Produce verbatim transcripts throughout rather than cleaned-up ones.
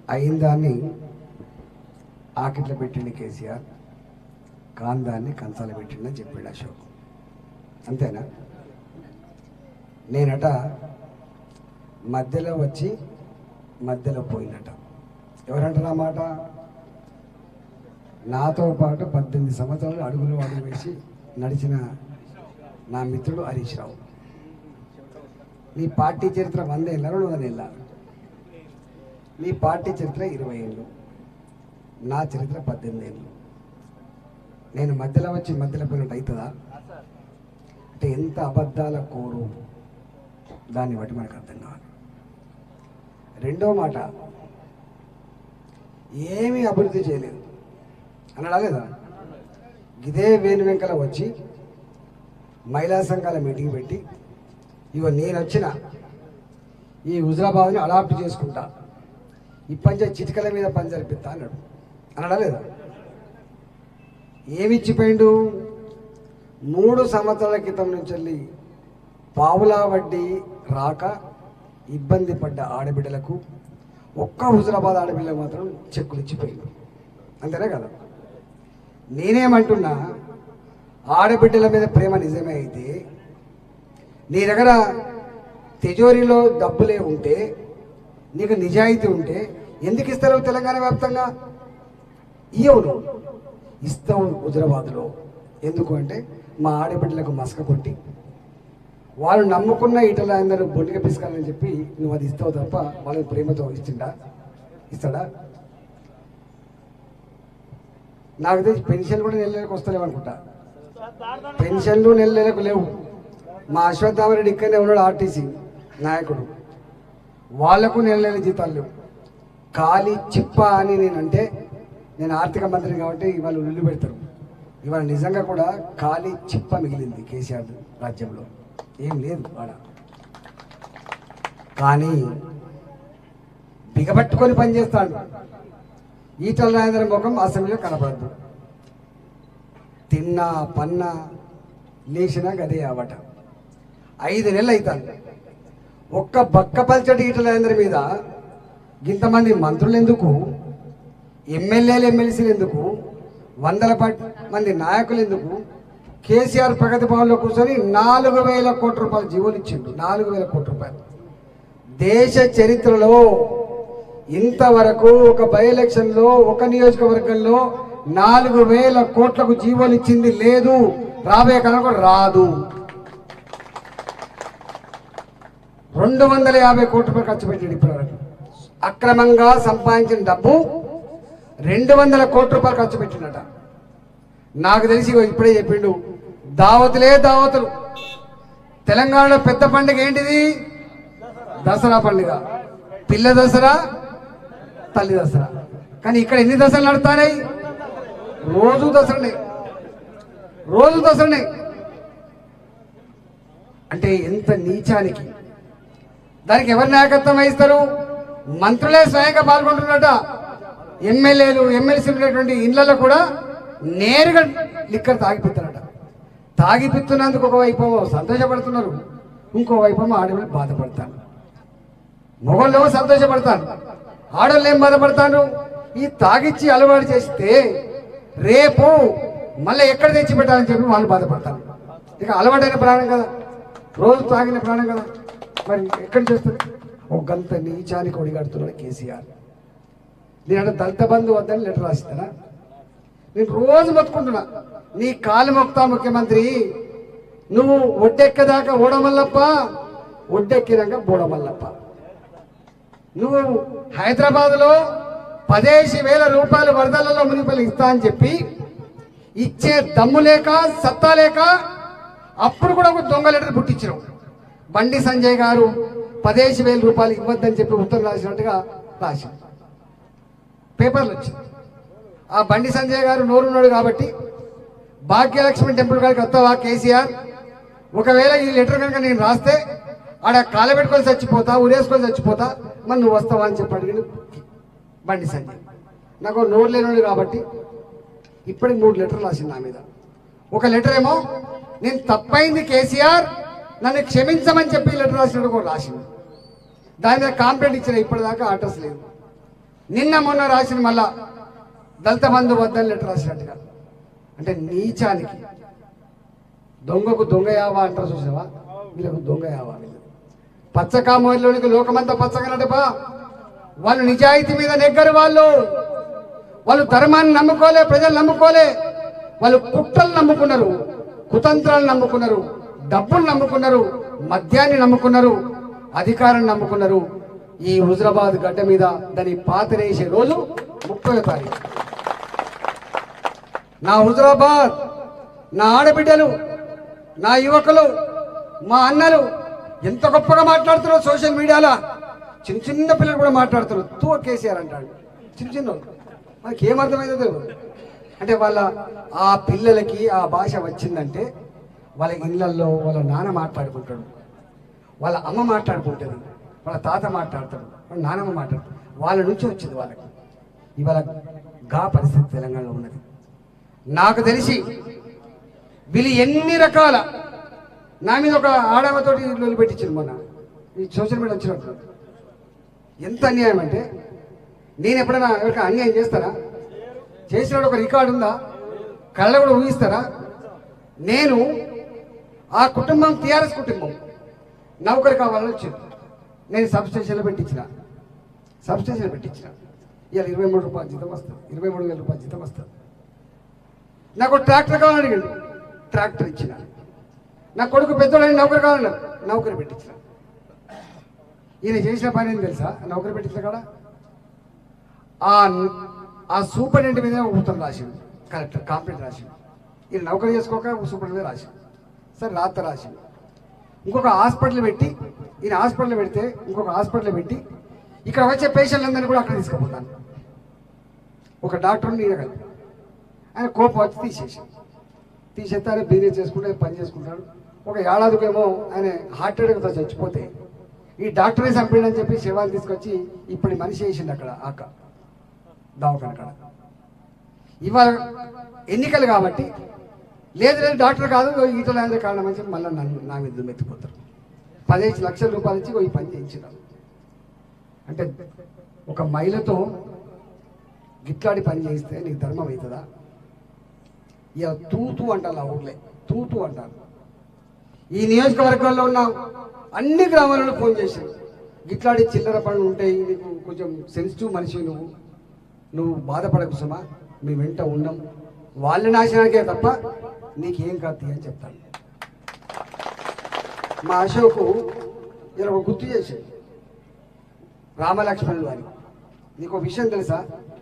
అయిన దాన్ని ఆకిట్లో పెట్టిండి కేసీఆర్, కాందాన్ని కంచాల పెట్టిండని చెప్పాడు అశోక్. అంతేనా? నేనట మధ్యలో వచ్చి మధ్యలో పోయినట. ఎవరంటారు ఆ మాట? నాతో పాటు పద్దెనిమిది సంవత్సరాలు అడుగులు అడుగు వేసి నడిచిన నా మిత్రుడు హరీష్ రావు. నీ పార్టీ చరిత్ర వంద ఏళ్ళ రెండు వందల ఏళ్ళ? నీ పార్టీ చరిత్ర ఇరవై ఏళ్ళు, నా చరిత్ర పద్దెనిమిది ఏళ్ళు. నేను మధ్యలో వచ్చి మధ్యలో పోయినట్టు అవుతుందా? అంటే ఎంత అబద్ధాల కోరు, దాన్ని బట్టి మనకు అర్థం కావాలి. రెండో మాట, ఏమీ అభివృద్ధి చేయలేదు అన్నాడా లేదా? ఇదే వేణు వెంకల వచ్చి మహిళా సంఘాల మీటింగ్ పెట్టి, ఇగో నేను వచ్చిన ఈ హుజరాబాద్ని అడాప్ట్ చేసుకుంటా, ఈ పంచ చిటికల మీద పని జరిపిస్తా అన్నాడు. అన్నాడా లేదా? ఏమిచ్చిపోయిండు? మూడు సంవత్సరాల క్రితం నుంచి వెళ్ళి పావులా వడ్డీ రాక ఇబ్బంది పడ్డ ఆడబిడ్డలకు ఒక్క హుజరాబాద్ ఆడబిడ్డలకు మాత్రం చెక్కులు ఇచ్చిపోయింది. అంతేనా కదా? నేనేమంటున్నా, ఆడబిడ్డల మీద ప్రేమ నిజమే అయితే నీ దగ్గర తిజోరీలో డబ్బులే ఉంటే, నీకు నిజాయితీ ఉంటే ఎందుకు ఇస్తారు తెలంగాణ వ్యాప్తంగా? ఇవ్వను, ఇస్తావు హుజరాబాద్లో. ఎందుకు అంటే మా ఆడబిడ్డలకు మసక కొట్టి వాళ్ళు నమ్ముకున్న ఈటల అందరూ బొండిగా పిసుకాలని చెప్పి నువ్వు అది ఇస్తావు తప్ప వాళ్ళని ప్రేమతో ఇచ్చిండా? ఇస్తాడా? నాకు తెలిసి పెన్షన్లు కూడా నెల నెలకు వస్తలేవు అనుకుంటా. పెన్షన్లు నెల నెలకు లేవు. మా అశ్వత్థామరెడ్డి ఇక్కడనే ఉన్నాడు, ఆర్టీసీ నాయకుడు, వాళ్లకు నెల నెల జీతాలు లేవు. ఖాళీ చిప్ప అని నేనంటే, నేను ఆర్థిక మంత్రిని కాబట్టి ఇవాళ ఉల్లు పెడతారు. ఇవాళ నిజంగా కూడా ఖాళీ చిప్ప మిగిలింది కేసీఆర్ రాజ్యంలో, ఏం లేదు ఆడ. కానీ బిగబట్టుకొని పనిచేస్తాడు. ఈటల రాజేంద్ర ముఖం అసెంబ్లీలో కనపడద్దు. తిన్నా పన్నా లేచినా గదే అవట. ఐదు నెలలు అవుతాను. ఒక్క బక్క పల్చటి ఈటల రాజేంద్ర మీద ఇంతమంది మంత్రులు ఎందుకు, ఎమ్మెల్యేలు ఎమ్మెల్సీలు ఎందుకు, వందల మంది నాయకులు ఎందుకు? కేసీఆర్ ప్రగతి భవన్లో కూర్చొని నాలుగు వేల కోట్ల రూపాయలు జీవోలు ఇచ్చిండు. నాలుగు వేల కోట్ల రూపాయలు. దేశ చరిత్రలో ఇంతవరకు ఒక బై ఎలక్షన్లో ఒక నియోజకవర్గంలో నాలుగు వేల కోట్లకు జీవోలు ఇచ్చింది లేదు. రాబోయే కాలం కూడా రాదు. రెండు వందల యాభై కోట్ల రూపాయలు ఖర్చు పెట్టాడు ఇప్పటివరకు. అక్రమంగా సంపాదించిన డబ్బు రెండు వందల కోట్ల రూపాయలు ఖర్చు పెట్టినట. నాకు తెలిసి ఇప్పుడే చెప్పిండు, దావతులే దావతులు. తెలంగాణలో పెద్ద పండుగ ఏంటిది? దసరా పండుగ. పిల్ల దసరా, తల్లి దసరా. కానీ ఇక్కడ ఎన్ని దసరాలు నడుస్తాయి? రోజు దసరనే, రోజు దసరనే. అంటే ఎంత నీచానికి! దానికి ఎవరు నాయకత్వం వహిస్తారు? మంత్రులే స్వయంగా పాల్గొంటున్నట. ఎమ్మెల్యేలు ఎమ్మెల్సీలు ఉన్నటువంటి ఇళ్లలో కూడా నేరుగా లిక్కర్ తాగిపిస్తున్నారట. తాగిపిస్తున్నందుకు ఒకవైపు సంతోషపడుతున్నారు, ఇంకోవైపు ఆడవాళ్ళు బాధపడతారు. మొగళ్ళు సంతోషపడతారు, ఆడవాళ్ళు ఏం బాధపడతారు? ఈ తాగిచ్చి అలవాటు చేస్తే రేపు మళ్ళీ ఎక్కడ తెచ్చి పెట్టాలని చెప్పి వాళ్ళు బాధపడతారు. ఇక అలవాటైన ప్రాణం కదా, రోజు తాగిన ప్రాణం కదా, మరి ఎక్కడ చేస్తుంది? ఒక గంత నీచానికి ఒడిగడుతున్నాడు కేసీఆర్. నేను దళిత బంధు వద్దని లెటర్ రాసిస్తానా? నేను రోజు మొత్తుకుంటున్నా, నీ కాలు మొక్తా ముఖ్యమంత్రి, నువ్వు ఒడ్డెక్కదాకా ఓడమల్లప్ప, ఒడ్డెక్కినాక బోడమల్లప్ప. నువ్వు హైదరాబాద్లో పదేసి వేల రూపాయలు వరదలలో మునిపల్లి ఇస్తా అని చెప్పి ఇచ్చే దమ్ము లేక సత్తా లేక అప్పుడు కూడా ఒక దొంగ లెటర్ పుట్టించినావు. బండి సంజయ్ గారు పదేసి వేల రూపాయలు ఇవ్వద్దని చెప్పి ఉత్తరం రాసినట్టుగా రాసి పేపర్లు వచ్చింది. ఆ బండి సంజయ్ గారు నోరున్నాడు కాబట్టి భాగ్యలక్ష్మి టెంపుల్ గారికి వస్తావా కేసీఆర్, ఒకవేళ ఈ లెటర్ కనుక నేను రాస్తే ఆడ కాలబెట్టుకొని చచ్చిపోతా, ఉరేసుకొని చచ్చిపోతా, మరి నువ్వు వస్తావా అని చెప్పి అడిగిన బండి సంజయ్. నాకు నోరు లేనోడు కాబట్టి ఇప్పటికి మూడు లెటర్లు రాసింది నా మీద. ఒక లెటర్ ఏమో నేను తప్పైంది కేసీఆర్ నన్ను క్షమించమని చెప్పి లెటర్ రాసినట్టు కూడా రాసింది. దాని మీద కాంప్లైంట్ ఇచ్చిన, ఇప్పటిదాకా అడ్రస్ లేదు. నిన్న మొన్న రాసిన మళ్ళా దళిత బంధు వద్దని లెటర్ రాసినట్టుగా. అంటే నీచానికి దొంగకు దొంగ యావా అంటారు చూసావా, వీళ్ళకు దొంగ యావా. వీళ్ళు పచ్చకామోలోనికి లోకమంతా పచ్చగనటపా. వాళ్ళు నిజాయితీ మీద నెగ్గరు. వాళ్ళు వాళ్ళు ధర్మాన్ని నమ్ముకోలే, ప్రజలు నమ్ముకోలే. వాళ్ళు కుట్రలు నమ్ముకున్నారు, కుతంత్రాలు నమ్ముకున్నారు, డబ్బులు నమ్ముకున్నారు, మద్యాన్ని నమ్ముకున్నారు, అధికారాన్ని నమ్ముకున్నారు. ఈ హుజరాబాద్ గడ్డ మీద దాన్ని పాతరేసే రోజు ముప్పై తారీఖు. నా హుజరాబాద్, నా ఆడబిడ్డలు, నా యువకులు, మా అన్నలు ఎంత గొప్పగా మాట్లాడుతున్నారు సోషల్ మీడియాలో. చిన్న చిన్న పిల్లలు కూడా మాట్లాడుతున్నారు. తూ కేసీఆర్ అంటాడు. చిన్న చిన్న మనకి ఏమర్థమైందో తెలియదు. అంటే వాళ్ళ ఆ పిల్లలకి ఆ భాష వచ్చిందంటే వాళ్ళ ఇళ్ళల్లో వాళ్ళ నాన్న మాట్లాడుకుంటాడు, వాళ్ళ అమ్మ మాట్లాడుకుంటుంది, వాళ్ళ తాత మాట్లాడతాడు, వాళ్ళ నాన్నమ్మ మాట్లాడతాడు. వాళ్ళ నుంచి వచ్చింది వాళ్ళకి. ఇవాళ గా పరిస్థితి తెలంగాణలో ఉన్నది. నాకు తెలిసి వీళ్ళు ఎన్ని రకాల నా మీద ఒక ఆడమతోటి ఇల్లు పెట్టించింది మొన్న ఈ సోషల్ మీడియా వచ్చినప్పుడు. ఎంత అన్యాయం అంటే, నేను ఎప్పుడైనా ఎవరికైనా అన్యాయం చేస్తారా? చేసినప్పుడు ఒక రికార్డు ఉందా? కళ్ళ కూడా ఊహిస్తారా? నేను ఆ కుటుంబం టీఆర్ఎస్ కుటుంబం నౌకరి కావాలని వచ్చింది. నేను సబ్ స్టేషన్లో పెట్టించిన సబ్ స్టేషన్లో పెట్టించిన ఇవాళ ఇరవై మూడు రూపాయల జీతం వస్తుంది, ఇరవై మూడు వేల రూపాయల జీతం వస్తుంది. నాకు ట్రాక్టర్ కావాలని అడిగాడు, ట్రాక్టర్ ఇచ్చిన. నా కొడుకు పెద్దోడని నౌకరి కావాలన్నారు, నౌకరి పెట్టించిన. ఈయన చేసిన పని ఏం తెలుసా? నౌకరి పెట్టించిన కాడ ఆ సూపరింటెండెంట్ మీద ఉత్తరం రాసింది, కలెక్టర్ కాంప్లైంట్ రాసింది. ఈయన నౌకరి చేసుకోక సూపరింటెండెంట్ మీద రాసింది. సరే రాత రాసింది. ఇంకొక హాస్పిటల్ పెట్టి, ఈయన హాస్పిటల్ పెడితే ఇంకొక హాస్పిటల్ పెట్టి ఇక్కడ వచ్చే పేషెంట్లందరినీ కూడా అక్కడ తీసుకుపోతాను. ఒక డాక్టర్ని ఈయన కలిపి ఆయన కోపం వచ్చి తీసేసి తీసేస్తే ఆయన బిజినెస్ చేసుకుంటే పని చేసుకుంటాడు. ఒక ఏడాదికేమో ఆయన హార్ట్ అటాక్తో చచ్చిపోతే ఈ డాక్టరే చంపిండని చెప్పి శవాలు తీసుకొచ్చి ఇప్పుడు మనిషి వేసింది అక్కడ అక్క దవాఖాన కాడ. ఇవాళ ఎన్నికలు కాబట్టి లేదు లేదు డాక్టర్ కాదు ఈటల రాజేందర్ కారణం అని చెప్పి మళ్ళీ నన్ను నా మీద మెత్తిపోతారు. పదిహేను లక్షల రూపాయలు ఇచ్చి ఈ పని చేయించినారు. అంటే ఒక మహిళతో గిట్లాడి పని చేయిస్తే నీకు ధర్మం అవుతుందా? ఇక తూతూ అంటారు, ఆ ఊర్లే తూతూ అంటారు. ఈ నియోజకవర్గంలో ఉన్న అన్ని గ్రామాలలో ఫోన్ చేశారు, గిట్లాడి చిల్లర పనులు ఉంటాయి, నీకు కొంచెం సెన్సిటివ్ మనిషి, నువ్వు నువ్వు బాధపడకు సుమా, మీ వెంట ఉన్నాం, వాళ్ళ నాశనానికే తప్ప నీకేం కాదు అని చెప్తాను. మా అశోకు ఇలా ఒక గుర్తు చేశాడు, రామలక్ష్మణులు అని. నీకు విషయం తెలుసా?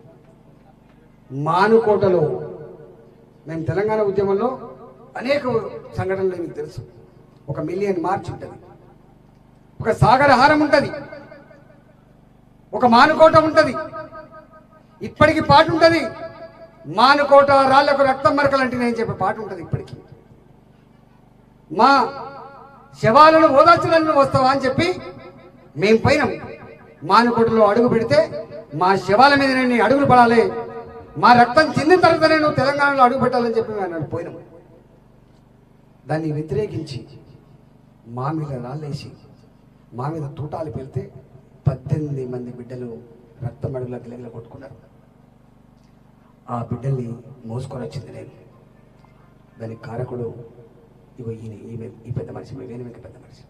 మానుకోటలో మేము తెలంగాణ ఉద్యమంలో అనేక సంఘటనలు మీకు తెలుసు. ఒక మిలియన్ మార్చ్ ఉంటుంది, ఒక సాగరహారం ఉంటుంది, ఒక మానుకోట ఉంటుంది, ఇప్పటికి పాట ఉంటుంది. మానుకోట రాళ్లకు రక్తం మరకలంటే నేను చెప్పే పాట ఉంటుంది ఇప్పటికీ. మా శవాలను ఓదార్చడానికి వస్తావా అని చెప్పి మేము పోయినాం. మానుకోటలో అడుగు పెడితే మా శవాల మీద నేను అడుగులు పడాలి, మా రక్తం చెందిన తర్వాత నేను తెలంగాణలో అడుగు పెట్టాలని చెప్పి మేము పోయినాం. దాన్ని వ్యతిరేకించి మా మీద రాళ్ళేసి మా మీద తూటాలు పెడితే పద్దెనిమిది మంది బిడ్డలు రక్తం అడుగులకు లెగల కొట్టుకున్నారు. ఆ బిడ్డల్ని మోసుకొని వచ్చింది నేను. దానికి కారకుడు ఇగో ఈయన ఈమె ఈ పెద్ద మనిషి, మీ వేణుక పెద్ద మనిషి.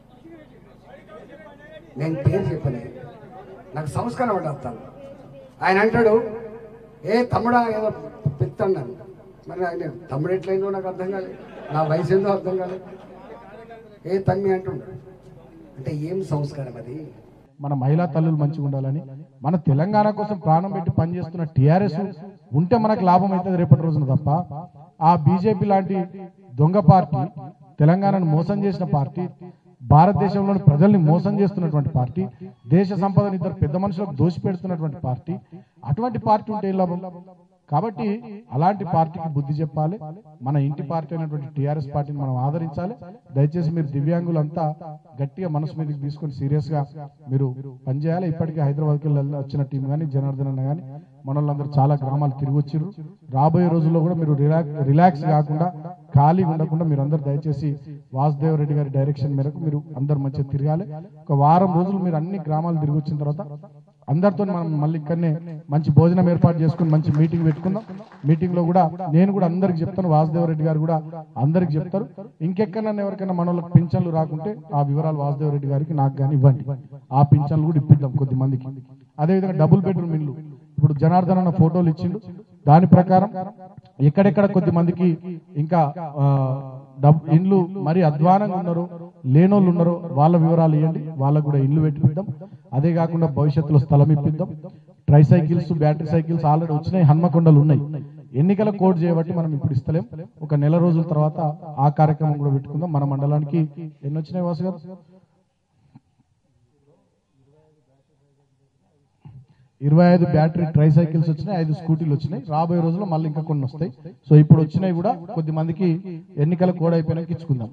నేను పేరు చెప్పలే, నాకు సంస్కారం పడ్డాను. ఆయన అంటాడు, ఏ తమ్ముడా ఏదో పెత్తన్నాను. మరి ఆయన తమ్ముడు ఎట్లయిందో నాకు అర్థం కాలేదు, నా వయసు ఏందో అర్థం కాలేదు. ఏ తమ్మి అంటున్నాడు అంటే ఏం సంస్కారం అది? మన మహిళా తల్లులు మంచిగా ఉండాలని, మన తెలంగాణ కోసం ప్రాణం పెట్టి పనిచేస్తున్న టీఆర్ఎస్ ఉంటే మనకు లాభం అవుతుంది రేపటి రోజున తప్ప ఆ బీజేపీ లాంటి దొంగ పార్టీ, తెలంగాణను మోసం చేసిన పార్టీ, భారతదేశంలోని ప్రజల్ని మోసం చేస్తున్నటువంటి పార్టీ, దేశ సంపదను ఇద్దరు పెద్ద మనుషులకు దోషిపెడుతున్నటువంటి పార్టీ, అటువంటి పార్టీ ఉంటే లాభం? కాబట్టి అలాంటి పార్టీకి బుద్ధి చెప్పాలి. మన ఇంటి పార్టీ అయినటువంటి టీఆర్ఎస్ పార్టీని మనం ఆదరించాలి. దయచేసి మీరు దివ్యాంగులంతా గట్టిగా మనసు మీదకి తీసుకొని సీరియస్ గా మీరు పనిచేయాలి. ఇప్పటికే హైదరాబాద్కి వెళ్ళి వచ్చిన టీం కానీ జనార్దన్ అన్న కానీ మనోళ్ళందరూ చాలా గ్రామాలు తిరిగి వచ్చిర్రు. రాబోయే రోజుల్లో కూడా మీరు రిలాక్స్ కాకుండా ఖాళీగా ఉండకుండా మీరు అందరు దయచేసి వాసుదేవ్ రెడ్డి గారి డైరెక్షన్ మేరకు మీరు అందరు మంచిగా తిరగాలి. ఒక వారం రోజులు మీరు అన్ని గ్రామాలు తిరిగి వచ్చిన తర్వాత అందరితో మనం మళ్ళీ ఇక్కడనే మంచి భోజనం ఏర్పాటు చేసుకుని మంచి మీటింగ్ పెట్టుకుందాం. మీటింగ్ లో కూడా నేను కూడా అందరికి చెప్తాను, వాసుదేవరెడ్డి గారు కూడా అందరికి చెప్తారు. ఇంకెక్కడన్నా ఎవరికైనా మన వాళ్ళకి పింఛన్లు రాకుంటే ఆ వివరాలు వాసుదేవరెడ్డి గారికి నాకు కానీ ఇవ్వండి, ఆ పింఛన్లు కూడా ఇప్పిద్దాం కొద్ది మందికి. అదేవిధంగా డబుల్ బెడ్రూమ్ ఇల్లు ఇప్పుడు జనార్దన్ అన్న ఫోటోలు ఇచ్చిండు, దాని ప్రకారం ఎక్కడెక్కడ కొద్ది మందికి ఇంకా ఇండ్లు మరి అధ్వానంగా ఉన్నారో లేనోళ్ళు ఉన్నారో వాళ్ళ వివరాలు ఇవ్వండి, వాళ్ళకు కూడా ఇండ్లు పెట్టిద్దాం. అదే కాకుండా భవిష్యత్తులో స్థలం ఇప్పిద్దాం. Tri cycles, battery cycles already వచ్చినాయి, హన్మకొండలు ఉన్నాయి. ఎన్నికల కోడ్ చేయబట్టి మనం ఇప్పుడు ఇస్తలేం, ఒక నెల రోజుల తర్వాత ఆ కార్యక్రమం కూడా పెట్టుకుందాం. మన మండలానికి ఎన్ని వచ్చినాయి వాసు గారు? ఇరవై ఐదు బ్యాటరీ ట్రై సైకిల్స్ వచ్చినాయి, ఐదు స్కూటీలు వచ్చినాయి. రాబోయే రోజుల్లో మళ్ళీ ఇంకా కొన్ని వస్తాయి. సో ఇప్పుడు వచ్చినాయి కూడా కొద్ది మందికి ఎన్నికల కోడ్ అయిపోయినాక ఇచ్చుకుందాం.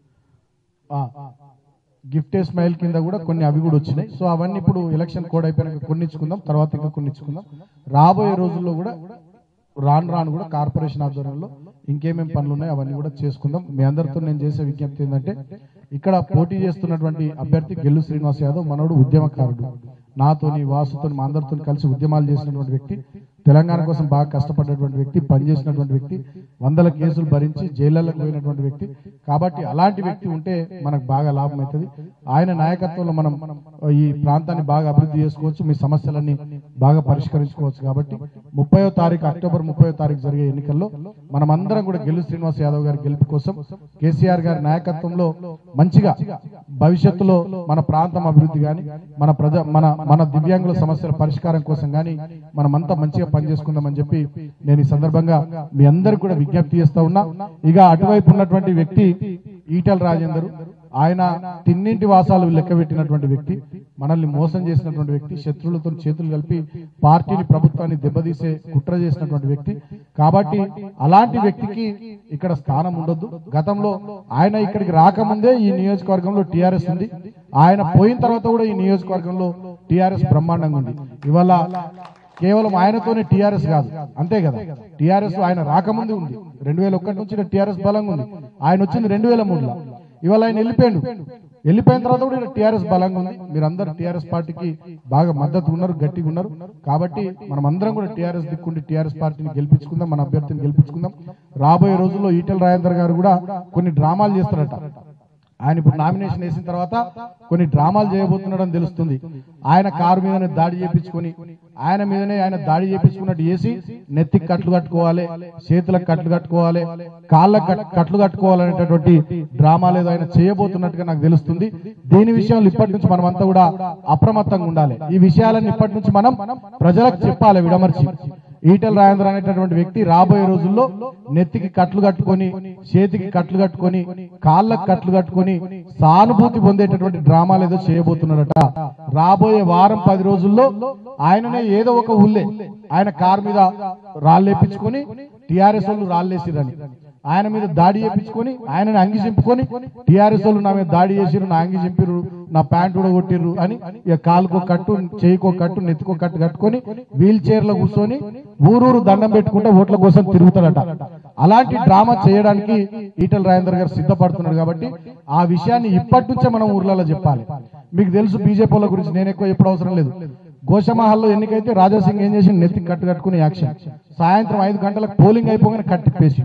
గిఫ్ట్ ఏ స్మైల్ కింద కూడా కొన్ని అవి కూడా వచ్చినాయి. సో అవన్నీ ఇప్పుడు ఎలక్షన్ కోడ్ అయిపోయినాక కొన్ని ఇచ్చుకుందాం, తర్వాత ఇంకా కొన్ని ఇచ్చుకుందాం. రాబోయే రోజుల్లో కూడా రాను రాను కూడా కార్పొరేషన్ ఆధ్వర్యంలో ఇంకేమేమి పనులు ఉన్నాయో అవన్నీ కూడా చేసుకుందాం. మీ అందరితో నేను చేసే విజ్ఞప్తి ఏంటంటే, ఇక్కడ పోటీ చేస్తున్నటువంటి అభ్యర్థి గెల్లు శ్రీనివాస్ యాదవ్ మనోడు ఉద్యమకారుడు. నాతోని వాసుతో మా అందరితో కలిసి ఉద్యమాలు చేసినటువంటి వ్యక్తి, తెలంగాణ కోసం బాగా కష్టపడినటువంటి వ్యక్తి, పనిచేసినటువంటి వ్యక్తి, వందల కేసులు భరించి జైళ్లకు పోయినటువంటి వ్యక్తి. కాబట్టి అలాంటి వ్యక్తి ఉంటే మనకు బాగా లాభం అవుతుంది. ఆయన నాయకత్వంలో మనం ఈ ప్రాంతాన్ని బాగా అభివృద్ధి చేసుకోవచ్చు, మీ సమస్యలన్నీ బాగా పరిష్కరించుకోవచ్చు. కాబట్టి ముప్పయో తారీఖు అక్టోబర్ ముప్పయో తారీఖు జరిగే ఎన్నికల్లో మనమందరం కూడా గెల్లు శ్రీనివాస్ యాదవ్ గారి గెలుపు కోసం కేసీఆర్ గారి నాయకత్వంలో మంచిగా భవిష్యత్తులో మన ప్రాంతం అభివృద్ధి కానీ మన ప్రజ మన మన దివ్యాంగుల సమస్యల పరిష్కారం కోసం కానీ మనమంతా మంచిగా పనిచేసుకుందామని చెప్పి నేను ఈ సందర్భంగా మీ అందరికి కూడా విజ్ఞప్తి చేస్తా ఉన్నా. ఇక అటువైపు ఉన్నటువంటి వ్యక్తి ఈటెల రాజేందర్, ఆయన తిన్నింటి వాసాలు లెక్క పెట్టినటువంటి వ్యక్తి, మనల్ని మోసం చేసినటువంటి వ్యక్తి, శత్రువులతో చేతులు కలిపి పార్టీని ప్రభుత్వాన్ని దెబ్బతీసే కుట్ర చేసినటువంటి వ్యక్తి. కాబట్టి అలాంటి వ్యక్తికి ఇక్కడ స్థానం ఉండొద్దు. గతంలో ఆయన ఇక్కడికి రాకముందే ఈ నియోజకవర్గంలో టీఆర్ఎస్ ఉంది, ఆయన పోయిన తర్వాత కూడా ఈ నియోజకవర్గంలో టీఆర్ఎస్ బ్రహ్మాండంగా ఉంది. ఇవాళ కేవలం ఆయనతోనే టీఆర్ఎస్ కాదు, అంతే కదా, టీఆర్ఎస్ ఆయన రాకముందు ఉంది. రెండు వేల ఒకటి నుంచి టీఆర్ఎస్ బలంగా ఉంది. ఆయన వచ్చింది రెండు వేల మూడులో, ఇవాళ ఆయన వెళ్ళిపోయాడు. వెళ్ళిపోయిన తర్వాత కూడా టీఆర్ఎస్ బలంగా ఉంది. మీరందరూ టీఆర్ఎస్ పార్టీకి బాగా మద్దతు ఉన్నారు, గట్టిగా ఉన్నారు. కాబట్టి మనం అందరం కూడా టీఆర్ఎస్ దిక్కుండి టీఆర్ఎస్ పార్టీని గెలిపించుకుందాం, మన అభ్యర్థిని గెలిపించుకుందాం. రాబోయే రోజుల్లో ఈటెల రాజేందర్ గారు కూడా కొన్ని డ్రామాలు చేస్తారట. ఆయన ఇప్పుడు నామినేషన్ వేసిన తర్వాత కొన్ని డ్రామాలు చేయబోతున్నాడని తెలుస్తుంది. ఆయన కారు మీదనే దాడి చేయించుకొని ఆయన మీదనే ఆయన దాడి చేయించుకున్నట్టు చేసి నెత్తికి కట్లు కట్టుకోవాలి, చేతులకు కట్లు కట్టుకోవాలి, కాళ్ళకు కట్లు కట్టుకోవాలనేటటువంటి డ్రామాలు ఏదో ఆయన చేయబోతున్నట్టుగా నాకు తెలుస్తుంది. దీని విషయంలో ఇప్పటి నుంచి మనమంతా కూడా అప్రమత్తంగా ఉండాలి. ఈ విషయాలన్నీ ఇప్పటి నుంచి మనం ప్రజలకు చెప్పాలి విడమర్చి. ఈటెల రాజేందర్ అనేటటువంటి వ్యక్తి రాబోయే రోజుల్లో నెత్తికి కట్లు కట్టుకొని, చేతికి కట్లు కట్టుకొని, కాళ్ళకు కట్లు కట్టుకొని సానుభూతి పొందేటటువంటి డ్రామాలు ఏదో చేయబోతున్నాడట. రాబోయే వారం పది రోజుల్లో ఆయననే ఏదో ఒక ఊళ్ళే ఆయన కారు మీద రాళ్ళేపించుకొని టీఆర్ఎస్ వాళ్ళు రాళ్ళేసిరని ఆయన మీద దాడి చేయించుకొని ఆయనని అంగి చింపుకొని టీఆర్ఎస్ వాళ్ళు నా మీద దాడి చేసిరు, నా అంగి చింపిరు, నా ప్యాంట్ కూడా కొట్టిర్రు అని ఇక కాలుకో కట్టు, చేయికో కట్టు, నెత్తికో కట్టు కట్టుకొని వీల్ చైర్ లో కూర్చొని ఊరూరు దండం పెట్టుకుంటే ఓట్ల కోసం తిరుగుతాడట. అలాంటి డ్రామా చేయడానికి ఈటెల రాజేందర్ గారు సిద్ధపడుతున్నాడు. కాబట్టి ఆ విషయాన్ని ఇప్పటి నుంచే మనం ఊర్లలో చెప్పాలి. మీకు తెలుసు బీజేపీ వాళ్ళ గురించి నేను ఎక్కువ ఎప్పుడు అవసరం లేదు. గోషమహల్లో ఎన్నికైతే రాజాసింగ్ ఏం చేసి నెత్తికి కట్టు కట్టుకుని యాక్షన్, సాయంత్రం ఐదు గంటలకు పోలింగ్ అయిపోగానే కట్టిపేసి,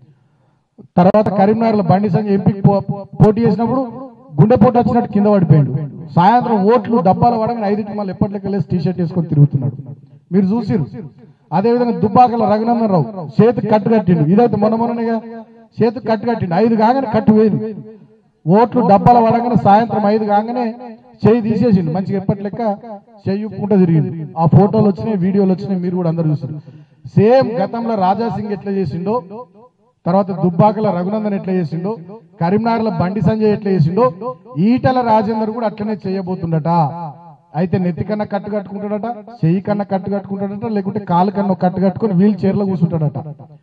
తర్వాత కరీంనగర్ లో బండి సంజయ్ ఎంపీకి పోటీ చేసినప్పుడు గుండెపోటు వచ్చినట్టు కింద పడిపోయాడు. సాయంత్రం ఓట్లు డబ్బాలు పడగానే ఐదుకి మళ్ళీ ఎప్పటికి వెళ్ళేసి టీ షర్ట్ వేసుకొని తిరుగుతున్నాడు, మీరు చూసిరు. అదేవిధంగా దుబ్బాకల రఘునందన్ రావు చేతికి కట్టు కట్టిండు, ఇదైతే మొన్న మొన్నగా చేతికి కట్టు కట్టిండు, ఐదు కాగానే కట్టు పోయింది. ఓట్లు డబ్బాలు పడగానే సాయంత్రం ఐదు కాగానే చేయి తీసేసిండు, మంచిగా ఎప్పటి లెక్క చేయి ఉప్పుకుంటూ తిరిగింది. ఆ ఫోటోలు వచ్చినాయి, వీడియోలు వచ్చినాయి, మీరు కూడా అందరు చూసారు. సేమ్ గతంలో రాజాసింగ్ ఎట్లా చేసిండో, తర్వాత దుబ్బాకల రఘునందన్ ఎట్లా చేసిండో, కరీంనగర్ లో బండి సంజయ్ ఎట్లా చేసిండో, ఈటెల రాజేందర్ కూడా అట్లనే చేయబోతుండట. అయితే నెత్తి కన్నా కట్టు కట్టుకుంటాడట, చెయ్యి కన్నా కట్టు కట్టుకుంటాడట, లేకుంటే కాలు కన్నా కట్టు కట్టుకుని వీల్ చైర్ లో కూర్చుంటాడట.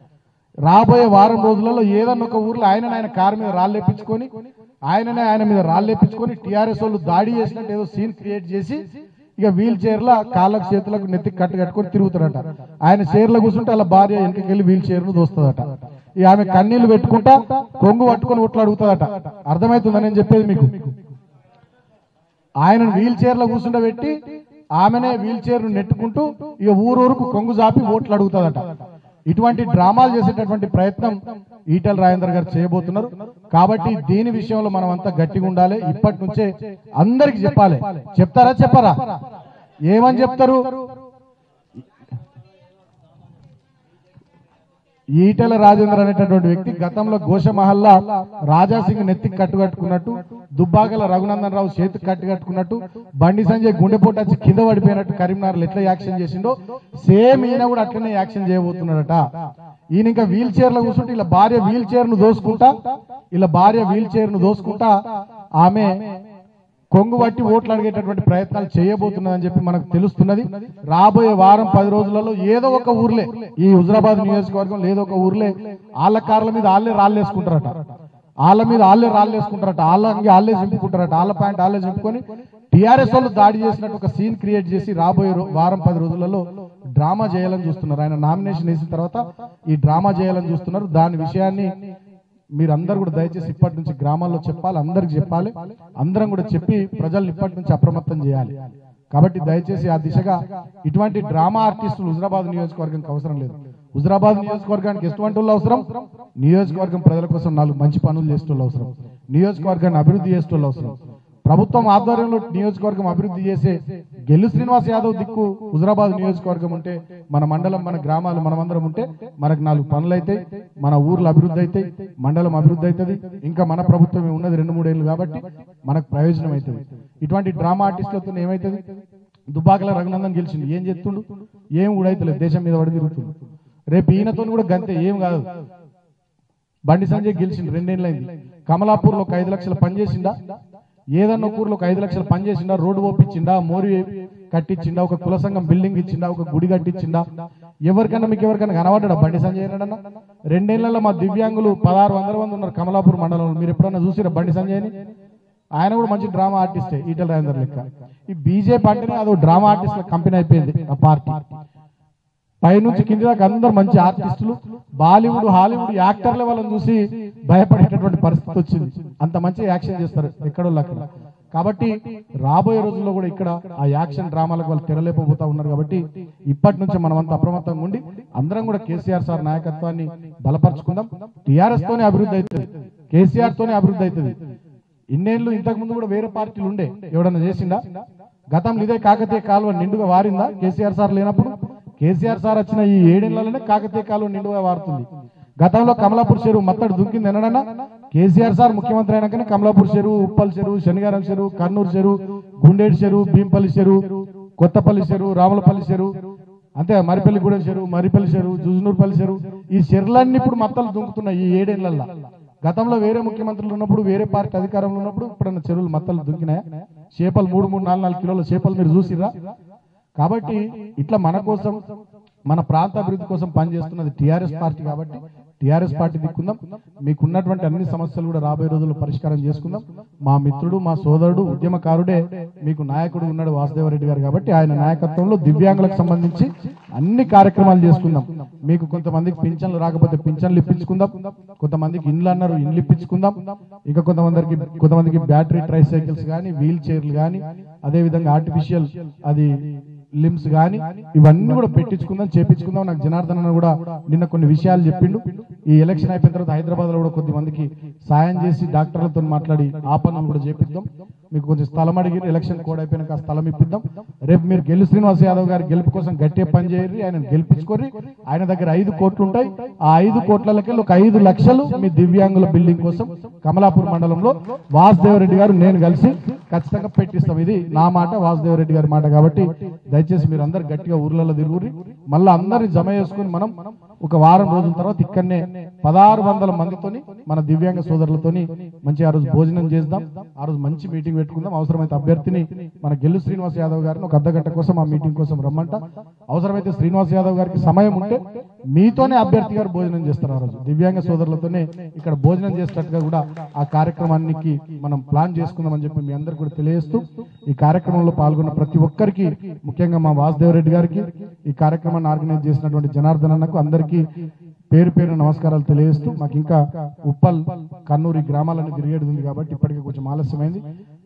రాబోయే వారం రోజులలో ఏదన్నా ఒక ఊర్లో ఆయన ఆయన కారు మీద రాళ్ళేపించుకొని ఆయననే ఆయన మీద రాళ్ళేపించుకొని టీఆర్ఎస్ వాళ్ళు దాడి చేసినట్టు ఏదో సీన్ క్రియేట్ చేసి ఇక వీల్ చైర్ లో కాళ్ళకు చేతులకు నెత్తికి కట్టు కట్టుకొని తిరుగుతాడట. ఆయన చైర్ లో కూర్చుంటే అలా భార్య వెనకకెళ్ళి వీల్ చైర్ ను దోస్తుందట. ఇక ఆమె కన్నీళ్లు పెట్టుకుంటా కొంగు పట్టుకొని ఓట్లు అడుగుతుందట. అర్థమవుతుందని నేను చెప్పేది మీకు. ఆయన వీల్ చైర్ లో కూర్చుంటే పెట్టి ఆమెనే వీల్ చైర్ను నెట్టుకుంటూ ఇక ఊరూరుకు కొంగు జాపి ఓట్లు అడుగుతుందట. ఇటువంటి డ్రామాలు చేసేటటువంటి ప్రయత్నం ఈటెల రాజేందర్ గారు చేయబోతున్నారు. కాబట్టి దీని విషయంలో మనం అంతా గట్టిగా ఉండాలి. ఇప్పటి నుంచే అందరికి చెప్పాలి. చెప్తారా చెప్పరా? ఏమని చెప్తారు? ఈటెల రాజేందర్ అనేటటువంటి వ్యక్తి గతంలో గోషమహల్లా రాజాసింగ్ నెత్తికి కట్టుకట్టుకున్నట్టు, దుబ్బాకల రఘునందన్ రావు చేతికి కట్టుకట్టుకున్నట్టు, బండి సంజయ్ గుండెపోటు వచ్చి కింద పడిపోయినట్టు కరీంనగర్లో ఎట్లా యాక్షన్ చేసిండో సేమ్ ఈయన కూడా అట్లనే యాక్షన్ చేయబోతున్నాడట. ఈయన ఇంకా వీల్ చైర్ లో కూర్చుంటే ఇలా భార్య వీల్ చైర్ ను దోసుకుంటా ఇలా భార్య వీల్ చైర్ ను దోసుకుంటా ఆమె కొంగు బట్టి ఓట్లు అడిగేటటువంటి ప్రయత్నాలు చేయబోతున్నదని చెప్పి మనకు తెలుస్తున్నది. రాబోయే వారం పది రోజులలో ఏదో ఒక ఊర్లే, ఈ హుజరాబాద్ నియోజకవర్గం ఏదో ఒక ఊర్లే వాళ్ళ కార్ల మీద వాళ్ళే రాళ్ళేసుకుంటారట, వాళ్ళ మీద వాళ్ళే రాళ్ళేసుకుంటారట, వాళ్ళ వాళ్ళే చింపుకుంటారట, వాళ్ళ ప్యాంట్ వాళ్ళే చింపుకొని టీఆర్ఎస్ వాళ్ళు దాడి చేసినట్టు ఒక సీన్ క్రియేట్ చేసి రాబోయే వారం పది రోజులలో డ్రామా చేయాలని చూస్తున్నారు. ఆయన నామినేషన్ వేసిన తర్వాత ఈ డ్రామా చేయాలని చూస్తున్నారు. దాని విషయాన్ని మీరందరూ కూడా దయచేసి ఇప్పటి నుంచి గ్రామాల్లో చెప్పాలి, అందరికి చెప్పాలి. అందరం కూడా చెప్పి ప్రజల్ని ఇప్పటి నుంచి అప్రమత్తం చేయాలి. కాబట్టి దయచేసి ఆ దిశగా ఇటువంటి డ్రామా ఆర్టిస్టులు హుజరాబాద్ నియోజకవర్గానికి అవసరం లేదు. హుజరాబాద్ నియోజకవర్గానికి ఎటువంటి వాళ్ళు అవసరం? నియోజకవర్గం ప్రజల కోసం నాలుగు మంచి పనులు చేసేటోళ్ళు అవసరం, నియోజకవర్గాన్ని అభివృద్ధి చేసేటోళ్ళు అవసరం. ప్రభుత్వం ఆధ్వర్యంలో నియోజకవర్గం అభివృద్ధి చేసే గెల్లు శ్రీనివాస్ యాదవ్ దిక్కు హుజరాబాద్ నియోజకవర్గం ఉంటే, మన మండలం మన గ్రామాలు మనమందరం ఉంటే మనకు నాలుగు పనులు అవుతాయి, మన ఊర్లు అభివృద్ధి అవుతాయి, మండలం అభివృద్ధి అవుతుంది. ఇంకా మన ప్రభుత్వమే ఉన్నది రెండు మూడేళ్ళు కాబట్టి మనకు ప్రయోజనం అవుతుంది. ఇటువంటి డ్రామా ఆర్టిస్టులతో ఏమవుతుంది? దుబ్బాకల రఘునందన్ గెలిచిండు, ఏం చేస్తుండు? ఏం కూడా అవుతలేదు, దేశం మీద పడి తిరుగుతుండు. రేపు ఈయనతో కూడా గంతే, ఏం కాదు. బండి సంజయ్ గెలిచిండు, రెండేళ్ళైంది. కమలాపూర్లో ఒక ఐదు లక్షలు పనిచేసిందా? ఏదన్నా ఊర్లో ఒక ఐదు లక్షలు పనిచేసిండా? రోడ్డు ఓపించిండా? మోరి కట్టించిండా? ఒక కుల సంఘం బిల్డింగ్ ఇచ్చిండా? ఒక గుడి కట్టించిండా? ఎవరికన్నా మీకు ఎవరికైనా కనబడ్డా బండి సంజయ్ అన్న? రెండేళ్లలో మా దివ్యాంగులు పదహారు వందల మంది ఉన్నారు కమలాపూర్ మండలంలో. మీరు ఎప్పుడన్నా చూసిరా బండి సంజయ్ని? ఆయన కూడా మంచి డ్రామా ఆర్టిస్టే, ఈటెల రాజేందర్ లెక్క. ఈ బీజేపీ అంటేనే అదో డ్రామా ఆర్టిస్ట్ల కంపెనీ అయిపోయింది ఆ పార్టీ. పైనుంచి కింది దాకా అందరు మంచి ఆర్టిస్టులు, బాలీవుడ్ హాలీవుడ్ యాక్టర్ల వాళ్ళని చూసి భయపడేటటువంటి పరిస్థితి వచ్చింది. అంత మంచి యాక్షన్ చేస్తారు ఎక్కడో అక్కడ. కాబట్టి రాబోయే రోజుల్లో కూడా ఇక్కడ ఆ యాక్షన్ డ్రామాలకు వాళ్ళు తెరలేకపోతా ఉన్నారు. కాబట్టి ఇప్పటి నుంచి మనం అంతా అప్రమత్తంగా ఉండి అందరం కూడా కేసీఆర్ సార్ నాయకత్వాన్ని బలపరుచుకుందాం. టీఆర్ఎస్ తోనే అభివృద్ధి అవుతుంది, కేసీఆర్ తోనే అభివృద్ధి అవుతుంది. ఇన్నేళ్లు ఇంతకు ముందు కూడా వేరే పార్టీలు ఉండే, ఎవడన్నా చేసిందా? గతంలో ఇదే కాకతీయ కాలువ నిండుగా వారిందా కేసీఆర్ సార్ లేనప్పుడు? కేసీఆర్ సార్ వచ్చిన ఈ ఏడేళ్లలోనే కాకతీయ కాలువ నిండుగా వారుతుంది. గతంలో కమలాపూర్ చెరువు మత్తడి దుంకింది ఎన్నడన్నా? కేసీఆర్ సార్ ముఖ్యమంత్రి అయినాకనే కమలాపూర్ చెరువు, ఉప్పల్ చెరువు, శనిగారం చెరువు, కర్నూలు చెరువు, గుండేడు చెరువు, భీంపల్లి చెరువు, కొత్తపల్లి చెరువు, రాములపల్లి చెరువు, అంతే మరిపల్లిగూడెం చెరువు, మరిపల్లి చెరువు, జుజునూరుపల్లి చెరువు, ఈ చెరువులన్నీ ఇప్పుడు మత్తలు దుంకుతున్నాయి ఈ ఏడేళ్లలో. గతంలో వేరే ముఖ్యమంత్రులు ఉన్నప్పుడు, వేరే పార్టీ అధికారంలో ఉన్నప్పుడు ఇప్పుడన్నా చెరువులు మత్తలు దుంకినాయా? చేపలు మూడు మూడు నాలుగు నాలుగు కిలోల చేపలు మీరు చూసిరా? కాబట్టి ఇట్లా మన కోసం, మన ప్రాంత అభివృద్ధి కోసం పనిచేస్తున్నది టీఆర్ఎస్ పార్టీ. కాబట్టి టీఆర్ఎస్ పార్టీ దిక్కుందాం. మీకున్నటువంటి అన్ని సమస్యలు కూడా రాబోయే రోజుల్లో పరిష్కారం చేసుకుందాం. మా మిత్రుడు, మా సోదరుడు, ఉద్యమకారుడే మీకు నాయకుడు ఉన్నాడు వాసుదేవరెడ్డి గారు. కాబట్టి ఆయన నాయకత్వంలో దివ్యాంగులకు సంబంధించి అన్ని కార్యక్రమాలు చేసుకుందాం. మీకు కొంతమందికి పింఛన్లు రాకపోతే పింఛన్లు ఇప్పించుకుందాం, కొంతమందికి ఇండ్లు అన్నారు ఇండ్లు ఇప్పించుకుందాం, ఇంకా కొంతమందికి కొంతమందికి బ్యాటరీ ట్రై సైకిల్స్ కానీ, వీల్ చైర్లు కానీ, అదేవిధంగా ఆర్టిఫిషియల్ అది లిమ్స్ గాని ఇవన్నీ కూడా పెట్టించుకుందాం, చేపించుకుందాం. నాకు జనార్దన్ అన్న కూడా నిన్న కొన్ని విషయాలు చెప్పిండు. ఈ ఎలక్షన్ అయిపోయిన తర్వాత హైదరాబాద్ లో కూడా కొద్ది మందికి సాయం చేసి డాక్టర్లతో మాట్లాడి ఆ పనులు కూడా చేపిద్దాం. మీకు కొంచెం స్థలం అడిగి ఎలక్షన్ కోడ్ అయిపోయినాక ఆ స్థలం ఇప్పిద్దాం. రేపు మీరు గెల్లు శ్రీనివాస్ యాదవ్ గారి గెలుపు కోసం గట్టిగా పని చేయరు, ఆయన గెలిపించుకొని ఆయన దగ్గర ఐదు కోట్లు ఉంటాయి. ఆ ఐదు కోట్లకి ఒక ఐదు లక్షలు మీ దివ్యాంగుల బిల్డింగ్ కోసం కమలాపూర్ మండలంలో వాసుదేవరెడ్డి గారు నేను కలిసి ఖచ్చితంగా పెట్టిస్తాం. ఇది నా మాట, వాసుదేవరెడ్డి గారి మాట. కాబట్టి దయచేసి మీరు అందరు గట్టిగా ఊర్లలో తిరుగురి. మళ్ళీ అందరిని జమ చేసుకుని మనం ఒక వారం రోజుల తర్వాత ఇక్కడనే పదహారు వందల మందితోని మన దివ్యాంగ సోదరులతోని మంచి ఆ రోజు భోజనం చేద్దాం. ఆ రోజు మంచి మీటింగ్ పెట్టుకుందాం. అవసరమైతే అభ్యర్థిని మన గెల్లు శ్రీనివాస్ యాదవ్ గారిని ఒక అర్ధ గంట కోసం ఆ మీటింగ్ కోసం రమ్మంట. అవసరమైతే శ్రీనివాస్ యాదవ్ గారికి సమయం ఉంటే మీతోనే అభ్యర్థి గారు భోజనం చేస్తారు. ఆ రోజు దివ్యాంగ సోదరులతోనే ఇక్కడ భోజనం చేసేటట్టుగా కూడా ఆ కార్యక్రమానికి మనం ప్లాన్ చేసుకుందామని చెప్పి మీ అందరికి కూడా తెలియజేస్తూ ఈ కార్యక్రమంలో పాల్గొన్న ప్రతి ఒక్కరికి, ముఖ్యంగా మా వాసుదేవరెడ్డి గారికి, ఈ కార్యక్రమాన్ని ఆర్గనైజ్ చేసినటువంటి జనార్దన్ అన్నకు అందరికీ పేరు పేరు నమస్కారాలు తెలియజేస్తూ, మాకు ఇంకా ఉప్పల్, కన్నూరు గ్రామాలన్నీ తిరిగేది ఉంది కాబట్టి ఇప్పటికే కొంచెం ఆలస్యమైంది.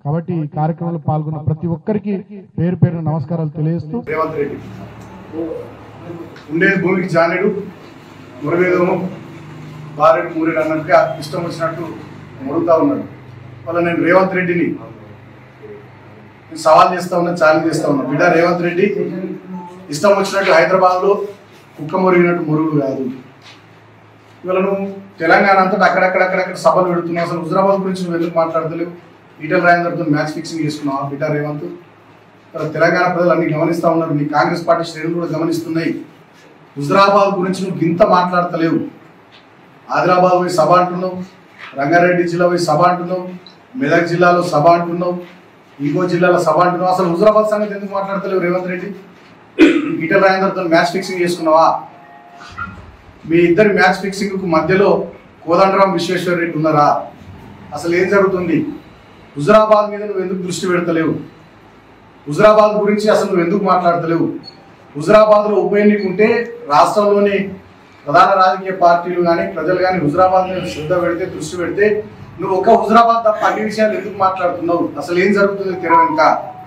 కాబట్టి ఈ కార్యక్రమంలో పాల్గొన్న ప్రతి ఒక్కరికి పేరు పేరు నమస్కారాలు తెలియజేస్తూ రేవంత్ రెడ్డి ఉండేది భూమికి జానేడు మురవేదము బారెడు మూరేడు అన్నట్టుగా ఇష్టం వచ్చినట్టు మురుగుతా ఉన్నాడు. వాళ్ళ నేను రేవంత్ రెడ్డిని సవాల్ చేస్తా ఉన్నా, ఛాలెంజ్ చేస్తా ఉన్నా. బిడ్డ రేవంత్ రెడ్డి ఇష్టం వచ్చినట్టు హైదరాబాద్లో కుక్క మురిగినట్టు మురుగుడు కాదు. ఇవాళ నువ్వు తెలంగాణ అంతా అక్కడక్కడక్కడక్కడ సభలు పెడుతున్నావు. అసలు హుజరాబాద్ గురించి నువ్వు ఎందుకు మాట్లాడతలేవు? ఈటల రాజేందర్తో మ్యాచ్ ఫిక్సింగ్ చేసుకున్నావు బిడ్డ రేవంత్. తెలంగాణ ప్రజలు అన్ని గమనిస్తూ ఉన్నారు, నీ కాంగ్రెస్ పార్టీ శ్రేణులు కూడా గమనిస్తున్నాయి. హుజరాబాద్ గురించి నువ్వు ఇంత మాట్లాడతలేవు. ఆదిలాబాద్ పోయి సభ అంటున్నావు, రంగారెడ్డి జిల్లా పోయి సభ అంటున్నావు, మెదక్ జిల్లాలో సభ అంటున్నావు, ఇంకో జిల్లాలో సభ అంటున్నావు. అసలు హుజరాబాద్ సంగతి ఎందుకు మాట్లాడతలేవు రేవంత్ రెడ్డి? ఈటల రాజేందర్తో మ్యాచ్ ఫిక్సింగ్ చేసుకున్నావా? మీ ఇద్దరి మ్యాచ్ ఫిక్సింగ్ కు మధ్యలో కోదండరాం విశ్వేశ్వర రెడ్డి ఉన్నారా? అసలు ఏం జరుగుతుంది? హుజరాబాద్ మీద నువ్వు ఎందుకు దృష్టి పెడతలేవు? హుజరాబాద్ గురించి అసలు నువ్వు ఎందుకు మాట్లాడతలేవు? హుజరాబాద్లో ఉప ఎన్నిక ఉంటే రాష్ట్రంలోని ప్రధాన రాజకీయ పార్టీలు కానీ ప్రజలు కానీ హుజరాబాద్ మీద శ్రద్ధ పెడితే, దృష్టి పెడితే, నువ్వు ఒక హుజరాబాద్ తప్ప అన్ని విషయాలు ఎందుకు మాట్లాడుతున్నావు? అసలు ఏం జరుగుతుంది తెర వెనుక?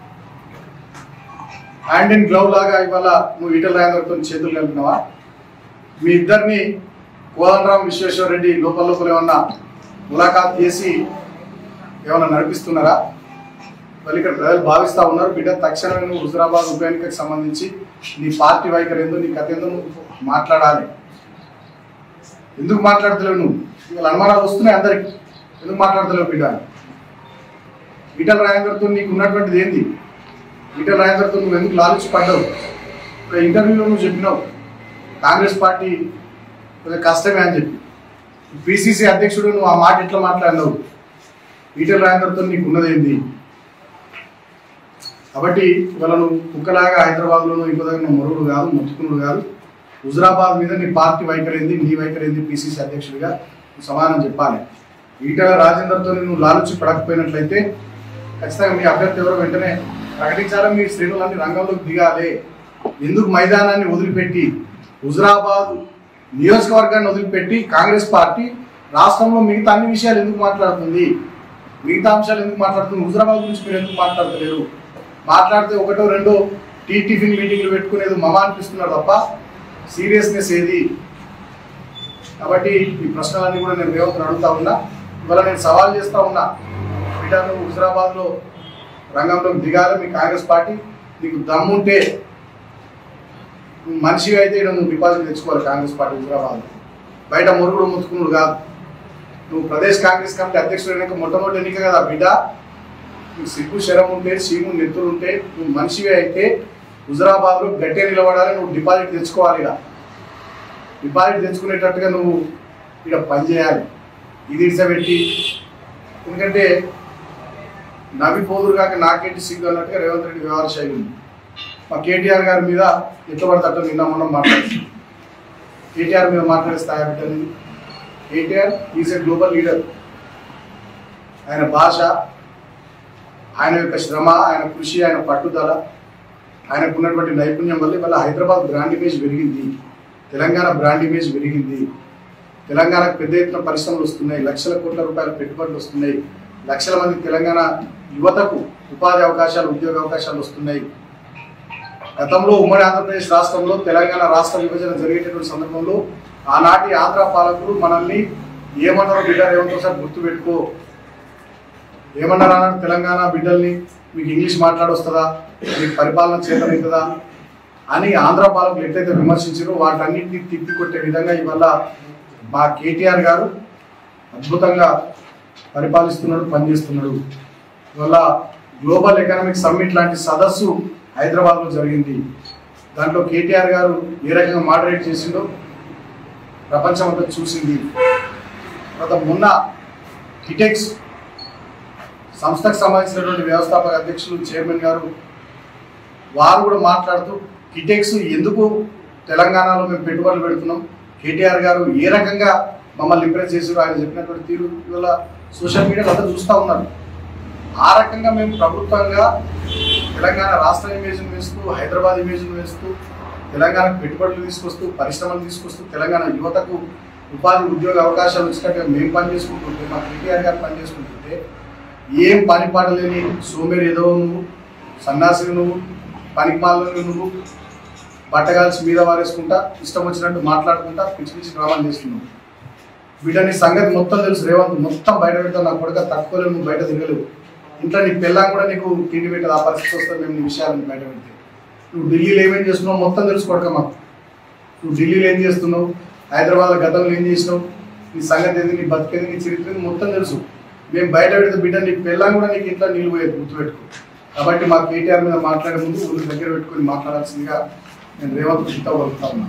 హ్యాండ్ అండ్ గ్లౌ లాగా ఇవాళ నువ్వు ఈటల రాజేందర్తో చేతులు కలిపినావా? మీ ఇద్దరిని కోదండరాం విశ్వేశ్వర రెడ్డి లోపల లోపల ఏమన్నా ములాఖాత్ చేసి ఏమన్నా నడిపిస్తున్నారా? వాళ్ళు ఇక్కడ ప్రజలు భావిస్తూ ఉన్నారు. బిడ్డ తక్షణమే నువ్వు హుజరాబాద్ ఉప ఎన్నికకు సంబంధించి నీ పార్టీ వైఖరి ఏందో, నీ కథ ఏందో నువ్వు మాట్లాడాలి. ఎందుకు మాట్లాడతలేవు నువ్వు? ఇవాళ అనుమానాలు వస్తున్నాయి అందరికి. ఎందుకు మాట్లాడతలేవు బిడ్డ? ఈటల రాజేందర్తో నీకు ఉన్నటువంటిది ఏంది? ఈటల రాజేందర్తో నువ్వు ఎందుకు లాలుచి పడ్డావు? ఒక ఇంటర్వ్యూలో నువ్వు చెప్పినావు కాంగ్రెస్ పార్టీ కొంచెం కష్టమే అని చెప్పి. పిసిసి అధ్యక్షుడు నువ్వు ఆ మాట ఎట్లా మాట్లాడినావు? ఈటల రాజేందర్తో నీకు ఉన్నదేంది? కాబట్టి ఇవాళ నువ్వు కుక్కలాగా హైదరాబాద్లోనూ ఇంకో దగ్గర మొరుగుడు కాదు, మొత్తుకునుడు కాదు. హుజరాబాద్ మీద నీ పార్టీ వైఖరి ఏంది, నీ వైఖరి ఏంది? పిసిసి అధ్యక్షుడిగా నువ్వు సమాధానం చెప్పాలి. ఈటల రాజేందర్తో నువ్వు లాలుచి పడకపోయినట్లయితే ఖచ్చితంగా మీ అభ్యర్థి ఎవరో వెంటనే ప్రకటించాలని మీ శ్రేణులన్నీ రంగంలోకి దిగాలి. ఎందుకు మైదానాన్ని వదిలిపెట్టి హుజరాబాద్ నియోజకవర్గాన్ని వదిలిపెట్టి కాంగ్రెస్ పార్టీ రాష్ట్రంలో మిగతా అన్ని విషయాలు ఎందుకు మాట్లాడుతుంది? మిగతా అంశాలు ఎందుకు మాట్లాడుతుంది? హుజరాబాద్ గురించి మీరు ఎందుకు మాట్లాడతలేరు? మాట్లాడితే ఒకటో రెండో టీ టిఫిన్ మీటింగ్లు పెట్టుకునేది మమ అనిపిస్తున్నారు తప్ప సీరియస్నెస్ ఏది? కాబట్టి ఈ ప్రశ్నలన్నీ కూడా నేను రేవంత్ అడుగుతా ఉన్నా. ఇవాళ నేను సవాల్ చేస్తా ఉన్నా. బిడ్డ నువ్వు హుజరాబాద్లో రంగంలోకి దిగాలి. మీ కాంగ్రెస్ పార్టీ నీకు దమ్ముంటే మనిషిగా అయితే నువ్వు డిపాజిట్ తెచ్చుకోవాలి కాంగ్రెస్ పార్టీ హుజరాబాద్. బయట మురుగుడు ముత్తుకున్నాడు కాదు. నువ్వు ప్రదేశ్ కాంగ్రెస్ కమిటీ అధ్యక్షుడు ఎన్నిక మొట్టమొదటి ఎన్నిక కదా బిడ్డ. నువ్వు సిగ్గు శరం ఉంటే, సీము నెత్తులు ఉంటే, నువ్వు మనిషిగా అయితే హుజరాబాద్లో గట్టిగా నిలబడాలి. నువ్వు డిపాజిట్ తెచ్చుకోవాలి. ఇక డిపాజిట్ తెచ్చుకునేటట్టుగా నువ్వు ఇక పనిచేయాలి. ఇది ఇడిసబెట్టి ఎందుకంటే నవ్విపోదురు కాక నాకేంటి సిగ్గు అన్నట్టుగా రేవంత్ రెడ్డి వ్యవహార శైలి ఉంది. మా కేటీఆర్ గారి మీద ఎత్తబడతట్టు నిన్న మొన్న మాట్లాడుతుంది. కేటీఆర్ మీద మాట్లాడే స్థాయి పెట్టింది. KTR is a global leader. ఆయన భాష, ఆయన యొక్క శ్రమ, ఆయన కృషి, ఆయన పట్టుదల, ఆయనకు ఉన్నటువంటి నైపుణ్యం వల్ల ఇవాళ హైదరాబాద్ బ్రాండ్ ఇమేజ్ పెరిగింది. తెలంగాణ బ్రాండ్ ఇమేజ్ పెరిగింది. తెలంగాణకు పెద్ద ఎత్తున పరిశ్రమలు వస్తున్నాయి. లక్షల కోట్ల రూపాయల పెట్టుబడులు వస్తున్నాయి. లక్షల మంది తెలంగాణ యువతకు ఉపాధి అవకాశాలు, ఉద్యోగ అవకాశాలు వస్తున్నాయి. గతంలో ఉమ్మడి ఆంధ్రప్రదేశ్ రాష్ట్రంలో తెలంగాణ రాష్ట్ర విభజన జరిగేటటువంటి సందర్భంలో ఆనాటి ఆంధ్ర పాలకులు మనల్ని ఏమన్నారో బిడ్డ రేవంత్ సార్ గుర్తుపెట్టుకో. ఏమన్నారు అన్నాడు? తెలంగాణ బిడ్డల్ని మీకు ఇంగ్లీష్ మాట్లాడొస్తుందా, మీకు పరిపాలన చేతనవుతుందా అని ఆంధ్ర పాలకులు ఎట్లయితే విమర్శించారో వాటన్నింటినీ తిప్పికొట్టే విధంగా ఇవాళ మా కేటీఆర్ గారు అద్భుతంగా పరిపాలిస్తున్నాడు, పనిచేస్తున్నాడు. ఇవాళ గ్లోబల్ ఎకనామిక్ సమ్మిట్ లాంటి సదస్సు హైదరాబాద్లో జరిగింది. దాంట్లో కేటీఆర్ గారు ఏ రకంగా మోడరేట్ చేసిండో ప్రపంచం అంతా చూసింది. తర్వాత మొన్న కిటెక్స్ సంస్థకు సంబంధించినటువంటి వ్యవస్థాపక అధ్యక్షులు చైర్మన్ గారు వారు కూడా మాట్లాడుతూ కిటెక్స్ ఎందుకు తెలంగాణలో మేము పెట్టుబడులు పెడుతున్నాం, కేటీఆర్ గారు ఏ రకంగా మమ్మల్ని ఇంప్రెస్ చేసారు, ఆయన చెప్పినటువంటి తీరు ఇవాళ సోషల్ మీడియాలో అంతా చూస్తూ ఉన్నారు. ఆ రకంగా మేము ప్రభుత్వంగా తెలంగాణ రాష్ట్ర ఇమేజ్ను వేస్తూ, హైదరాబాద్ ఇమేజ్ను వేస్తూ, తెలంగాణకు పెట్టుబడులు తీసుకొస్తూ, పరిశ్రమలు తీసుకొస్తూ, తెలంగాణ యువతకు ఉపాధి ఉద్యోగ అవకాశాలు వచ్చినట్టుగా మేము పనిచేసుకుంటుంటే, మా కేటీఆర్ గారు పనిచేసుకుంటుంటే ఏం పని పాట లేని సోమేరు ఏదో నువ్వు, సన్నాసి నువ్వు, పనికి మాలను నువ్వు, బట్టగాల్సి మీద వారేసుకుంటా ఇష్టం వచ్చినట్టు మాట్లాడుకుంటా పిచ్చి పిచ్చి డ్రామాలు చేస్తున్నావు. బిడ్డ నీ సంగతి మొత్తం తెలుసు. రేవంత్ మొత్తం బయట పెడతావు. నా కొడుక తట్టుకోలేవు, నువ్వు బయట తిరగలేవు. ఇంట్లో నీ పిల్లని కూడా నీకు తిండి పెట్టదు. ఆ పరిస్థితి వస్తుంది మేము నీ విషయాలను బయట పెడితే. నువ్వు ఢిల్లీలో ఏమేం చేస్తున్నావు మొత్తం తెలుసు కొడుక మాకు. నువ్వు ఢిల్లీలో ఏం చేస్తున్నావు, హైదరాబాద్ గతంలో ఏం చేసినావు, నీ సంగతి ఏంది, నీ బతికేది, నీ చరిత్ర మొత్తం తెలుసు. మేము బయట పెడితే బిడ్డ నీ పిల్లని కూడా నీకు ఇంట్లో నీళ్ళు పోయేది గుర్తుపెట్టుకో. కాబట్టి మా కేటీఆర్ మీద మాట్లాడే ముందు ఊళ్ళో దగ్గర పెట్టుకొని మాట్లాడాల్సిందిగా నేను రేవంత్ చిత్తగలుగుతా ఉన్నా.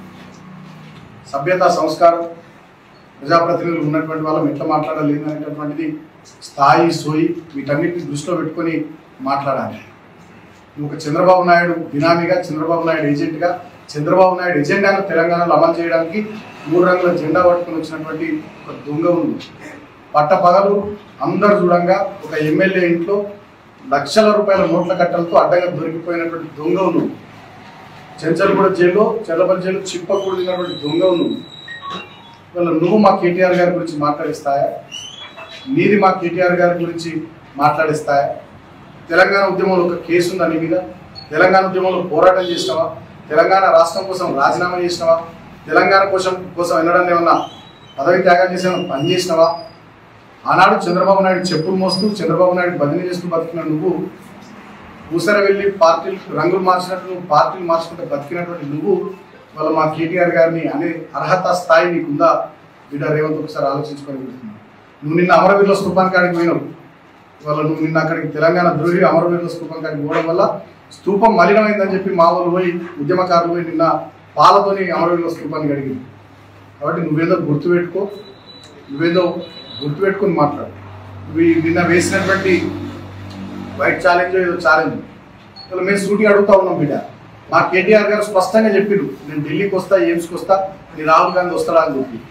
సభ్యత, సంస్కారం, ప్రజాప్రతినిధులు ఉన్నటువంటి వాళ్ళం ఎట్లా మాట్లాడాలి అనేటటువంటిది స్థాయి, సోయి వీటన్నిటిని దృష్టిలో పెట్టుకొని మాట్లాడాలి. ఒక చంద్రబాబు నాయుడు బినామీగా, చంద్రబాబు నాయుడు ఏజెంట్గా, చంద్రబాబు నాయుడు ఎజెండాను తెలంగాణలో అమలు చేయడానికి మూడు రంగుల జెండా పట్టుకొని వచ్చినటువంటి ఒక దొంగ ఉంది. పట్టపగలు అందరు చూడంగా ఒక ఎమ్మెల్యే ఇంట్లో లక్షల రూపాయల నోట్ల కట్టలతో అడ్డంగా దొరికిపోయినటువంటి దొంగ ఉంది. చెంచల్గూడ జైల్లో, చెల్లపల్లి జైలు చిప్పకూడినటువంటి దొంగ ఉంది. ఇవాళ నువ్వు మా కేటీఆర్ గారి గురించి మాట్లాడిస్తాయా? నీది మా కేటీఆర్ గారి గురించి మాట్లాడిస్తాయా? తెలంగాణ ఉద్యమంలో ఒక కేసు ఉందా నీ మీద? తెలంగాణ ఉద్యమంలో పోరాటం చేసినావా? తెలంగాణ రాష్ట్రం కోసం రాజీనామా చేసినావా? తెలంగాణ కోసం కోసం ఎన్నడన్నా ఏమన్నా పదవి త్యాగం చేసి ఏమన్నా పని చేసినావా? ఆనాడు చంద్రబాబు నాయుడు చెప్పులు మోస్తూ, చంద్రబాబు నాయుడు బదిలీ చేస్తూ బతికిన నువ్వు, ఊసర వెళ్ళి పార్టీలు రంగులు మార్చినట్టు నువ్వు పార్టీలు మార్చుకుంటే బతికినటువంటి నువ్వు వాళ్ళ మా కేటీఆర్ గారిని అనే అర్హత స్థాయి నీకుందా? బిడ్డ రేవంత్ ఒకసారి ఆలోచించుకొని వెళ్తున్నావు. నువ్వు నిన్న అమరవీరుల స్థూపానికి కాడికి పోయినావు. వాళ్ళ నువ్వు నిన్న అక్కడికి తెలంగాణ ద్రోహి అమరవీరుల స్థూపం కాడికి పోవడం వల్ల స్థూపం మలినమైందని చెప్పి మా వాళ్ళు పోయి ఉద్యమకారులు పోయి నిన్న పాలతోని అమరవీరుల స్థూపాన్ని అడిగింది. కాబట్టి నువ్వేదో గుర్తుపెట్టుకో, నువ్వేదో గుర్తుపెట్టుకొని మాట్లాడు. నువ్వు నిన్న వేసినటువంటి వైట్ ఛాలెంజ్ ఏదో ఛాలెంజ్ ఇలా మేము సూటిగా అడుగుతా ఉన్నాం. బిడ్డ మా కేటీఆర్ గారు స్పష్టంగా చెప్పిరు, నేను ఢిల్లీకి వస్తా, ఎయిమ్స్కి వస్తా, నీ రాహుల్ గాంధీ వస్తాడా అని చెప్పి.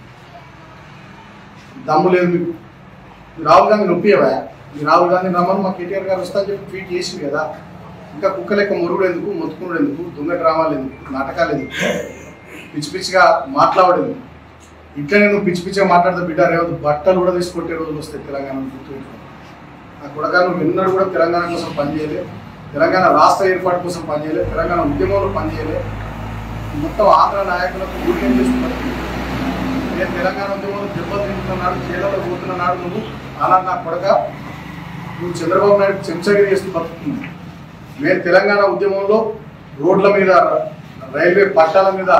దమ్ము లేదు మీకు. రాహుల్ గాంధీ నొప్పియవా? మీ రాహుల్ గాంధీ రమ్మని మా కేటీఆర్ గారు వస్తా అని చెప్పి ట్వీట్ చేసింది కదా. ఇంకా కుక్క లెక్క మురుగుడు ఎందుకు, మొత్తుకున్నాడు ఎందుకు, దొంగ డ్రామాలు ఎందుకు, నాటకాలు ఎందుకు, పిచ్చి పిచ్చిగా మాట్లాడేందుకు? ఇట్లనే నువ్వు పిచ్చి పిచ్చిగా మాట్లాడితే బిడ్డ రేవంత్ బట్టలు కూడా తీసుకొట్టే రోజులు వస్తాయి తెలంగాణ గుర్తుపెట్టుకో. నా కొడగా నువ్వు ఎన్నడూ కూడా తెలంగాణ కోసం పనిచేయలే, తెలంగాణ రాష్ట్ర ఏర్పాటు కోసం పనిచేయలే, తెలంగాణ ఉద్యమంలో పనిచేయలే. మొత్తం ఆంధ్ర నాయకులకు ఊరికేం చేస్తున్నారు. నేను తెలంగాణ ఉద్యమంలో దెబ్బలు తింటున్నాడు, జైల్లో పోతున్నాడు నువ్వు అలా నా కొడక. నువ్వు చంద్రబాబు నాయుడు చెంచగిరి చేస్తూ బతుకుతుంది. నేను తెలంగాణ ఉద్యమంలో రోడ్ల మీద, రైల్వే పట్టాల మీద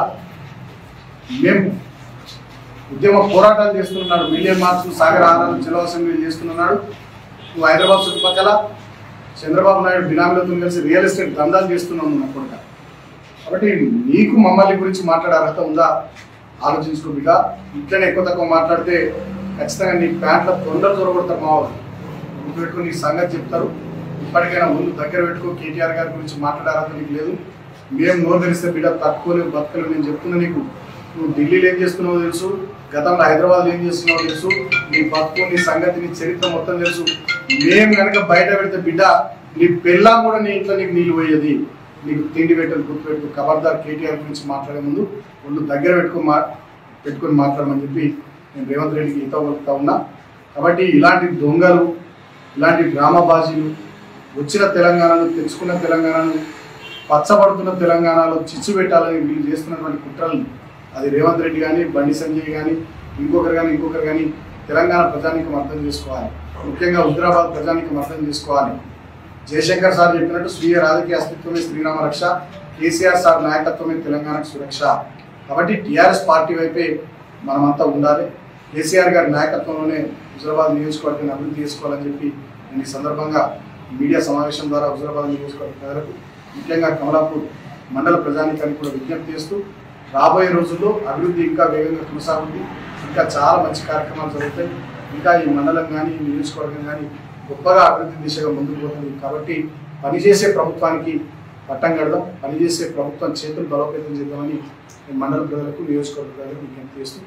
మేము ఉద్యమ పోరాటాలు చేస్తున్నాడు. మిలియన్ మార్క్స్, సాగర ఆరాలు, చెలవ అసెంబ్లీలు చేస్తున్నాడు. నువ్వు హైదరాబాద్ చుట్టుపక్కల చంద్రబాబు నాయుడు బినామీలతో కలిసి రియల్ ఎస్టేట్ దందాలు చేస్తున్నావు నా కొడుక. కాబట్టి నీకు మమ్మల్ని గురించి మాట్లాడే అర్హత ఉందా? ఆలోచించుకో బిడ్డ. ఇట్లనే ఎక్కువ తక్కువ మాట్లాడితే ఖచ్చితంగా నీ ప్యాంట్ల తొందర దొరకొడతారు మా వాళ్ళు. గుర్తుపెట్టుకుని నీ సంగతి చెప్తారు. ఇప్పటికైనా ముందు దగ్గర పెట్టుకో. కేటీఆర్ గారి గురించి మాట్లాడే అర్హత నీకు లేదు. మేము నోరు తెరిస్తే బిడ్డ తట్టుకోలేవు, బతకలేవు. నేను చెప్తున్నా నీకు, నువ్వు ఢిల్లీలో ఏం చేస్తున్నావో తెలుసు, గతంలో హైదరాబాద్లో ఏం చేస్తున్నావో తెలుసు, నీ బతుకు, నీ సంగతి, నీ చరిత్ర మొత్తం తెలుసు. మేము కనుక బయట పెడితే బిడ్డ నీ పెళ్ళా కూడా నీ ఇంట్లో నీకు నీళ్ళు పోయేది, నీకు తిండి పెట్టని గుర్తుపెట్టుకో. ఖబర్దార్ కేటీఆర్ గురించి మాట్లాడే ముందు ఒళ్ళు దగ్గర పెట్టుకో మా పెట్టుకొని మాట్లాడమని చెప్పి నేను రేవంత్ రెడ్డికి ఈత కొలుపుతా ఉన్నా. కాబట్టి ఇలాంటి దొంగలు, ఇలాంటి డ్రామాబాజీలు వచ్చిన తెలంగాణను, తెచ్చుకున్న తెలంగాణను, పచ్చబడుతున్న తెలంగాణలో చిచ్చు పెట్టాలని వీళ్ళు చేస్తున్నటువంటి కుట్రలు, అది రేవంత్ రెడ్డి కానీ, బండి సంజయ్ కానీ, ఇంకొకరు కానీ ఇంకొకరు కానీ తెలంగాణ ప్రజానీకం అర్థం చేసుకోవాలి. ముఖ్యంగా హుజరాబాద్ ప్రజానీకం అర్థం చేసుకోవాలి. జయశంకర్ సార్ చెప్పినట్టు స్వీయ రాజకీయ అస్తిత్వమే శ్రీరామ రక్ష, కేసీఆర్ సార్ నాయకత్వమే తెలంగాణకు సురక్ష. కాబట్టి టీఆర్ఎస్ పార్టీ వైపే మనమంతా ఉండాలి. కేసీఆర్ గారి నాయకత్వంలోనే హుజరాబాద్ నియోజకవర్గాన్ని అభివృద్ధి చేసుకోవాలని చెప్పి నేను ఈ సందర్భంగా మీడియా సమావేశం ద్వారా హుజరాబాద్ నియోజకవర్గ ప్రజలకు, ముఖ్యంగా కమలాపూర్ మండల ప్రజానీకానికి కూడా విజ్ఞప్తి చేస్తూ, రాబోయే రోజుల్లో అభివృద్ధి ఇంకా వేగంగా కొనసాగుతుంది. ఇంకా చాలా మంచి కార్యక్రమాలు జరుగుతాయి. ఇంకా ఈ మండలం కానీ, ఈ నియోజకవర్గం కానీ గొప్పగా అభివృద్ధి దిశగా ముందుకు పోతుంది. కాబట్టి పనిచేసే ప్రభుత్వానికి పట్టం కడదాం, పనిచేసే ప్రభుత్వం చేతులు బలోపేతం చేద్దామని నేను మండల ప్రజలకు, నియోజకవర్గ ప్రజలకు విజ్ఞప్తి చేస్తూ,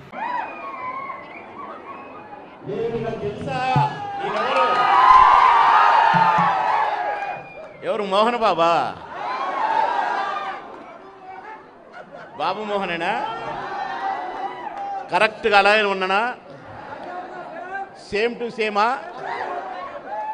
ఎవరు మోహన్ బాబా? బాబు మోహనేనా? కరెక్ట్గా అలాగే ఉన్నానా? సేమ్ టు సేమా?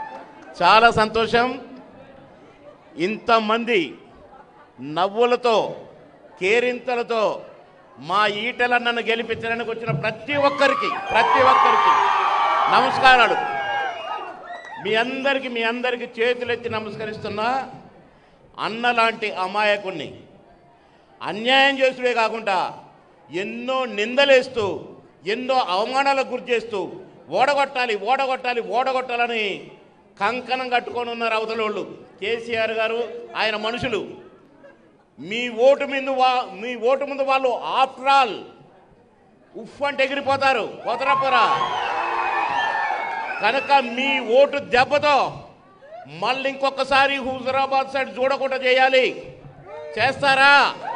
చాలా సంతోషం. ఇంతమంది నవ్వులతో కేరింతలతో మా ఈటెలన్నను గెలిపించడానికి వచ్చిన ప్రతి ఒక్కరికి ప్రతి ఒక్కరికి నమస్కారాలు. మీ అందరికీ మీ అందరికీ చేతులెత్తి నమస్కరిస్తున్నా. అన్న లాంటి అమాయకుణ్ణి అన్యాయం చేస్తుడే కాకుండా ఎన్నో నిందలేస్తూ ఎన్నో అవమానాలకు గురి చేస్తూ ఓడగొట్టాలి ఓడగొట్టాలి ఓడగొట్టాలని కంకణం కట్టుకొని ఉన్నారు అవతల వాళ్ళు. కేసీఆర్ గారు ఆయన మనుషులు. మీ ఓటు ముందు వా మీ ఓటు ముందు వాళ్ళు ఆఫ్టర్ ఆల్ ఉఫ్ అంటే ఎగిరిపోతారు. పోతరా పోరా. కనుక మీ ఓటు దెబ్బతో మళ్ళీ ఇంకొకసారి హుజురాబాద్ సైడ్ చూడకుండా చేయాలి. చేస్తారా?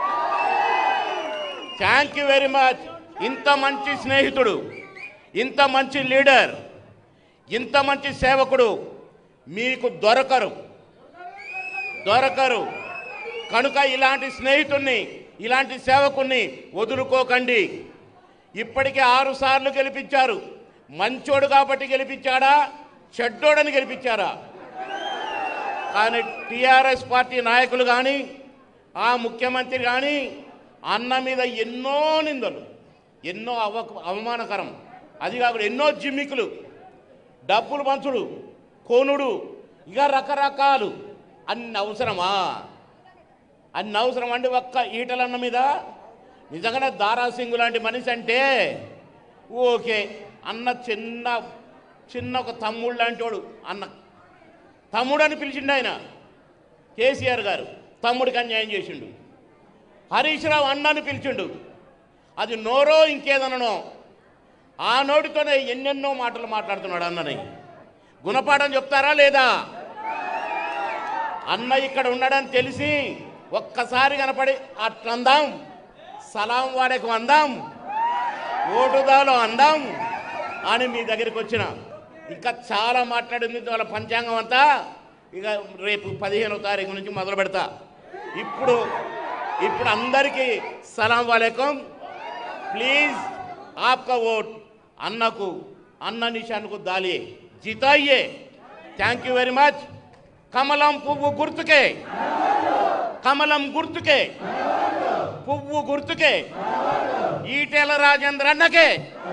Thank you very much. ఇంత మంచి స్నేహితుడు, ఇంత మంచి లీడర్, ఇంత మంచి సేవకుడు మీకు దొరకరు దొరకరు కనుక ఇలాంటి స్నేహితుణ్ణి ఇలాంటి సేవకుణ్ణి వదులుకోకండి. ఇప్పటికే ఆరు సార్లు గెలిపించారు. మంచోడు కాబట్టి గెలిపించాడా, చెడ్డోడని గెలిపించారా? కానీ టీఆర్ఎస్ పార్టీ నాయకులు కానీ ఆ ముఖ్యమంత్రి కానీ అన్న మీద ఎన్నో నిందలు, ఎన్నో అవ అవమానకరం, అది కాకుండా ఎన్నో జిమ్మికులు, డబ్బులు పంచుడు, కోనుడు, ఇక రకరకాలు. అన్ని అవసరమా? అన్ని అవసరం అండి ఒక్క ఈటలన్న మీద? నిజంగానే దారాసింగు లాంటి మనిషి అంటే ఓకే. అన్న చిన్న చిన్న ఒక తమ్ముడు లాంటి వాడు. అన్న తమ్ముడు అని పిలిచిండు ఆయన. కేసీఆర్ గారు తమ్ముడికి అన్యాయం చేసిండు. హరీష్ రావు అన్నని పిలిచిండు. అది నోరో ఇంకేదనో ఆ నోటితోనే ఎన్నెన్నో మాటలు మాట్లాడుతున్నాడు అన్నని. గుణపాఠం చెప్తారా లేదా? అన్న ఇక్కడ ఉన్నాడని తెలిసి ఒక్కసారి కనపడి అట్లందాం, సలాం వాడకు అందాం, ఓటుదాలో అందాం అని మీ దగ్గరికి వచ్చిన. ఇంకా చాలా మాట్లాడింది వాళ్ళ పంచాంగం అంతా. ఇక రేపు పదిహేనో తారీఖు నుంచి మొదలు పెడతా. ఇప్పుడు ఇప్పుడు అందరికీ సలాం వాలేకం. ప్లీజ్ ఆప్కా ఓట్ అన్నకు, అన్న నిషాన్కు దాలియే, జితాయియే. Thank you very much. కమలం పువ్వు గుర్తుకే, కమలం గుర్తుకే, పువ్వు గుర్తుకే, ఈటెల రాజేంద్ర అన్నకే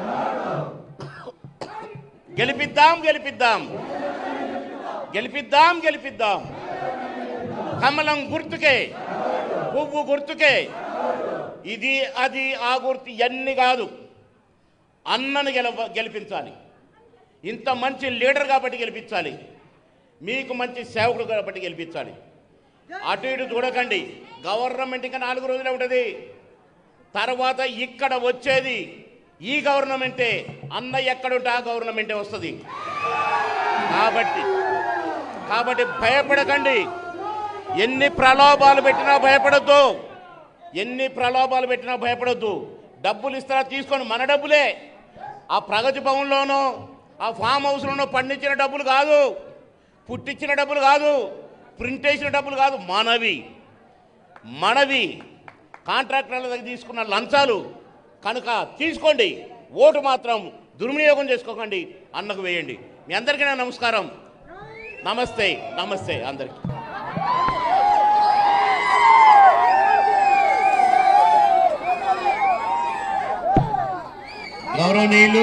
గెలిపిద్దాం గెలిపిద్దాం గెలిపిద్దాం గెలిపిద్దాం. కమలం గుర్తుకే, పువ్వు గుర్తుకే. ఇది అది ఆ గుర్తు ఇవన్నీ కాదు. అన్నను గెల గెలిపించాలి. ఇంత మంచి లీడర్ కాబట్టి గెలిపించాలి. మీకు మంచి సేవకుడు కాబట్టి గెలిపించాలి. అటు ఇటు చూడకండి. గవర్నమెంట్ ఇంకా నాలుగు రోజులే ఉంటుంది. తర్వాత ఇక్కడ వచ్చేది ఈ గవర్నమెంటే. అన్న ఎక్కడుంటే ఆ గవర్నమెంటే వస్తుంది. కాబట్టి కాబట్టి భయపడకండి. ఎన్ని ప్రలోభాలు పెట్టినా భయపడద్దు. ఎన్ని ప్రలోభాలు పెట్టినా భయపడద్దు. డబ్బులు ఇస్తారా తీసుకొని, మన డబ్బులే. ఆ ప్రగతి భవన్లోనో ఆ ఫామ్ హౌస్లోనో పండించిన డబ్బులు కాదు, పుట్టించిన డబ్బులు కాదు, ప్రింట్ వేసిన డబ్బులు కాదు, మనవి మనవి కాంట్రాక్టర్ల దగ్గర తీసుకున్న లంచాలు. కనుక తీసుకోండి. ఓటు మాత్రం దుర్వినియోగం చేసుకోకండి. అన్నకు వేయండి. మీ అందరికీ నా నమస్కారం. నమస్తే నమస్తే అందరికీ. గౌరవనీయులు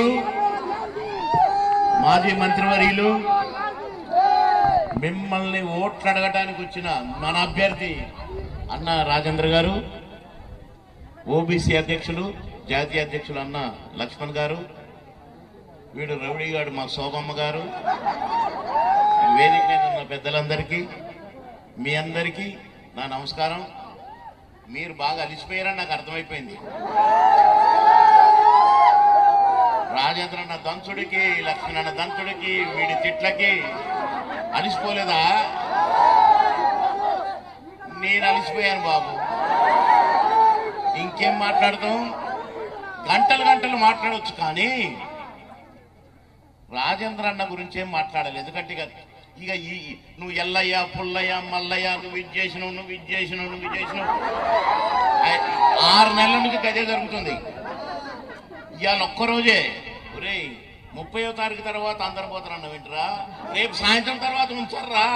మాజీ మంత్రివర్యులు, మిమ్మల్ని ఓట్లు అడగడానికి వచ్చిన మన అభ్యర్థి అన్న రాజేంద్ర గారు, ఓబీసీ అధ్యక్షులు జాతీయ అధ్యక్షులు అన్న లక్ష్మణ్ గారు, వీడు రౌడీ గారు మా శోభమ్మ గారు, వేదిక మీద ఉన్న పెద్దలందరికీ మీ అందరికీ నా నమస్కారం. మీరు బాగా అలిసిపోయారని నాకు అర్థమైపోయింది. రాజేంద్ర అన్న దంచుడికి, లక్ష్మణ్ అన్న దంచుడికి, వీడి తిట్లకి అలిసిపోలేదా? నేను అలిసిపోయాను బాబు. ఇంకేం మాట్లాడతాం? గంటలు గంటలు మాట్లాడవచ్చు, కానీ రాజేంద్ర అన్న గురించి ఏం మాట్లాడాలి. ఎందుకంటే ఇక ఇక ఈ నువ్వు ఎల్లయ్య పుల్లయ్య మల్లయ్య నువ్వు ఇది చేసినావు నువ్వు ఇది చేసినావు నువ్వు ఇది చేసినావు ఆరు నెలల నుంచి గదే జరుగుతుంది. ఇవాళ ఒక్కరోజే ఒరే ముప్పయో తారీఖు తర్వాత అందరు పోతారన్న వింటరా? రేపు సాయంత్రం తర్వాత ఉంచారా?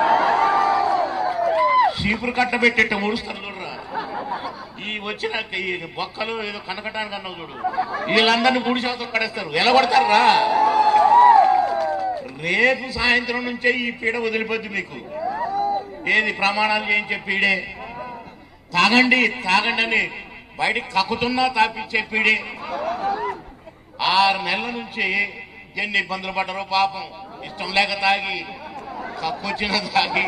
చీపురు కట్ట పెట్టేట ఊడుస్తారు చూడరా. ఈ వచ్చిన ఈ బొక్కలు ఏదో కనకటానికి అన్నావు చూడు, వీళ్ళందరినీ గుడి చదువు పడేస్తారు. ఎలా కొడతారా? రేపు సాయంత్రం నుంచే ఈ పీడ వదిలిపోద్ది మీకు. ఏది ప్రమాణాలు చేయించే పీడే, తాగండి తాగండి అని బయటికి కక్కుతున్నా తాపించే పీడే. ఆరు నెలల నుంచి ఎన్ని ఇబ్బందులు పడ్డారో పాపం. ఇష్టం లేక తాగి, కక్కొచ్చిన తాగి.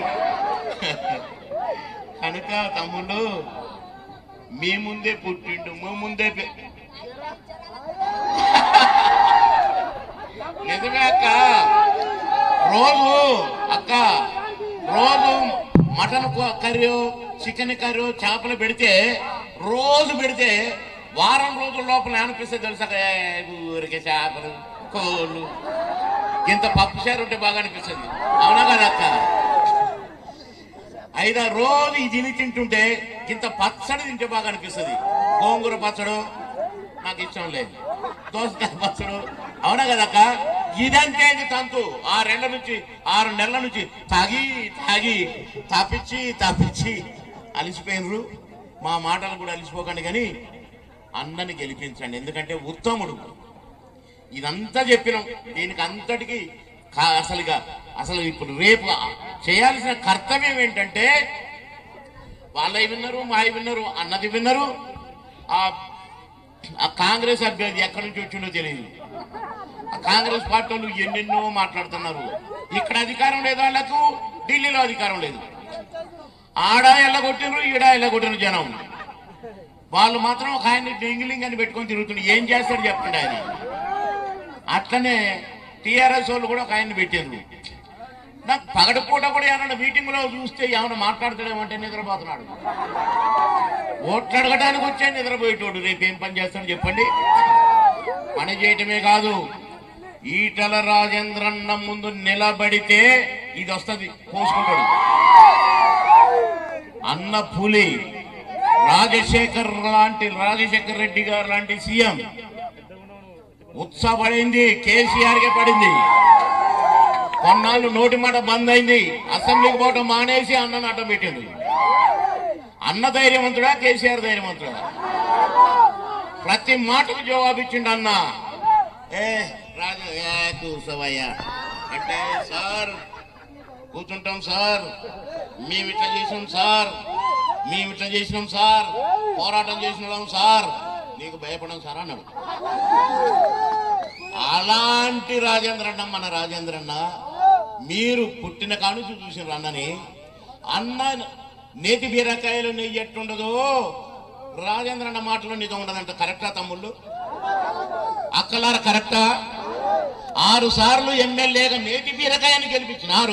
కనుక తమ్ముళ్ళు, మీ ముందే పుట్టిండు, మీ ముందే నిజమే అక్క. రోజు అక్క రోజు మటన్ కర్రీ, చికెన్ కర్రీ, చేపలు పెడితే రోజు పెడితే వారం రోజుల లోపల అనిపిస్తుంది తెలుసా? ఊరికే చేపలు, కోళ్ళు, ఇంత పప్పు చారు ఉంటే బాగా అనిపిస్తుంది. అవునా కదా అక్క? ఐదారు రోజు ఈ తిని తింటుంటే ఇంత పచ్చడి తింటే బాగా అనిపిస్తుంది. గోంగూర పచ్చడు నాకు ఇష్టం లేదు, దోసకాయ పచ్చడు. అవునా కదక్క? ఇదంతే తంతు. ఆరేళ్ల నుంచి ఆరు నెలల నుంచి తాగి తాగి తప్పించి తప్పించి అలిసిపోయినరు. మా మాటలు కూడా అలిసిపోకండి, కానీ అన్నని గెలిపించండి. ఎందుకంటే ఉత్తముడు. ఇదంతా చెప్పినాం. దీనికి అంతటికి అసలుగా అసలు ఇప్పుడు రేపు చేయాల్సిన కర్తవ్యం ఏంటంటే, వాళ్ళవి విన్నారు, మావి విన్నారు, అన్నది విన్నారు. ఆ కాంగ్రెస్ అభ్యర్థి ఎక్కడి నుంచి వచ్చిండో తెలియదు. ఆ కాంగ్రెస్ పార్టీ వాళ్ళు ఎన్నెన్నో మాట్లాడుతున్నారు. ఇక్కడ అధికారం లేదు వాళ్ళకు, ఢిల్లీలో అధికారం లేదు. ఆడ ఎల్లగొట్టినరు, ఈడ ఎల్లగొట్టిన జనం. వాళ్ళు మాత్రం ఒక ఆయన్ని డింగిలింగ్ అని పెట్టుకొని తిరుగుతున్నారు. ఏం చేస్తాడు చెప్పండి ఆయన. అట్లనే టీఆర్ఎస్ వాళ్ళు కూడా ఒక ఆయన్ని పెట్టారు. నాకు పగటిపూట కూడా ఏమన్నా మీటింగ్ లో చూస్తే ఏమన్నా మాట్లాడతాడేమంటే నిద్రపోతున్నాడు. ఓట్లు అడగడానికి వచ్చే నిద్రపోయేటోడు రేపు ఏం పని చేస్తాడు చెప్పండి? పని చేయటమే కాదు, ఈటల రాజేంద్రన్న ముందు నిలబడితే ఇది వస్తుంది, పోసుకుంటాడు. అన్న పులి రాజశేఖర్ లాంటి రాజశేఖర్ రెడ్డి గారు లాంటి సీఎం ఉత్సాహపడింది, కేసీఆర్ కే పడింది. కొన్నాళ్ళు నోటి మాట బంద్ అయింది, అసెంబ్లీకి పోవటం మానేసి అన్నను అడ్డం పెట్టింది. అన్న ధైర్యవంతుడా, కేసీఆర్ ధైర్యవంతుడా? ప్రతి మాటకు జవాబిచ్చిండు అన్న. ఏ రాజు కూర్చోవయ్యా అంటే, సార్ కూర్చుంటాం సార్, మేము ఇట్లా చేసినాం సార్, మేము ఇట్లా చేసినాం సార్, పోరాటం చేసినాం సార్, నీకు భయపడం సార్ అన్నాడు. అలాంటి రాజేంద్రన్న మన రాజేంద్రన్న. మీరు పుట్టిన కానుంచి చూసిన అన్నని. అన్న నేతి బీరకాయలు నెయ్యి ఎట్టుండదో రాజేంద్రన్న మాటలో నిజం ఉండదంట. కరెక్టా తమ్ముళ్ళు, అక్కలార? కరెక్టా? ఆరు సార్లు ఎమ్మెల్యేగా నేతి బీరకాయని గెలిపించినారు.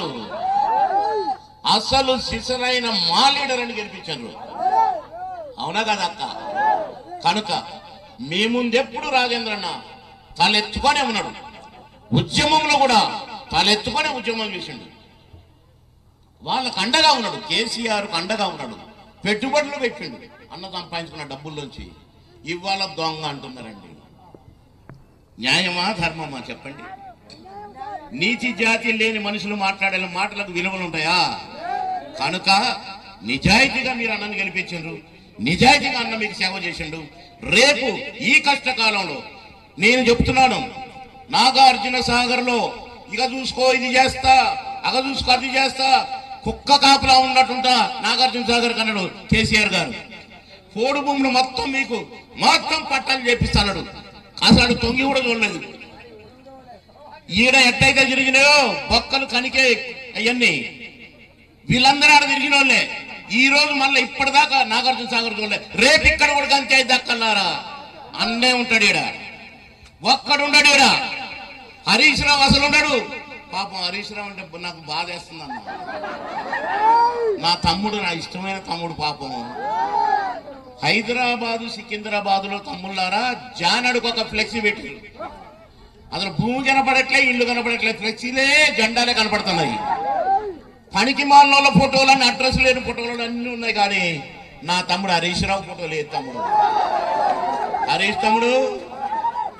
అసలు సిసలైన మా లీడర్ అని గెలిపించారు. అవునా కదా అక్క? కనుక మీ ముందెప్పుడు రాజేంద్రన్న తలెత్తుకొనే ఉన్నాడు. ఉద్యమంలో కూడా తలెత్తుకొనే ఉద్యమం చేసిండు. వాళ్ళకు అండగా ఉన్నాడు, కేసీఆర్కు అండగా ఉన్నాడు. పెట్టుబడులు పెట్టిండు అన్న సంపాదించుకున్న డబ్బుల్లోంచి. ఇవాళ దొంగ అంటున్నారండి. న్యాయమా ధర్మమా చెప్పండి? నీతి జాతి లేని మనుషులు మాట్లాడే మాటలకు విలువలు ఉంటాయా? కనుక నిజాయితీగా మీరు అన్నని గెలిపించిండ్రు, నిజాయితీగా అన్న మీకు సేవ చేసిండు. రేపు ఈ కష్టకాలంలో నేను చెప్తున్నాను, నాగార్జున సాగర్ లో ఇక చూసుకో ఇది చేస్తా, అగ చూసుకో అది చేస్తా, కుక్క కాపులా ఉన్నట్టుంటా నాగార్జున సాగర్ కన్నాడు కేసీఆర్ గారు. పోడు భూములు మొత్తం మీకు మొత్తం పట్టాలు చేపిస్తాడు. అసలు తొంగి కూడా చూడలేదు. ఈడ ఎట్టయితే తిరిగినాయో బొక్కలు కనికే అవన్నీ వీళ్ళందరూ ఆడ తిరిగిన వాళ్ళే. ఈ రోజు మళ్ళీ ఇప్పటిదాకా నాగార్జున సాగర్ చూడలే. రేపు ఇక్కడ కూడా కంచాయి దక్కన్నారా? అన్నే ఉంటాడు ఈడ, ఒక్కడుండడు ఈడ. హరీష్ రావు అసలు ఉండడు. పాపం హరీష్ రావు అంటే నాకు బాధ వేస్తుంది అన్న. నా తమ్ముడు, నా ఇష్టమైన తమ్ముడు. పాపం హైదరాబాదు సికింద్రాబాద్ లో తమ్ముళ్ళారా జానడుకు ఒక ఫ్లెక్సీ పెట్టి, అసలు భూమి కనపడట్లే, ఇల్లు కనపడట్లే, ఫ్లెక్సీలే జెండాలే కనపడుతున్నాయి. పనికి మాలిన ఫోటోలు, అడ్రస్ లేని ఫోటోలు అన్ని ఉన్నాయి. కానీ నా తమ్ముడు హరీష్ రావు ఫోటో లేదు. తమ్ముడు హరీష్ తమ్ముడు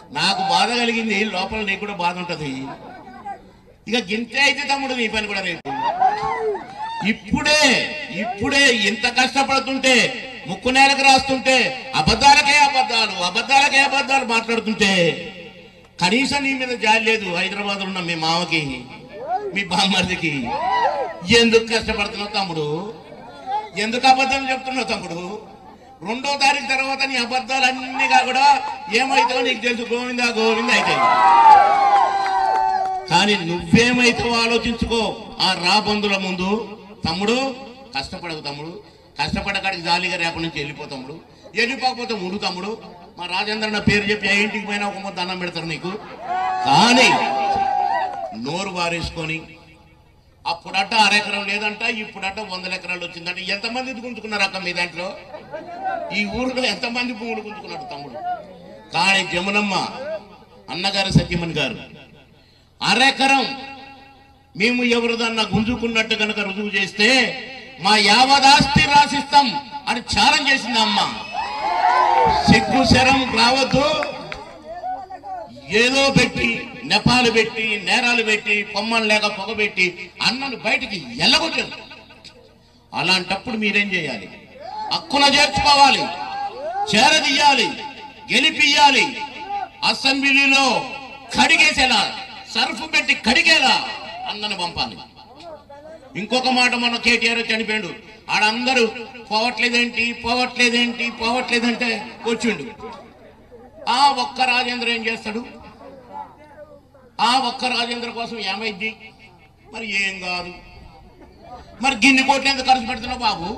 నాకు బాధ కలిగింది, లోపల నీకు కూడా బాధ ఉంటది. ఇక గింతే అయితే తమ్ముడు నీ పని కూడా రేపు. ఇప్పుడే ఇప్పుడే ఇంత కష్టపడుతుంటే, ముక్కు నేలకు రాస్తుంటే, అబద్ధాలకే అబద్ధాలు అబద్ధాలకే అబద్ధాలు మాట్లాడుతుంటే కనీసం నీ మీద జాలి లేదు. హైదరాబాద్ ఉన్న మీ మామకి, మీ బామ్మర్దికి ఎందుకు కష్టపడుతున్నావు తమ్ముడు? ఎందుకు అబద్ధాలు చెప్తున్నావు తమ్ముడు? రెండో తారీఖు తర్వాత నీ అబద్ధాలన్నీ కూడా ఏమైతావో నీకు తెలుసు. గోవిందా గోవింద అయితే, కానీ నువ్వేమైతావో ఆలోచించుకో. ఆ రాబందుల ముందు తమ్ముడు కష్టపడవు తమ్ముడు. కష్టపడకాడికి జాలీగా రేపటి నుంచి వెళ్ళిపో తమ్ముడు. వెళ్ళిపోకపోతే ముడు తమ్ముడు. మా రాజేంద్ర నా పేరు చెప్పి ఆ ఇంటికి పోయినా ఒక మొత్తం అన్నం పెడతారు నీకు. కానీ నోరు వారేసుకొని అప్పుడట అరెకరం లేదంట, ఇప్పుడట వందల ఎకరాలు వచ్చిందంట. ఎంతమంది గుంజుకున్నారు అక్క మీ దాంట్లో? ఈ ఊరిలో ఎంతమంది భూములు గుంజుకున్నారు తమ్ముడు? కానీ జమునమ్మ అన్నగారు, సత్యమణి గారు అరెకరం మేము ఎవరిదన్నా గుంజుకున్నట్టు కనుక రుజువు చేస్తే మా యావదాస్తి రాసిస్తాం అని ఛాలెంజ్ చేసింది అమ్మ. సిగ్గు శరం రావద్దు. ఏదో పెట్టి నెపాలు పెట్టి నేరాలు పెట్టి పొమ్మలు లేక పొగబెట్టి అన్నను బయటికి ఎల్లగొట్టలేదు. అలాంటప్పుడు మీరేం చేయాలి? హక్కున చేర్చుకోవాలి, చేరదీయాలి, గెలిపియాలి. అసెంబ్లీలో కడిగేసేలా, సర్ఫ్ పెట్టి కడిగేలా అన్నను పంపాలి. ఇంకొక మాట, మన కేటీఆర్ చనిపోయాడు, ఆడందరూ పోవట్లేదేంటి పోవట్లేదేంటి పోవట్లేదంటే వచ్చిండు. ఆ ఒక్క రాజేంద్ర ఏం చేస్తాడు? ఆ ఒక్క రాజేంద్ర కోసం ఏమైంది? మరి ఏం కాదు. మరి గిన్ని కోట్లు ఎంత ఖర్చు పెడుతున్నావు బాబు?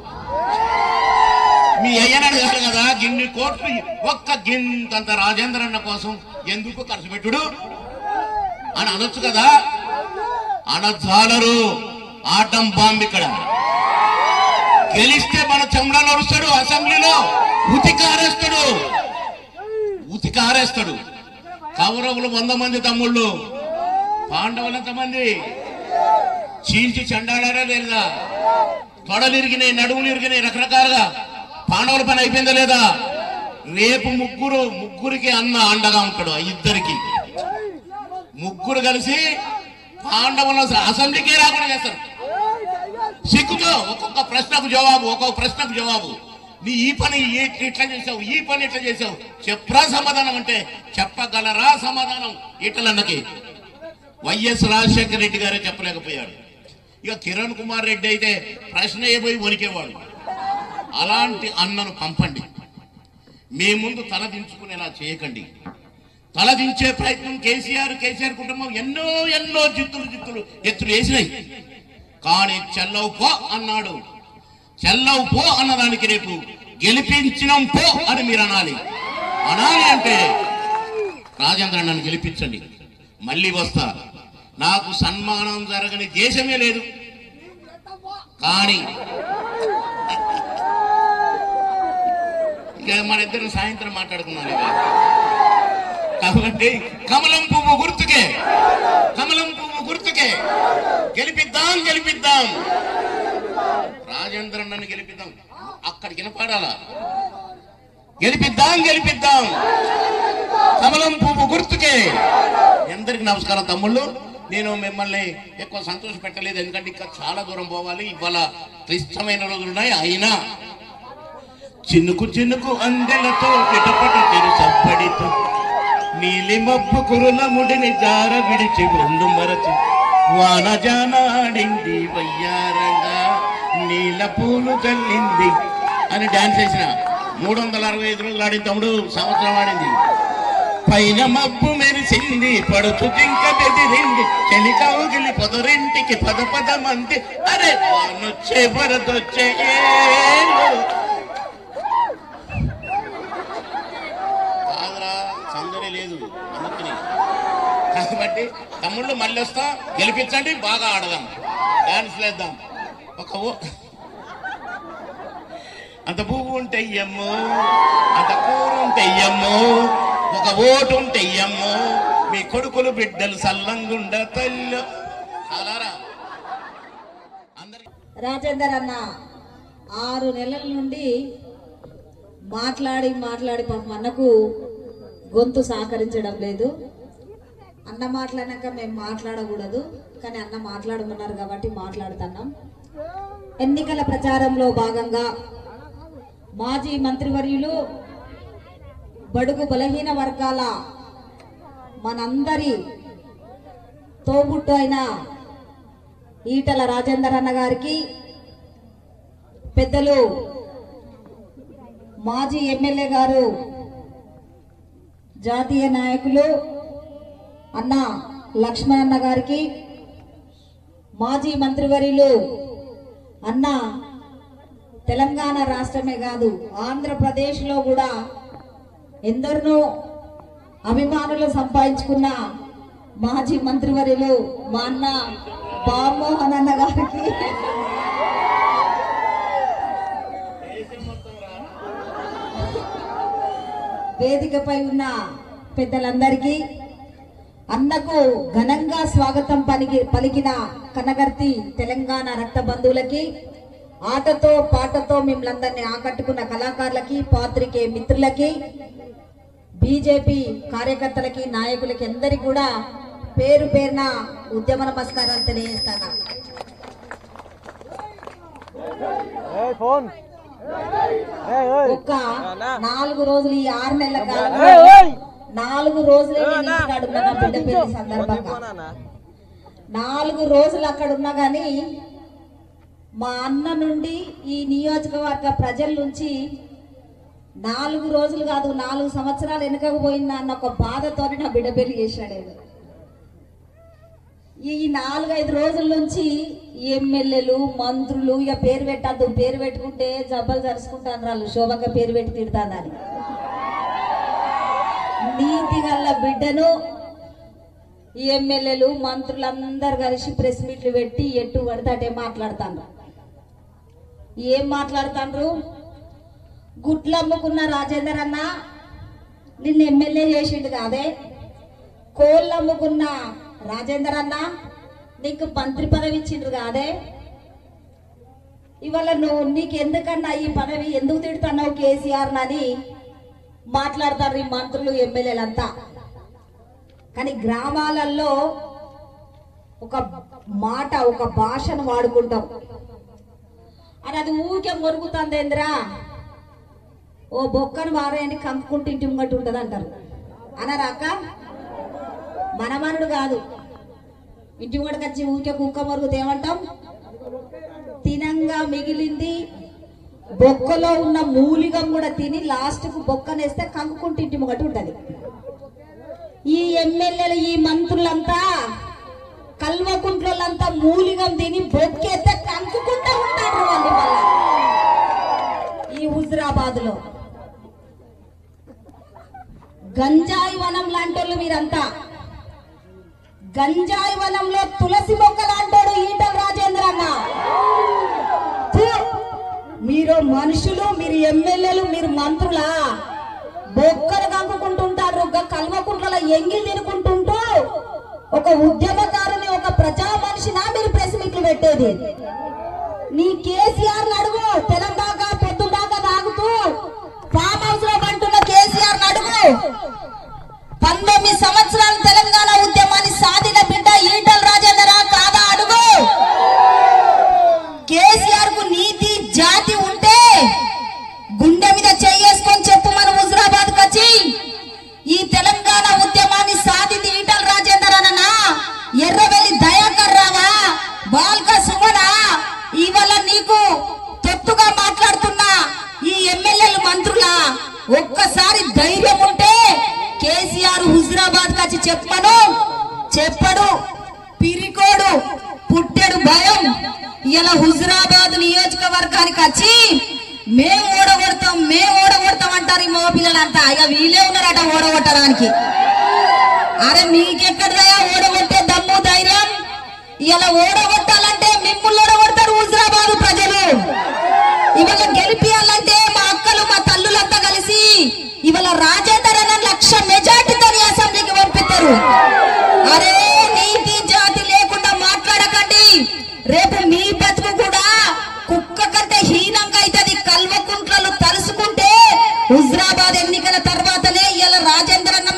మీ అయ్యనాడు కాదు కదా, గిన్ని కోట్లు ఒక్క గింతంత రాజేంద్ర అన్న కోసం ఎందుకు ఖర్చు పెట్టుడు అని అనొచ్చు కదా. అనజాలరు. ఆటం బాంబు ఇక్కడ. గెలిస్తే మన చెమడలో వస్తాడు, అసెంబ్లీలో ఉతికారేస్తాడు ఉతికారేస్తాడు. కౌరవులు వంద మంది తమ్ముళ్ళు, పాండవులు ఎంతమంది? చీల్చి చెండాడారా లేదా? తొడలు ఇరిగినాయి, నడువులు ఇరిగినాయి, రకరకాలుగా. పాండవుల పని అయిపోయిందా లేదా? రేపు ముగ్గురు ముగ్గురికి అన్న అండగా ఉంటాడు. ఇద్దరికి ముగ్గురు కలిసి పాండవుల అసెంబ్లీకే రాకుండా చేస్తారు. సిగ్గుతో ఒక్కొక్క ప్రశ్నకు జవాబు, ఒక్కొక్క ప్రశ్నకు జవాబు. నీ ఈ పని ఇట్లా చేసావు, ఈ పని ఇట్లా చేసావు, చెప్పరా సమాధానం అంటే చెప్పగలరా సమాధానం? ఇట్లన్నకి వైఎస్ రాజశేఖర రెడ్డి గారే చెప్పలేకపోయాడు. ఇక కిరణ్ కుమార్ రెడ్డి అయితే ప్రశ్న అయిపోయి వణికేవాడు. అలాంటి అన్నను పంపండి. మీ ముందు తలదించుకునేలా చేయకండి. తలదించే ప్రయత్నం కేసీఆర్ కేసీఆర్ కుటుంబం ఎన్నో ఎన్నో జిత్తులు జిత్తులు ఎత్తులు వేసినాయి. కానీ చెల్లవు పో అన్నాడు. చెల్లవు పో అన్నదానికి రేపు గెలిపించినాం పో అని మీరు అనాలి. అనాలి అంటే రాజేంద్ర నన్ను గెలిపించండి, మళ్ళీ వస్తా. నాకు సన్మానం జరగని దేశమే లేదు. కానీ ఇక మన ఇద్దరు సాయంత్రం మాట్లాడుకున్నాను. కాబట్టి కమలం పువ్వు గుర్తుకే, కమలం పువ్వు గుర్తుకే గెలిపిద్దాం గెలిపిద్దాం రాజేంద్ర నన్ను గెలిపిద్దాం. అక్కడికి వినపాడాలా? గెలిపిద్దాం గెలిపిద్దాం కమలం పువ్వు గుర్తుకే. అందరికి నమస్కారం తమ్ముళ్ళు. నేను మిమ్మల్ని ఎక్కువ సంతోష పెట్టలేదు, ఎందుకంటే ఇంకా చాలా దూరం పోవాలి. ఇవాళ క్లిష్టమైన రోజులు ఉన్నాయి. అయినా చిన్నుకు చిన్నుకు అందెలతో పిటపట తెరుసప్పడితో నీలి మబ్బు కురుల ముడిని జార విడిచి ఒళ్ళు మరచి వాన జానాడింది వయ్యారంగా నీల పూలు చల్లింది అని డాన్స్ చేసిన మూడు వందల అరవై ఐదు రోజులు ఆడిన తమ్ముడు. సంవత్సరం ఆడింది. పైన మబ్బు మెరిసింది, పడుతు జింక బెదిరింది, చలి కౌగిలి పొదరింటికి పద పద మంది. అరే వానొచ్చే వరదొచ్చే కాదురా, సందడి లేదు అందుకని. కాబట్టి తమ్ముళ్ళు మళ్ళీ వస్తా, గెలిపించండి, బాగా ఆడదాం, డాన్స్ వేద్దాం. ఒక అంత పువ్వు ఉంటెయ్యమ్మో, అంత కూర ఉంటెయ్యమ్మో, ఒక ఓటు ఉంటెయ్యమ్మో, మీ కొడుకులు బిడ్డలు సల్లంగుండ తల్లు. రాజేందర్ అన్న ఆరు నెలల నుండి మాట్లాడి మాట్లాడి పాపం అన్నకు గొంతు సహకరించడం లేదు. అన్న మాట్లాడినాక మేము మాట్లాడకూడదు, కానీ అన్న మాట్లాడమన్నారు కాబట్టి మాట్లాడుతున్నాం. ఎన్నికల ప్రచారంలో భాగంగా మాజీ మంత్రివర్యులు బడుగు బలహీన వర్గాల మనందరి తోబుట్టు అయిన ఈటల రాజేందర్ అన్న గారికి, పెద్దలు మాజీ ఎమ్మెల్యే గారు జాతీయ నాయకులు అన్న లక్ష్మణ్ అన్న గారికి, మాజీ మంత్రివర్యులు అన్న తెలంగాణ రాష్ట్రమే కాదు ఆంధ్రప్రదేశ్లో కూడా ఎందరినో అభిమానులు సంపాదించుకున్న మాజీ మంత్రివర్యులు మా అన్న బామోహన్ అన్న గారికి, వేదికపై ఉన్న పెద్దలందరికీ, అన్నకు ఘనంగా స్వాగతం పలికి పలికిన కనగర్తి తెలంగాణ రక్త బంధువులకి, ఆటతో పాటతో మిమ్మల్ందరినీ ఆకట్టుకున్న కళాకారులకి, పాత్రికే మిత్రులకి, బీజేపీ కార్యకర్తలకి, నాయకులకి అందరికి కూడా పేరు పేరున ఉద్యమ నమస్కారాలు తెలియజేస్తాను. ఒక నాలుగు రోజులు ఈ ఆరు నెలల కాలంలో నాలుగు రోజులే నేను ఇంటికాడ ఉన్నా నా బిడ్డ పెళ్లి సందర్భంగా. నాలుగు రోజులు అక్కడ ఉన్నా కానీ మా అన్న నుండి ఈ నియోజకవర్గ ప్రజల నుంచి నాలుగు రోజులు కాదు నాలుగు సంవత్సరాలు వెనుకకు పోయిందా అన్న ఒక బాధతోనే నా బిడ్డ పెళ్లి చేశాడు. ఈ నాలుగైదు రోజుల నుంచి ఎమ్మెల్యేలు మంత్రులు ఇక పేరు పెట్టద్దు, పేరు పెట్టుకుంటే జబ్బలు జరుచుకుంటాను వాళ్ళు, శోభంగా పేరు పెట్టి తిడతానని, నీతి గల్ల బిడ్డను ఈ ఎమ్మెల్యేలు మంత్రులు అందరు కలిసి ప్రెస్ మీట్లు పెట్టి ఎట్టు పడితే అటే మాట్లాడుతాను. ఏం మాట్లాడుతాండ్రు? గుడ్లు అమ్ముకున్న రాజేందర్ అన్న నిన్ను ఎమ్మెల్యే చేసిండు కాదే, కోళ్ళు అమ్ముకున్న రాజేందర్ అన్న నీకు మంత్రి పదవి ఇచ్చిండ్రు కాదే, ఇవాళ నువ్వు నీకు ఎందుకన్నా ఈ పదవి ఎందుకు తిడుతున్నావు కేసీఆర్ అని మాట్లాడతారు ఈ మంత్రులు ఎమ్మెల్యేలంతా. కానీ గ్రామాలలో ఒక మాట ఒక భాషను వాడుకుంటాం, అని అది ఊరికే మొరుగుతుందేంద్రా, ఓ బొక్కను వారేని కంపుకుంటూ ఇంటి ముంగట్టు ఉంటుంది అంటారు అనరాక. మనమనుడు కాదు, ఇంటి ముంగడికి వచ్చి ఊరికే కుక్క మొరుగుతే ఏమంటాం, తినంగా మిగిలింది బొక్కలో ఉన్న మూలిగం కూడా తిని లాస్ట్ కు బొక్కనేస్తే కంపుకుంటూ ఇంటి ముంగట్టు ఉంటది. ఈ ఎమ్మెల్యేలు ఈ మంత్రులంతా కల్వకుంట్లంతా మూలిగం తిని బొక్కేస్తే కంపుకుంటూ ఉంటారు వాళ్ళు. ఈ హుజరాబాద్ లో గంజాయి వనం లాంటోళ్ళు మీరంతా, గంజాయి వనంలో తులసి మొక్క లాంటోడు ఈటల రాజేందర్ అన్న. మీరు మనుషులు, మీరు ఎమ్మెల్యేలు, మీరు మంత్రులా బొక్కలు కంపుకుంటుంటారు, కల్వకుంట్ల ఎంగిల్ తినుకుంటుంటూ ఒక ఉద్యమకారుని ఒక ప్రజా మనిషినా మీరు ప్రెస్ మీట్లు పెట్టేది? నీ కేసీఆర్ అడుగు, తెలంగాణ పొద్దుదాకా తాగుతూ ఫామ్ హౌస్ లో పంటున్న కేసీఆర్ అడుగు, పంతొమ్మిది సంవత్సరాల తెలంగాణ ఉద్యమాన్ని సాధిన బిడ్డ ఈటల రాజేందర్ కాదా అడుగు. కేసీఆర్ కు నీతి జాతి ఉంటే గుండె మీద చేసుకొని చెప్పు మన హుజరాబాద్ వచ్చి ఈ తెలంగాణ ఉద్యమాన్ని సాధింది ఈటల రాజేందర్ అన్నా, ఎర్రవెల్లి దయాకర్ రావా, బాల్క సుమనా, ఇవాళ నీకు తొత్తుగా మాట్లాడుతున్నా ఈ ఎమ్మెల్యేలు మంత్రులా ఒక్కసారి ధైర్యం ఉంటే కేసీఆర్ హుజరాబాద్ వచ్చి చెప్పను, చెప్పడు పిరికోడు పుట్టెడు భయం. ఇలా హుజరాబాద్ నియోజకవర్గానికి వచ్చి మేము ఓడగొడతాం మేము ఓడగొడతాం అంటారు ఈ మగ పిల్లలంతా. ఇక వీళ్ళే ఉన్నారట ఓడగొట్టడానికి. అరే మీకెక్కడదయా ఓడగొట్టే దమ్ము ధైర్యం? ఇలా ఓడగొట్టాలంటే మిమ్మల్ని ఓడగొడతారు హుజరాబాద్ ప్రజలు. ఇవాళ గెలిపియాలంటే మా అక్కలు మా తల్లులంతా కలిసి ఇవాళ రాజేందర్ అన్న లక్ష మెజార్టీతో అసెంబ్లీకి పంపిస్తారు. అరే నీతి జాతి లేకుండా మాట్లాడకండి, రేపు మీ బతుకు కూడా కుక్క కంటే హీనంగా అవుతుంది. కల్వకుంట్లను తలుసుకుంటే హుజరాబాద్ ఎన్నికల తర్వాతనే ఇలా రాజేందర్ అన్న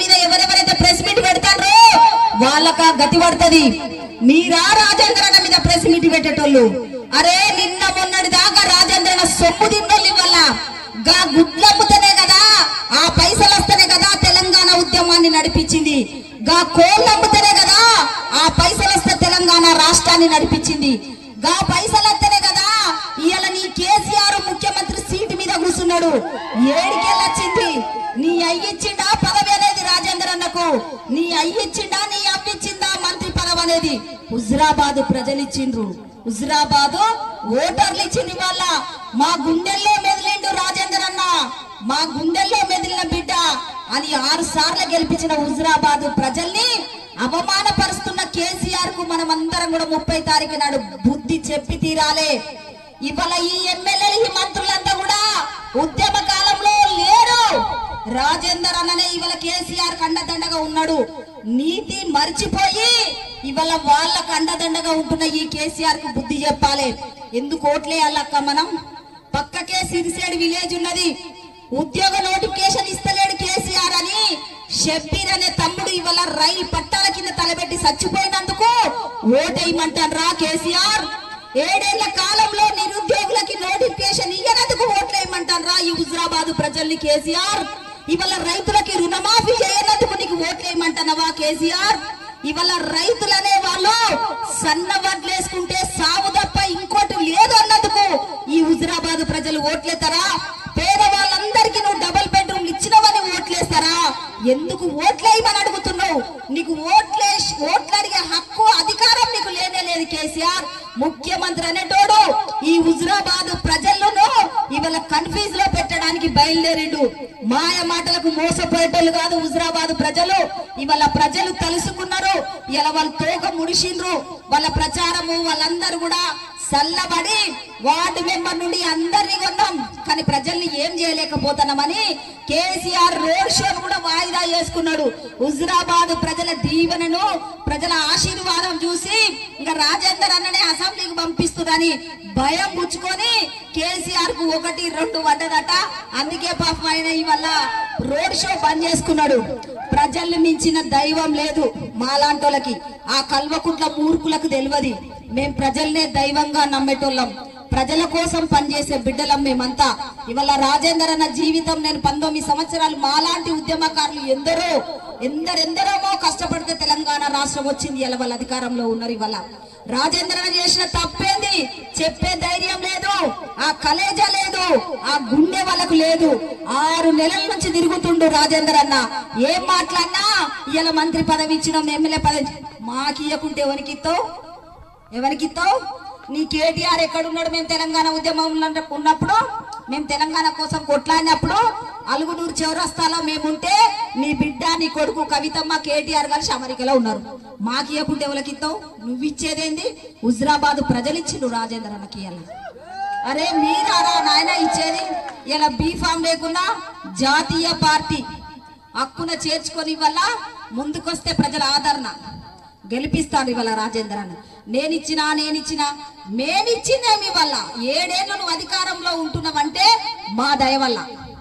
వాళ్ళక గతి పడుతుంది. మీరా రాజేంద్ర అన్న మీద ప్రెస్ మీట్ పెట్టేటోళ్ళు. అరే నిన్న మొన్నటి దాకా రాజేంద్ర అన్న సొమ్ము తిన్నోళ్ళు వల్ల గా గుడ్లమ్ముతనే కదా, ఆ పైసలు వస్తేనే కదా తెలంగాణ ఉద్యమాన్ని నడిపించింది. గా కోళ్ళమ్ముతనే కదా, ఆ పైసలు వస్తే తెలంగాణ రాష్ట్రాన్ని నడిపించింది. గా పైసలు వస్తేనే కదా ఇవాళ నీ కేసీఆర్ ముఖ్యమంత్రి సీటు మీద కూర్చున్నాడు. ఏడికెళ్ళొచ్చింది? నీ అయ్యిచ్చిండా పదవి అనేది రాజేంద్ర అన్నకు? నీ అయ్యిచ్చిండా నీ అవ్విచ్చిందా మంత్రి పదవి అనేది? హుజురాబాద్ ప్రజలు ఇచ్చిండ్రు. హుజురాబాద్ ఓటర్లు ఇచ్చింది. వాళ్ళ మా గుండెల్లో మెదిలిండు రాజేంద్ర అన్న, మా గుండెల్లో మెదిలిన బిడ్డ అని ఆరు సార్లు గెలిపించిన హుజురాబాద్ ప్రజల్ని అవమానపరుస్తున్న కేసీఆర్ కు మనం అందరం కూడా ముప్పై తారీఖు నాడు బుద్ధి చెప్పి తీరాలే. ఇవాళ ఈ ఎమ్మెల్యేలు ఈ మంత్రులంతా కూడా ఉద్యమ కాలంలో లేరు. రాజేందర్ అన్ననే ఇవాళ కేసీఆర్ కండదండగా ఉన్నాడు. నీతి మర్చిపోయి ఇవాళ వాళ్ళ కండదండగా ఉంటున్న ఈ కేసీఆర్ కు బుద్ధి చెప్పాలి. ఎందుకు ఓట్లేయాలక్క? మనం పక్కకే సిరిసేడు విలేజ్ ఉన్నది. ఉద్యోగ నోటిఫికేషన్ ఇస్తలేడు కేసీఆర్ అని షబ్బీర్ అనే తమ్ముడు ఇవాళ రైలు పట్టాల కింద తలబెట్టి చచ్చిపోయినందుకు ఓటేయమంటారా కేసీఆర్? ఏడేళ్ల కాలంలో నిరుద్యోగులకి నోటిఫికేషన్ ఇయ్యనందుకు ఓట్లేయమంటారా ఈ హుజురాబాద్ ప్రజల్ని కేసీఆర్? ఇవాళ రైతులకి రుణమాఫీ చేయనందుకు నీకు ఓట్లేయమంటున్నావా కేసీఆర్? ఇవాళ రైతులనే వాళ్ళు సన్న వడ్లేసుకుంటే సాగు తప్ప ఇంకోటి లేదు అన్నందుకు ఈ హుజురాబాద్ ప్రజలు ఓట్లేస్తారా? పేదవాళ్ళందరికీ నువ్వు డబుల్ బెడ్రూమ్ ఇచ్చినవని ఓట్లేస్తారా? ఎందుకు ఓట్లేయమని అడుగుతున్నావు? నీకు ఓట్లే ఓట్లు అడిగే హక్కు అధికారం నీకు లేనే లేదు కేసీఆర్. ముఖ్యమంత్రి అనేటోడు ఈ హుజురాబాద్ ప్రజలను ఇవాళ కన్ఫ్యూజ్ లో పెట్టడానికి బయలుదేరిండు. మాయ మాటలకు మోసపోయేటోళ్ళు కాదు హుజురాబాద్ ప్రజలు. ఇవాళ ప్రజలు తెలుసుకున్నారు. ఇలా వాళ్ళు తోక ముడిసిండ్రు. వాళ్ళ ప్రచారము వాళ్ళందరూ కూడా చల్లబడి వార్డు మెంబర్ నుండి అందరినీ కొన్నాం, కానీ ప్రజల్ని ఏం చేయలేకపోతున్నామని కేసీఆర్ రోడ్ షో కూడా వాయిదా చేసుకున్నాడు. హుజురాబాద్ ప్రజల దీవెనను ప్రజల ఆశీర్వాదం చూసి ఇంకా రాజేందర్ అన్ననే అసెంబ్లీకి పంపిస్తుందని భయం పుచ్చుకొని కేసీఆర్ కు ఒకటి రెండు పడ్డదట. అందుకే పాపం ఆయన ఇవాళ రోడ్ షో బంద్ చేసుకున్నాడు. ప్రజల్ని మించిన దైవం లేదు మాలాంటోళ్ళకి. ఆ కల్వకుంట్ల మూర్ఖులకు తెలియదు. మేం ప్రజల్నే దైవంగా నమ్మేటోళ్ళం. ప్రజల కోసం పనిచేసే బిడ్డలం మేమంతా. ఇవాళ రాజేందర్ అన్న జీవితం నేను పంతొమ్మిది సంవత్సరాలు మాలాంటి ఉద్యమకారులు ఎందరో ఎందరెందరమో కష్టపడితే తెలంగాణ రాష్ట్రం వచ్చింది. ఇలా వాళ్ళ అధికారంలో ఉన్నారు. ఇవాళ రాజేందర్ అన్న చేసిన తప్పేంది చెప్పే ధైర్యం లేదు, ఆ కలేజా లేదు, ఆ గుండె వాళ్ళకు లేదు. ఆరు నెలల నుంచి తిరుగుతుండు రాజేందర్ అన్న. ఏం మాట్లాడినా ఇలా మంత్రి పదవి ఇచ్చినాం, ఎమ్మెల్యే పదవి మాకు ఇవ్వకుంటే ఎవరికిస్తావు? ఎవరికిస్తావు? నీ కేటీఆర్ ఎక్కడున్నాడు? మేము తెలంగాణ ఉద్యమంలో ఉన్నప్పుడు, మేము తెలంగాణ కోసం కొట్లాడినప్పుడు అలుగునూరు చౌరస్తాలో మేముంటే నీ బిడ్డ నీ కొడుకు కవితమ్మ కేటీఆర్ కలిసి అమెరికాలో ఉన్నారు. మాకు ఇవ్వకుంటే ఎవరికి ఇస్తావు? నువ్వు ఇచ్చేదేంది? హుజురాబాద్ ప్రజలు ఇచ్చిండు రాజేందర్ అన్నకి. ఇలా అరే మీరారా నాయన ఇచ్చేది? ఇలా బీఫామ్ లేకున్నా జాతీయ పార్టీ హక్కున చేర్చుకొని వల్ల ముందుకొస్తే ప్రజల ఆదరణ గెలిపిస్తాడు ఇవాళ రాజేందర్ అన్న. నేనిచ్చినా నేనిచ్చినా మేమిచ్చిందే మీ వల్ల. ఏడేళ్ళు నువ్వు అధికారంలో ఉంటున్నావంటే మా దయ వల్ల,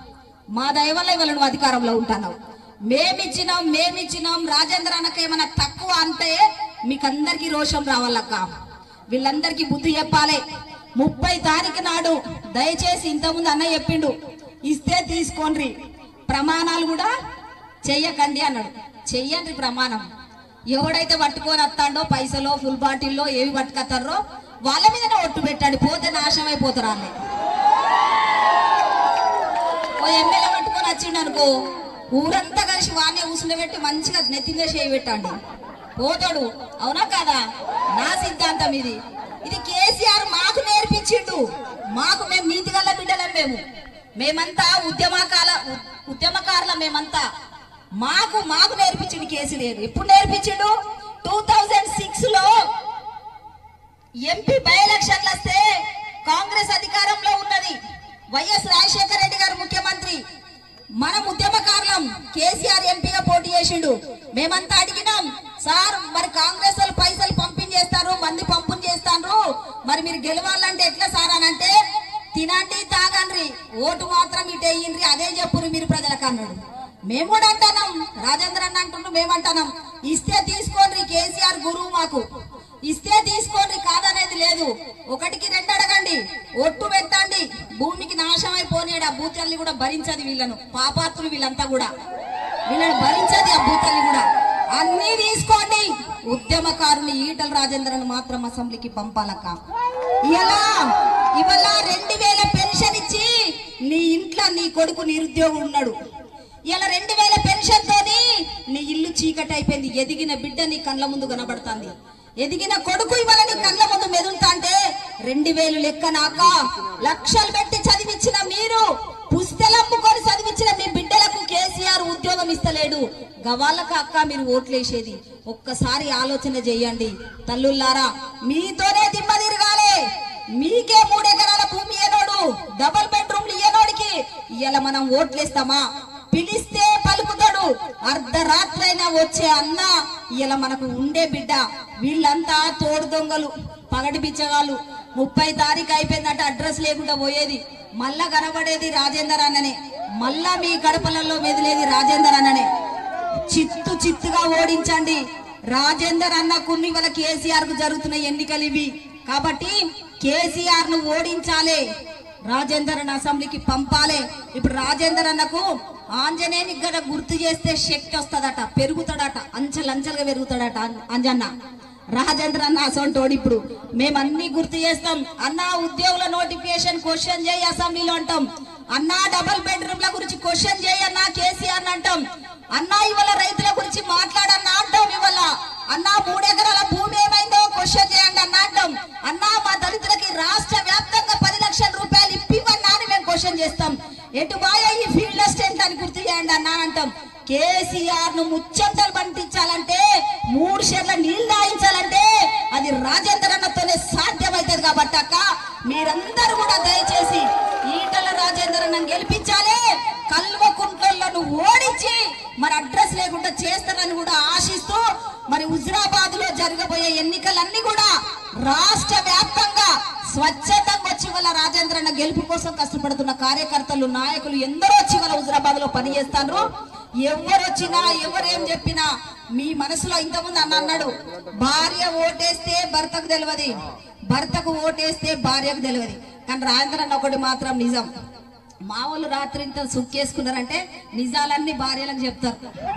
మా దయ వల్ల ఇవాళ నువ్వు అధికారంలో ఉంటున్నావు. మేమిచ్చినాం మేమిచ్చినాం రాజేందర్ అన్నకి ఏమైనా తక్కువ అంటే మీకందరికి రోషం రావాలక్క. వీళ్ళందరికీ బుద్ధి చెప్పాలి. ముప్పై తారీఖు నాడు దయచేసి ఇంతకుముందు అన్న చెప్పిండు, ఇస్తే తీసుకోండి, ప్రమాణాలు కూడా చెయ్యకండి అన్నాడు. చెయ్యండి ప్రమాణం. ఎవడైతే పట్టుకొని వస్తాడో పైసలో ఫుల్ బాటిల్లో ఏవి పట్టుకొస్తారో వాళ్ళ మీదనే ఒట్టు పెట్టండి. పోతే నాశనం అయిపోతారు. అన్నీ ఓ ఎమ్మెల్యే పట్టుకొని వచ్చిండు అనుకో, ఊరంతా కలిసి వాడినే కూర్చుండబెట్టి మంచిగా నెత్తిందే చేయి పెట్టండి, పోతాడు. అవునా కాదా? నా సిద్ధాంతం ఇది. ఇది కేసీఆర్ మాకు నేర్పించిండు. మాకు మేము నీతి గల్ల బిడ్డలం. మేము మేమంతా ఉద్యమకాల ఉద్యమకారుల మేమంతా మాకు మాకు నేర్పించిండు కేసీఆర్. ఎప్పుడు నేర్పించిండు? టూ థౌజండ్ సిక్స్ లో ఎంపీ బై ఎలక్షన్లు వస్తే కాంగ్రెస్ అధికారంలో ఉన్నది. వైఎస్ రాజశేఖర రెడ్డి గారు ముఖ్యమంత్రి. మనం ఉద్యమకారులం. కేసీఆర్ ఎంపీగా పోటీ చేసిండు. మేమంతా అడిగినాం, సార్ మరి కాంగ్రెస్ వాళ్ళు పైసలు పంపించేస్తారు, మంది పంపుని చేస్తారు, మరి మీరు గెలవాలంటే ఎట్లా సార్ అని అంటే, తినండి తాగండి, ఓటు మాత్రం ఇటు వేయండి, అదే చెప్పురు మీరు ప్రజలకు అన్నాడు. మేము కూడా అంటున్నాం, రాజేంద్ర అన్న అంటున్నాం, మేమంటున్నాం ఇస్తే తీసుకోండి, కేసీఆర్ గురువు మాకు, ఇస్తే తీసుకోండి, కాదనేది లేదు. ఒకటికి రెండు అడగండి, ఒట్టు పెట్టండి, భూమికి నాశనం అయిపోయాడు. ఆ భూతల్ని కూడా భరించదు వీళ్ళను, పాపాత్రులు వీళ్ళంతా కూడా, వీళ్ళని భరించదు ఆ భూతల్ని కూడా. అన్ని తీసుకోండి, ఉద్యమకారుని ఈటల రాజేంద్రను మాత్రం అసెంబ్లీకి పంపాలక్క. ఇలా ఇవాళ రెండు వేల పెన్షన్ ఇచ్చి నీ ఇంట్లో నీ కొడుకు నిరుద్యోగం ఉన్నాడు. ఇలా రెండు వేల పెన్షన్ తోని నీ ఇల్లు చీకటి అయిపోయింది. ఎదిగిన బిడ్డ నీ కళ్ళ ముందు కనబడుతుంది, ఎదిగిన కొడుకు ఇవాళ నీ కళ్ళ ముందు మెదులుతా అంటే రెండు వేలు లెక్క నాక లక్షలు పెట్టి చదివించిన మీరు, పుస్తెలమ్ముకొని చదివించిన మీ బిడ్డలకు కేసీఆర్ ఉద్యోగం ఇస్తలేడు. గవాళ్ళక అక్క మీరు ఓట్లేసేది ఒక్కసారి ఆలోచన చేయండి తల్లుల్లారా. మీతోనే దిమ్మ తిరగాలి. మీకే మూడెకరాల భూమి ఏనోడు, డబుల్ బెడ్రూమ్లు ఏనోడికి ఇలా మనం ఓట్లేస్తామా? పిలిస్తే పలుకుతాడు, అర్ధరాత్రైనా వచ్చే అన్న ఇలా మనకు ఉండే బిడ్డ. వీళ్ళంతా తోడు దొంగలు, పగటి బిచ్చగాళ్ళు. ముప్పై తారీఖు అయిపోయిందంటే అడ్రస్ లేకుండా పోయేది, మళ్ళా కనబడేది రాజేందర్ అన్ననే, మళ్ళా మీ గడపలలో మెదిలేది రాజేందర్ అన్ననే. చిత్తు చిత్తుగా ఓడించండి రాజేందర్ అన్నకు. ఇవాళ కేసీఆర్ కు జరుగుతున్న ఎన్నికలు ఇవి కాబట్టి కేసీఆర్ ను ఓడించాలి, రాజేందర్ అన్న అసెంబ్లీకి పంపాలి. ఇప్పుడు రాజేందర్ అన్నకు ఆంజనేయుని గడ గుర్తు చేస్తే శక్తి వస్తుందట, పెరుగుతాడట, అంచెలంచెలుగా పెరుగుతాడట అంజన్న. రాజేంద్ర అన్న అసంటోడు. ఇప్పుడు మేమన్నీ గుర్తు చేస్తాం. అన్నా ఉద్యోగుల నోటిఫికేషన్ క్వశ్చన్ చేయి అసెంబ్లీలో అంటాం. అన్నా డబుల్ బెడ్రూమ్ల గురించి క్వశ్చన్ చేయి అన్నా కేసీఆర్ అంటాం. అన్నా ఇవాళ రైతుల గురించి మాట్లాడన్నా అంటాం. ఇవాళ అన్నా మూడెకరాల భూమి ఏమైందో క్వశ్చన్ చేయండి అన్నా అంటాం. అన్నా మా దళితులకి రాష్ట్ర వ్యాప్తంగా పది లక్షల రూపాయలు ఇప్పివన్నా అని మేము క్వశ్చన్ చేస్తాం. ఎటు బాయ్ ఈ ఫీల్డ్ అసిస్టెంట్ అని గుర్తు చేయండి అన్నా అంటాం. కేసీఆర్ ను ముచ్చంటలు పండించాలంటే, మూడు షేర్ల నీళ్లు దాయించాలంటే అది రాజేందర్ అన్నతోనే సాధ్యమవుతుంది. కాబట్టి అక్క మీరందరూ కూడా దయచేసి ఈటల రాజేందర్ అన్న గెలిపించాలి. కల్వకుంట్లను ఓడించి మరి అడ్రస్ లేకుండా చేస్తారని కూడా ఆశిస్తూ మరి హుజురాబాద్ లో జరగబోయే ఎన్నికలన్నీ కూడా రాష్ట్ర వ్యాప్తంగా స్వచ్ఛతంగా వచ్చి వాళ్ళ రాజేంద్ర అన్న గెలుపు కోసం కష్టపడుతున్న కార్యకర్తలు, నాయకులు ఎందరో వచ్చి వాళ్ళ హుజురాబాద్ లో పనిచేస్తారు. ఎవరు వచ్చినా ఎవరేం చెప్పినా మీ మనసులో ఇంతకుముందు అన్న అన్నాడు, భార్య ఓటేస్తే భర్తకు తెలియదు, భర్తకు ఓటేస్తే భార్యకు తెలియదు. కానీ రాజేంద్ర అన్న ఒకటి మాత్రం నిజం, మా వాళ్ళు రాత్రి ఇంత సుక్కేసుకున్నారంటే నిజాలన్నీ భార్యలకు చెప్తారు.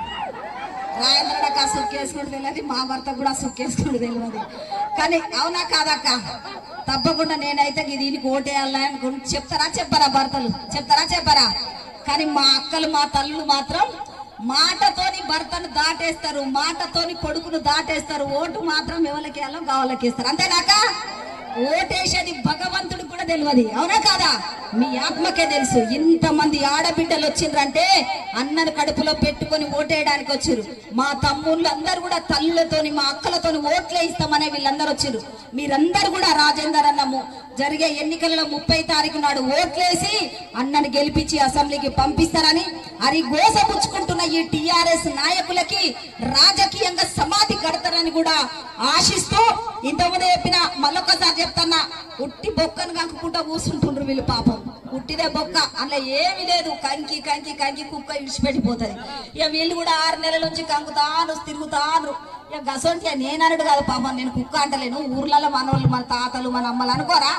రాజేంద్ర అక్క సుక్కేసుకుంటూ తెలియదు, మా భర్త కూడా సుక్కేసుకుంటూ తెలియదు. కానీ అవునా కాదక్క? తప్పకుండా నేనైతే దీనికి ఓటేయాలని అనుకుంటు చెప్తారా చెప్పారా? భర్తలు చెప్తారా చెప్పారా? కానీ మా అక్కలు మా తల్లులు మాత్రం మాటతోని భర్తను దాటేస్తారు, మాటతోని కొడుకును దాటేస్తారు. ఓటు మాత్రం ఎవరికి వేయాలో గావలకి వేస్తారు. అంతేనాక ఓటేసేది భగవంతుడికి కూడా తెలియదు. అవునా కాదా? మీ ఆత్మకే తెలుసు. ఇంతమంది ఆడబిడ్డలు వచ్చిండ్రంటే అన్నను కడుపులో పెట్టుకొని ఓటేయడానికి వచ్చారు. మా తమ్ముళ్ళు అందరు కూడా తల్లులతోని మా అక్కలతోని ఓట్లే ఇస్తామనే వీళ్ళందరూ వచ్చారు. మీరందరూ కూడా రాజేందర్ అన్నము జరిగే ఎన్నికలలో ముప్పై తారీఖు నాడు ఓట్లేసి అన్నను గెలిపించి అసెంబ్లీకి పంపిస్తారని అది గోసపుచ్చుకుంటున్న ఈ టిఆర్ఎస్ నాయకులకి రాజకీయంగా సమాధి కడతారని కూడా ఆశిస్తూ ఇంతకుముందు చెప్పిన మళ్ళొక్కసారి చెప్తున్నా, ఉట్టి బొక్కను కంకుకుంటా కూర్చుంటుండ్రు వీళ్ళు. పాపం ఉట్టిదే బొక్క, అందులో ఏమి లేదు. కంకి కంకి కంకి కుక్క విడిచిపెట్టిపోతుంది. ఇక వీళ్ళు కూడా ఆరు నెలల నుంచి కంకుతాను తిరుగుతాను. ఇక గసొంటి నేనడు కాదు పాపం, నేను కుక్క అంటలేను. ఊర్లలో మన వాళ్ళు మన తాతలు మన అమ్మలు అనుకోరా?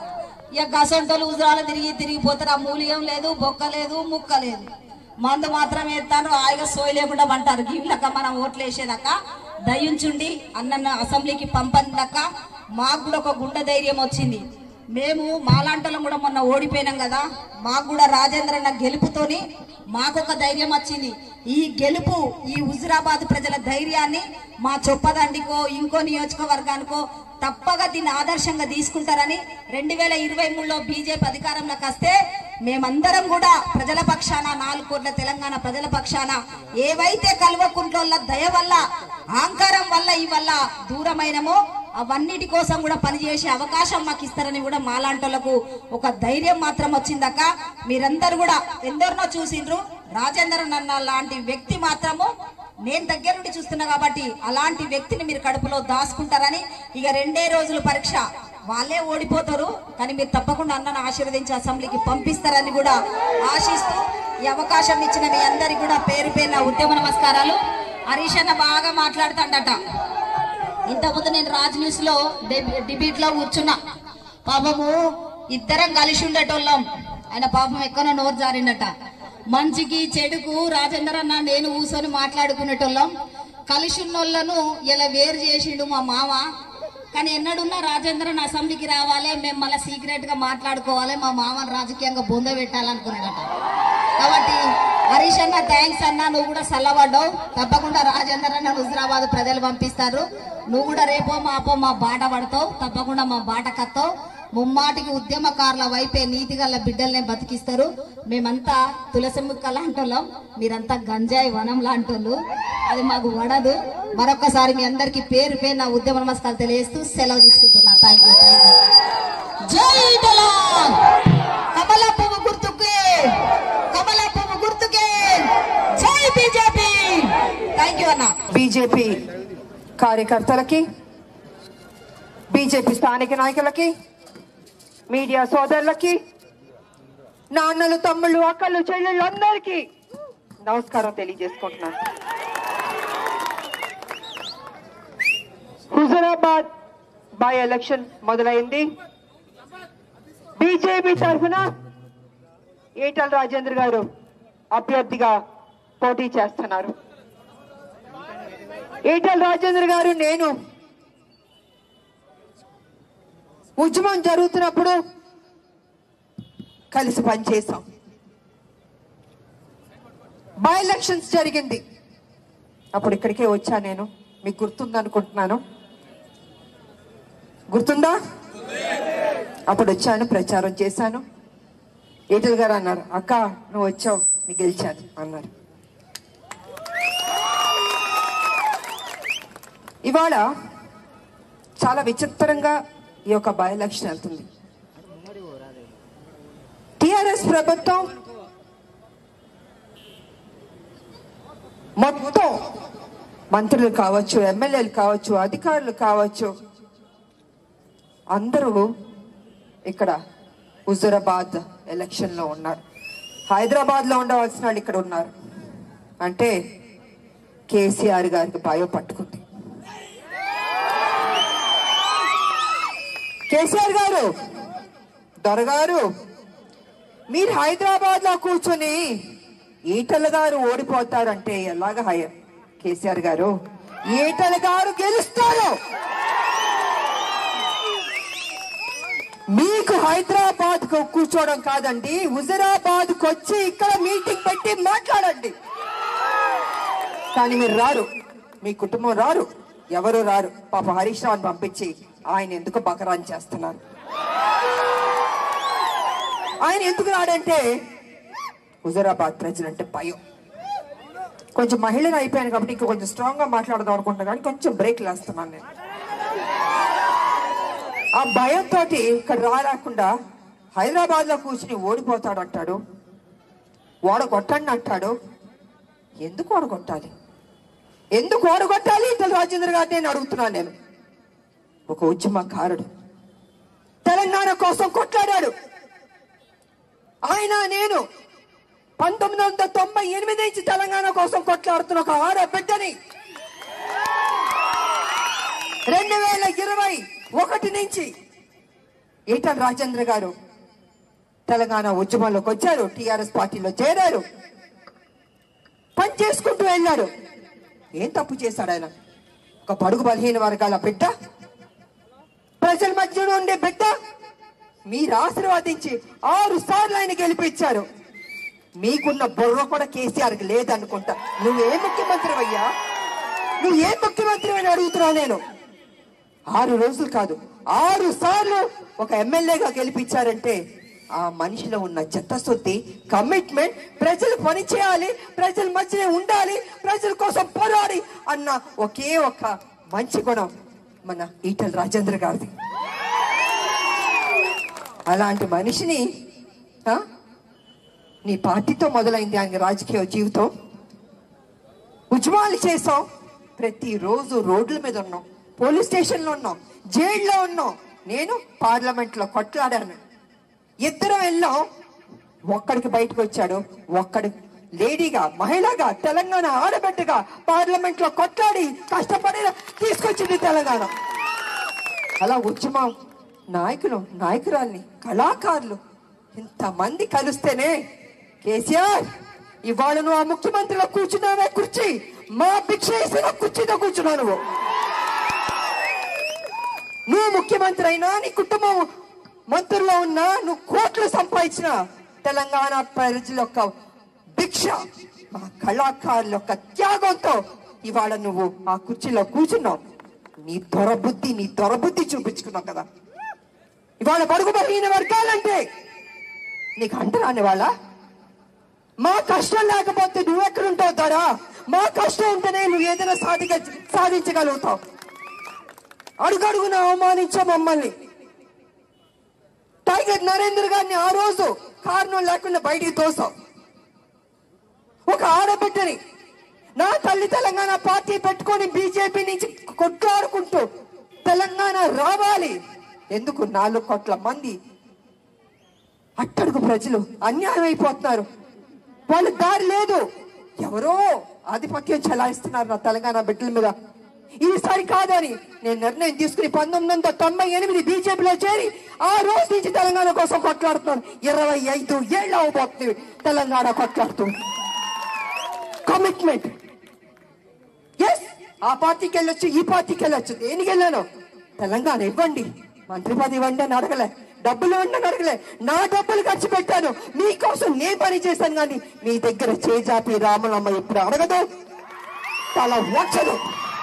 ఇక గసొంటలు ఉజరాలు తిరిగి తిరిగిపోతారు. ఆ మూలియం లేదు, బొక్క లేదు, ముక్క లేదు, మందు మాత్రం వేస్తాను. హాయిగా సోయి లేకుండా పంటారు. వీళ్ళక మనం ఓట్లు వేసేదాక దయించుండి అన్న అసెంబ్లీకి పంపందాక మాకు కూడా ఒక గుండె ధైర్యం వచ్చింది. మేము మాలాంటలం కూడా మొన్న ఓడిపోయినాం కదా, మాకు కూడా రాజేంద్ర అన్న గెలుపుతోని మాకొక ధైర్యం వచ్చింది. ఈ గెలుపు ఈ హుజురాబాద్ ప్రజల ధైర్యాన్ని మా చొప్పదండికో ఇంకో నియోజకవర్గానికో తప్పగా దీన్ని ఆదర్శంగా తీసుకుంటారని రెండు వేల ఇరవై మూడులో బీజేపీ అధికారంలోకి వస్తే మేమందరం కూడా ప్రజల పక్షాన, నాలుగు కోట్ల తెలంగాణ ప్రజల పక్షాన ఏవైతే కల్వకుంట్ల దయ వల్ల అహంకారం వల్ల ఈ వల్ల దూరమైనమో అవన్నిటి కోసం కూడా పనిచేసే అవకాశం మాకు ఇస్తారని కూడా మాలాంటోళ్లకు ఒక ధైర్యం మాత్రం వచ్చిందక్క. మీరందరూ కూడా ఎందరినో చూసిండ్రు, రాజేందర్ అన్న లాంటి వ్యక్తి మాత్రము నేను దగ్గర నుండి చూస్తున్నా కాబట్టి అలాంటి వ్యక్తిని మీరు కడుపులో దాచుకుంటారని. ఇక రెండే రోజులు పరీక్ష, వాళ్ళే ఓడిపోతారు కానీ మీరు తప్పకుండా అన్నను ఆశీర్వదించి అసెంబ్లీకి పంపిస్తారని కూడా ఆశిస్తూ ఈ అవకాశం ఇచ్చిన మీ అందరికి కూడా పేరు పేరున ఉద్యమ నమస్కారాలు. హరీష్ అన్న బాగా మాట్లాడుతాడట. ఇంతకుముందు నేను రాజ్ న్యూస్ లో డిబేట్ లో కూర్చున్నా. పాపము ఇద్దరం కలిసి ఉండేటోళ్ళం. ఆయన పాపం ఎక్కడో నోరు జారిండట. మంచికి చెడుకు రాజేందర్ అన్న నేను కూర్చొని మాట్లాడుకునేటోళ్ళం. కలిసి ఉన్నోళ్ళను ఇలా వేరు చేసిండు మా మామ. కానీ ఎన్నడున్నా రాజేంద్ర అసెంబ్లీకి రావాలి, మేము మళ్ళీ సీక్రెట్ గా మాట్లాడుకోవాలి, మా మామని రాజకీయంగా బొంద పెట్టాలనుకున్నాడట. కాబట్టి హరీష్ అన్న థ్యాంక్స్ అన్న, నువ్వు కూడా చల్లబడ్డావు. తప్పకుండా రాజేంద్ర అన్న హుజరాబాద్ ప్రజలు పంపిస్తారు. నువ్వు కూడా రేపో మాపో మా బాట పడతావు, తప్పకుండా మా బాట కత్తావు. ముమ్మాటికి ఉద్యమకారుల వైపే నీతి గల బిడ్డల్నే బతికిస్తారు. మేమంతా తులసి ముక్క లాంటోళ్ళం, మీరంతా గంజాయి వనం లాంటోళ్ళు. అది మాకు వడదు. మరొకసారి మీ అందరికి పేరు పేరు నా ఉద్యమ నమస్కారాలు తెలియజేస్తూ సెలవు తీసుకుంటున్నా. Thank you thank you. జై తెలంగాణ. కమల పువ్వు గుర్తుకే, కమల పువ్వు గుర్తుకే, జై బీజేపీ. థ్యాంక్ యూ అన్న. బీజేపీ కార్యకర్తలకి, బీజేపీ స్థానిక నాయకులకి, మీడియా సోదరులకి, నాన్నలు, తమ్ముళ్ళు, అక్కలు, చెల్లెళ్ళు అందరికీ నమస్కారం తెలియజేసుకుంటున్నాను. హుజరాబాద్ బై ఎలక్షన్ మొదలైంది. బీజేపీ తరఫున ఈటల రాజేందర్ గారు అభ్యర్థిగా పోటీ చేస్తున్నారు. ఈటల రాజేందర్ గారు నేను ఉద్యమం జరుగుతున్నప్పుడు కలిసి పనిచేశాం. బై ఎలక్షన్స్ జరిగింది, అప్పుడు ఇక్కడికే వచ్చా నేను. మీకు గుర్తుందనుకుంటున్నాను. గుర్తుందా? అప్పుడు వచ్చాను, ప్రచారం చేశాను. ఈటల గారు అన్నారు, అక్క నువ్వు వచ్చావు, నీకు గెలిచాను అన్నారు. ఇవాళ చాలా విచిత్రంగా ఈ యొక్క బై ఎలక్షన్ వెళ్తుంది. టిఆర్ఎస్ ప్రభుత్వం మొత్తం మంత్రులు కావచ్చు, ఎమ్మెల్యేలు కావచ్చు, అధికారులు కావచ్చు, అందరూ ఇక్కడ హుజూరాబాద్ ఎలక్షన్ లో ఉన్నారు. హైదరాబాద్ లో ఉండవలసిన వాళ్ళు ఇక్కడ ఉన్నారు. అంటే కేసీఆర్ గారికి భయం పట్టుకుంది. కేసీఆర్ గారు, దొరగారు, మీరు హైదరాబాద్ లో కూర్చొని ఈటల గారు ఓడిపోతారంటే ఎలాగ? హై కేసీఆర్ గారు, ఈటల గారు గెలుస్తారు. మీకు హైదరాబాద్ కు కూర్చోవడం కాదండి, హుజరాబాద్ కు వచ్చి ఇక్కడ మీటింగ్ పెట్టి మాట్లాడండి. కానీ మీరు రారు, మీ కుటుంబం రారు, ఎవరు రారు. పాప హరీష్ రావుని పంపించి ఆయన ఎందుకు బకరాన్ చేస్తున్నారు? ఆయన ఎందుకు రాడంటే హుజరాబాద్ ప్రజలంటే భయం. కొంచెం మహిళలు అయిపోయాను కాబట్టి ఇంకా కొంచెం స్ట్రాంగ్ గా మాట్లాడదాం అనుకుంటున్నా, కానీ కొంచెం బ్రేక్ లేస్తున్నాను నేను. ఆ భయంతో ఇక్కడ రాలేకుండా హైదరాబాద్ లో కూర్చుని ఓడిపోతాడు అంటాడు, ఓడగొట్టండి అంటాడు. ఎందుకు ఓడగొట్టాలి? ఎందుకు ఓడగొట్టాలి ఈటల రాజేందర్ గారిని నేను అడుగుతున్నాను. నేను ఒక ఉద్యమకారుడు, తెలంగాణ కోసం కొట్లాడాడు. ఆయన నేను పంతొమ్మిది వందల తొంభై ఎనిమిది నుంచి తెలంగాణ కోసం కొట్లాడుతున్న ఒక ఆడ బిడ్డని రెండు వేల ఇరవై ఒకటి నుంచి ఈటల రాజేందర్ గారు తెలంగాణ ఉద్యమంలోకి వచ్చారు, టిఆర్ఎస్ పార్టీలో చేరారు, పని చేసుకుంటూ వెళ్ళారు. ఏం తప్పు చేశాడు ఆయన? ఒక బడుగు బలహీన వర్గాల బిడ్డ, ప్రజల మధ్యలో ఉండే బిడ్డ. మీరు ఆశీర్వాదించి ఆరు సార్లు ఆయన గెలిపించారు. మీకున్న బుర్ర కూడా కేసీఆర్కి లేదనుకుంటా. నువ్వే ముఖ్యమంత్రి అయ్యా, నువ్వు ఏ ముఖ్యమంత్రి అని అడుగుతున్నావు నేను. ఆరు రోజులు కాదు, ఆరు సార్లు ఒక ఎమ్మెల్యేగా గెలిపించారంటే ఆ మనిషిలో ఉన్న చిత్తశుద్ధి, కమిట్మెంట్, ప్రజలు పని చేయాలి, ప్రజల మధ్యనే ఉండాలి, ప్రజల కోసం పోరాడి అన్న ఒకే ఒక మంచి గుణం మన ఈటల రాజేందర్ గారిది. అలాంటి మనిషిని నీ పార్టీతో మొదలైంది ఆయన రాజకీయ జీవితం. ఉద్యమాలు చేసాం, ప్రతిరోజు రోడ్ల మీద ఉన్నాం, పోలీస్ స్టేషన్లో ఉన్నాం, జైల్లో ఉన్నాం. నేను పార్లమెంట్ లో కొట్లాడాను. ఇద్దరం వెళ్ళాం, ఒక్కడికి బయటకు వచ్చాడు, ఒక్కడు లేడీగా మహిళగా తెలంగాణ ఆడబిడ్డగా పార్లమెంట్ లో కొట్లాడి కష్టపడి తీసుకొచ్చింది తెలంగాణ. అలా ఉద్యమ నాయకులు నాయకురాల్ని కళాకారులు ఇంతమంది కలిస్తేనే కేసీఆర్ ఇవాళ నువ్వు ఆ ముఖ్యమంత్రిలో కూర్చున్నావే కుర్చీ, మా భిక్ష వేసిన కుర్చీతో కూర్చున్నావు. నువ్వు నువ్వు ముఖ్యమంత్రి అయినా నీ కుటుంబం మంత్రుల్లో ఉన్నా నువ్వు కోట్లు సంపాదించిన తెలంగాణ ప్రజల యొక్క భిక్ష మా కళాకారుల యొక్క త్యాగంతో ఇవాళ నువ్వు ఆ కుర్చీలో కూర్చున్నావు. నీ దొరబుద్ధి నీ దొరబుద్ధి చూపించుకున్నావు కదా. ఇవాళ బడుగు బలహీన వర్గాలంటే నీకు అంటరాని వాళ్ళ మా కష్టం లేకపోతే నువ్వెక్కడుంటావు ధరా? మా కష్టం ఉంటేనే నువ్వు ఏదైనా సాధిక సాధించగలుగుతావు. అడుగడుగున అవమానించా మమ్మల్ని. టైగర్ నరేంద్ర గారిని ఆ రోజు కారణం లేకుండా బయటికి తోసావు. ఒక ఆడబిడ్డని నా తల్లి తెలంగాణ పార్టీ పెట్టుకొని బీజేపీ నుంచి కొట్లాడుకుంటూ తెలంగాణ రావాలి. ఎందుకు? నాలుగు కోట్ల మంది అట్టడుగు ప్రజలు అన్యాయం అయిపోతున్నారు. వాళ్ళ దారి లేదు. ఎవరో ఆధిపత్యం చెలాయిస్తున్నారు నా తెలంగాణ బిడ్డల మీద. ఈసారి కాదని నేను నిర్ణయం తీసుకుని పంతొమ్మిది వందల తొంభై ఎనిమిది బీజేపీలో చేరి ఆ రోజు నుంచి తెలంగాణ కోసం కొట్లాడుతున్నాను. ఇరవై ఐదు ఏళ్ళు అవబోతుంది తెలంగాణ కొట్లాడుతుంది. కమిట్మెంట్. ఎస్, ఆ పార్టీకి వెళ్ళొచ్చు, ఈ పార్టీకి వెళ్ళొచ్చు. దేనికి వెళ్ళాను? తెలంగాణ ఇవ్వండి, మంత్రి పదవి ఇవ్వండి అని అడగలే, డబ్బులు ఇవ్వండి అని అడగలే. నా డబ్బులు ఖర్చు పెట్టాను, మీకోసం నేను పని చేశాను. కానీ మీ దగ్గర చేజాపి రామలమ్మ ఎప్పుడు అడగదు, తల వచ్చదు.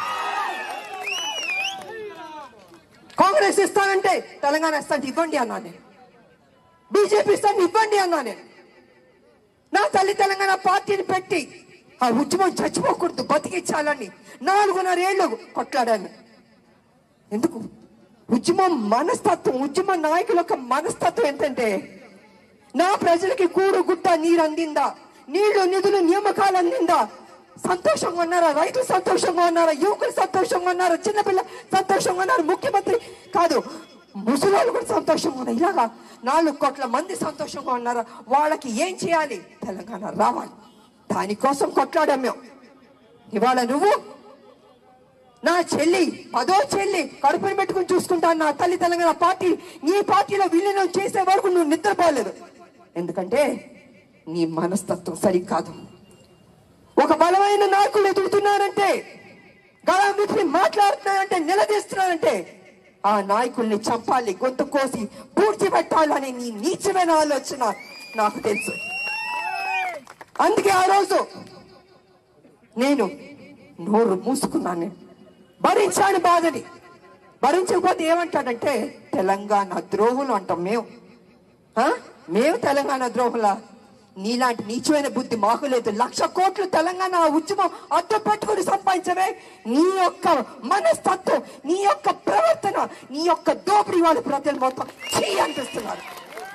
కాంగ్రెస్ ఇస్తానంటే తెలంగాణ ఇస్తాను ఇవ్వండి అన్నా నేను. బీజేపీ ఇస్తాను ఇవ్వండి అన్నా నేను. నా తల్లి తెలంగాణ పార్టీని పెట్టి ఆ ఉద్యమం చచ్చిపోకూడదు, బతికించాలని నాలుగున్నర ఏళ్ళు కొట్లాడాను. ఎందుకు? ఉద్యమం మనస్తత్వం, ఉద్యమ నాయకుల యొక్క మనస్తత్వం ఏంటంటే నా ప్రజలకి కూడు గుట్ట నీరు అందిందా, నీళ్లు నిధులు నియామకాలు అందిందా, సంతోషంగా ఉన్నారా, రైతులు సంతోషంగా ఉన్నారా, యువకులు సంతోషంగా ఉన్నారా, చిన్నపిల్ల సంతోషంగా ఉన్నారు, ముఖ్యమంత్రి కాదు ముసలి కూడా సంతోషంగా ఉన్నారు. ఇలాగా నాలుగు కోట్ల మంది సంతోషంగా ఉన్నారా? వాళ్ళకి ఏం చేయాలి? తెలంగాణ రావాలి. దానికోసం కొట్లాడాం మేము. ఇవాళ నువ్వు నా చెల్లి, పదో చెల్లి కడుపుని పెట్టుకుని చూసుకుంటాను నా తల్లి తెలంగాణ పార్టీ, నీ పార్టీలో విలీనం చేసే వరకు నువ్వు నిద్రపోలేదు. ఎందుకంటే నీ మనస్తత్వం సరికాదు. ఒక బలమైన నాయకులు ఎదుగుతున్నారంటే, గళం విప్పి మాట్లాడుతున్నారంటే, నిలదీస్తున్నారంటే ఆ నాయకుల్ని చంపాలి, గొంతు కోసి పూడ్చిపెట్టాలని నీ నీచమైన ఆలోచన నాకు తెలుసు. అందుకే ఆ రోజు నేను నోరు మూసుకున్నాను, భరించాను బాధని. భరించకపోతే ఏమంటాడంటే తెలంగాణ ద్రోహులు అంటాం మేము. మేము తెలంగాణ ద్రోహులా? నీలాంటి నీచమైన బుద్ధి మాకు లేదు. లక్ష కోట్లు తెలంగాణ ఉద్యమం అడ్డు పెట్టుకుని సంపాదించవే. నీ యొక్క మనస్తత్వం, నీ యొక్క ప్రవర్తన, నీ యొక్క దోపిడీ వాళ్ళ ప్రజలు మొత్తం చీ అనిపిస్తున్నారు.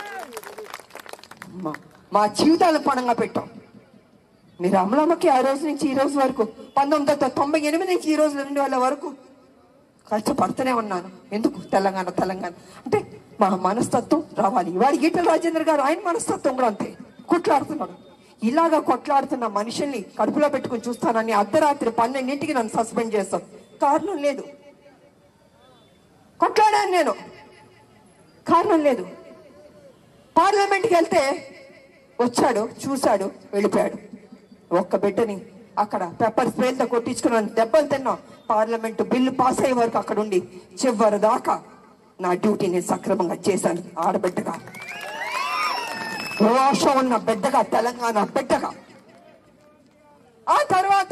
మా జీవితాలను పణంగా పెట్టాం. మీరు అమలమ్మకి ఆ రోజు నుంచి ఈ రోజు వరకు, పంతొమ్మిది వందల తొంభై ఎనిమిది నుంచి ఈ రోజు రెండు వేల వరకు కష్టపడుతూనే ఉన్నాను. ఎందుకు? తెలంగాణ తెలంగాణ అంటే మా మనస్తత్వం రావాలి. వాడి ఈటల రాజేంద్ర గారు ఆయన మనస్తత్వం కూడా అంతే, కొట్లాడుతున్నాడు. ఇలాగా కొట్లాడుతున్న మనుషుల్ని కడుపులో పెట్టుకుని చూస్తానని అర్ధరాత్రి పన్నెండింటికి నన్ను సస్పెండ్ చేస్తాం. కారణం లేదు. కొట్లాడాను నేను, కారణం లేదు. పార్లమెంట్కి వెళ్తే వచ్చాడు, చూశాడు, వెళ్ళిపోయాడు. ఒక్క బిడ్డని అక్కడ పెప్పర్ స్ప్రేలతో కొట్టించుకున్నాను, దెబ్బలు తిన్నాం. పార్లమెంటు బిల్లు పాస్ అయ్యే వరకు అక్కడ ఉండి చివరి దాకా నా డ్యూటీని సక్రమంగా చేశాను. ఆడబిడ్డగా, రోషం ఉన్న బిడ్డగా, తెలంగాణ బిడ్డగా. ఆ తర్వాత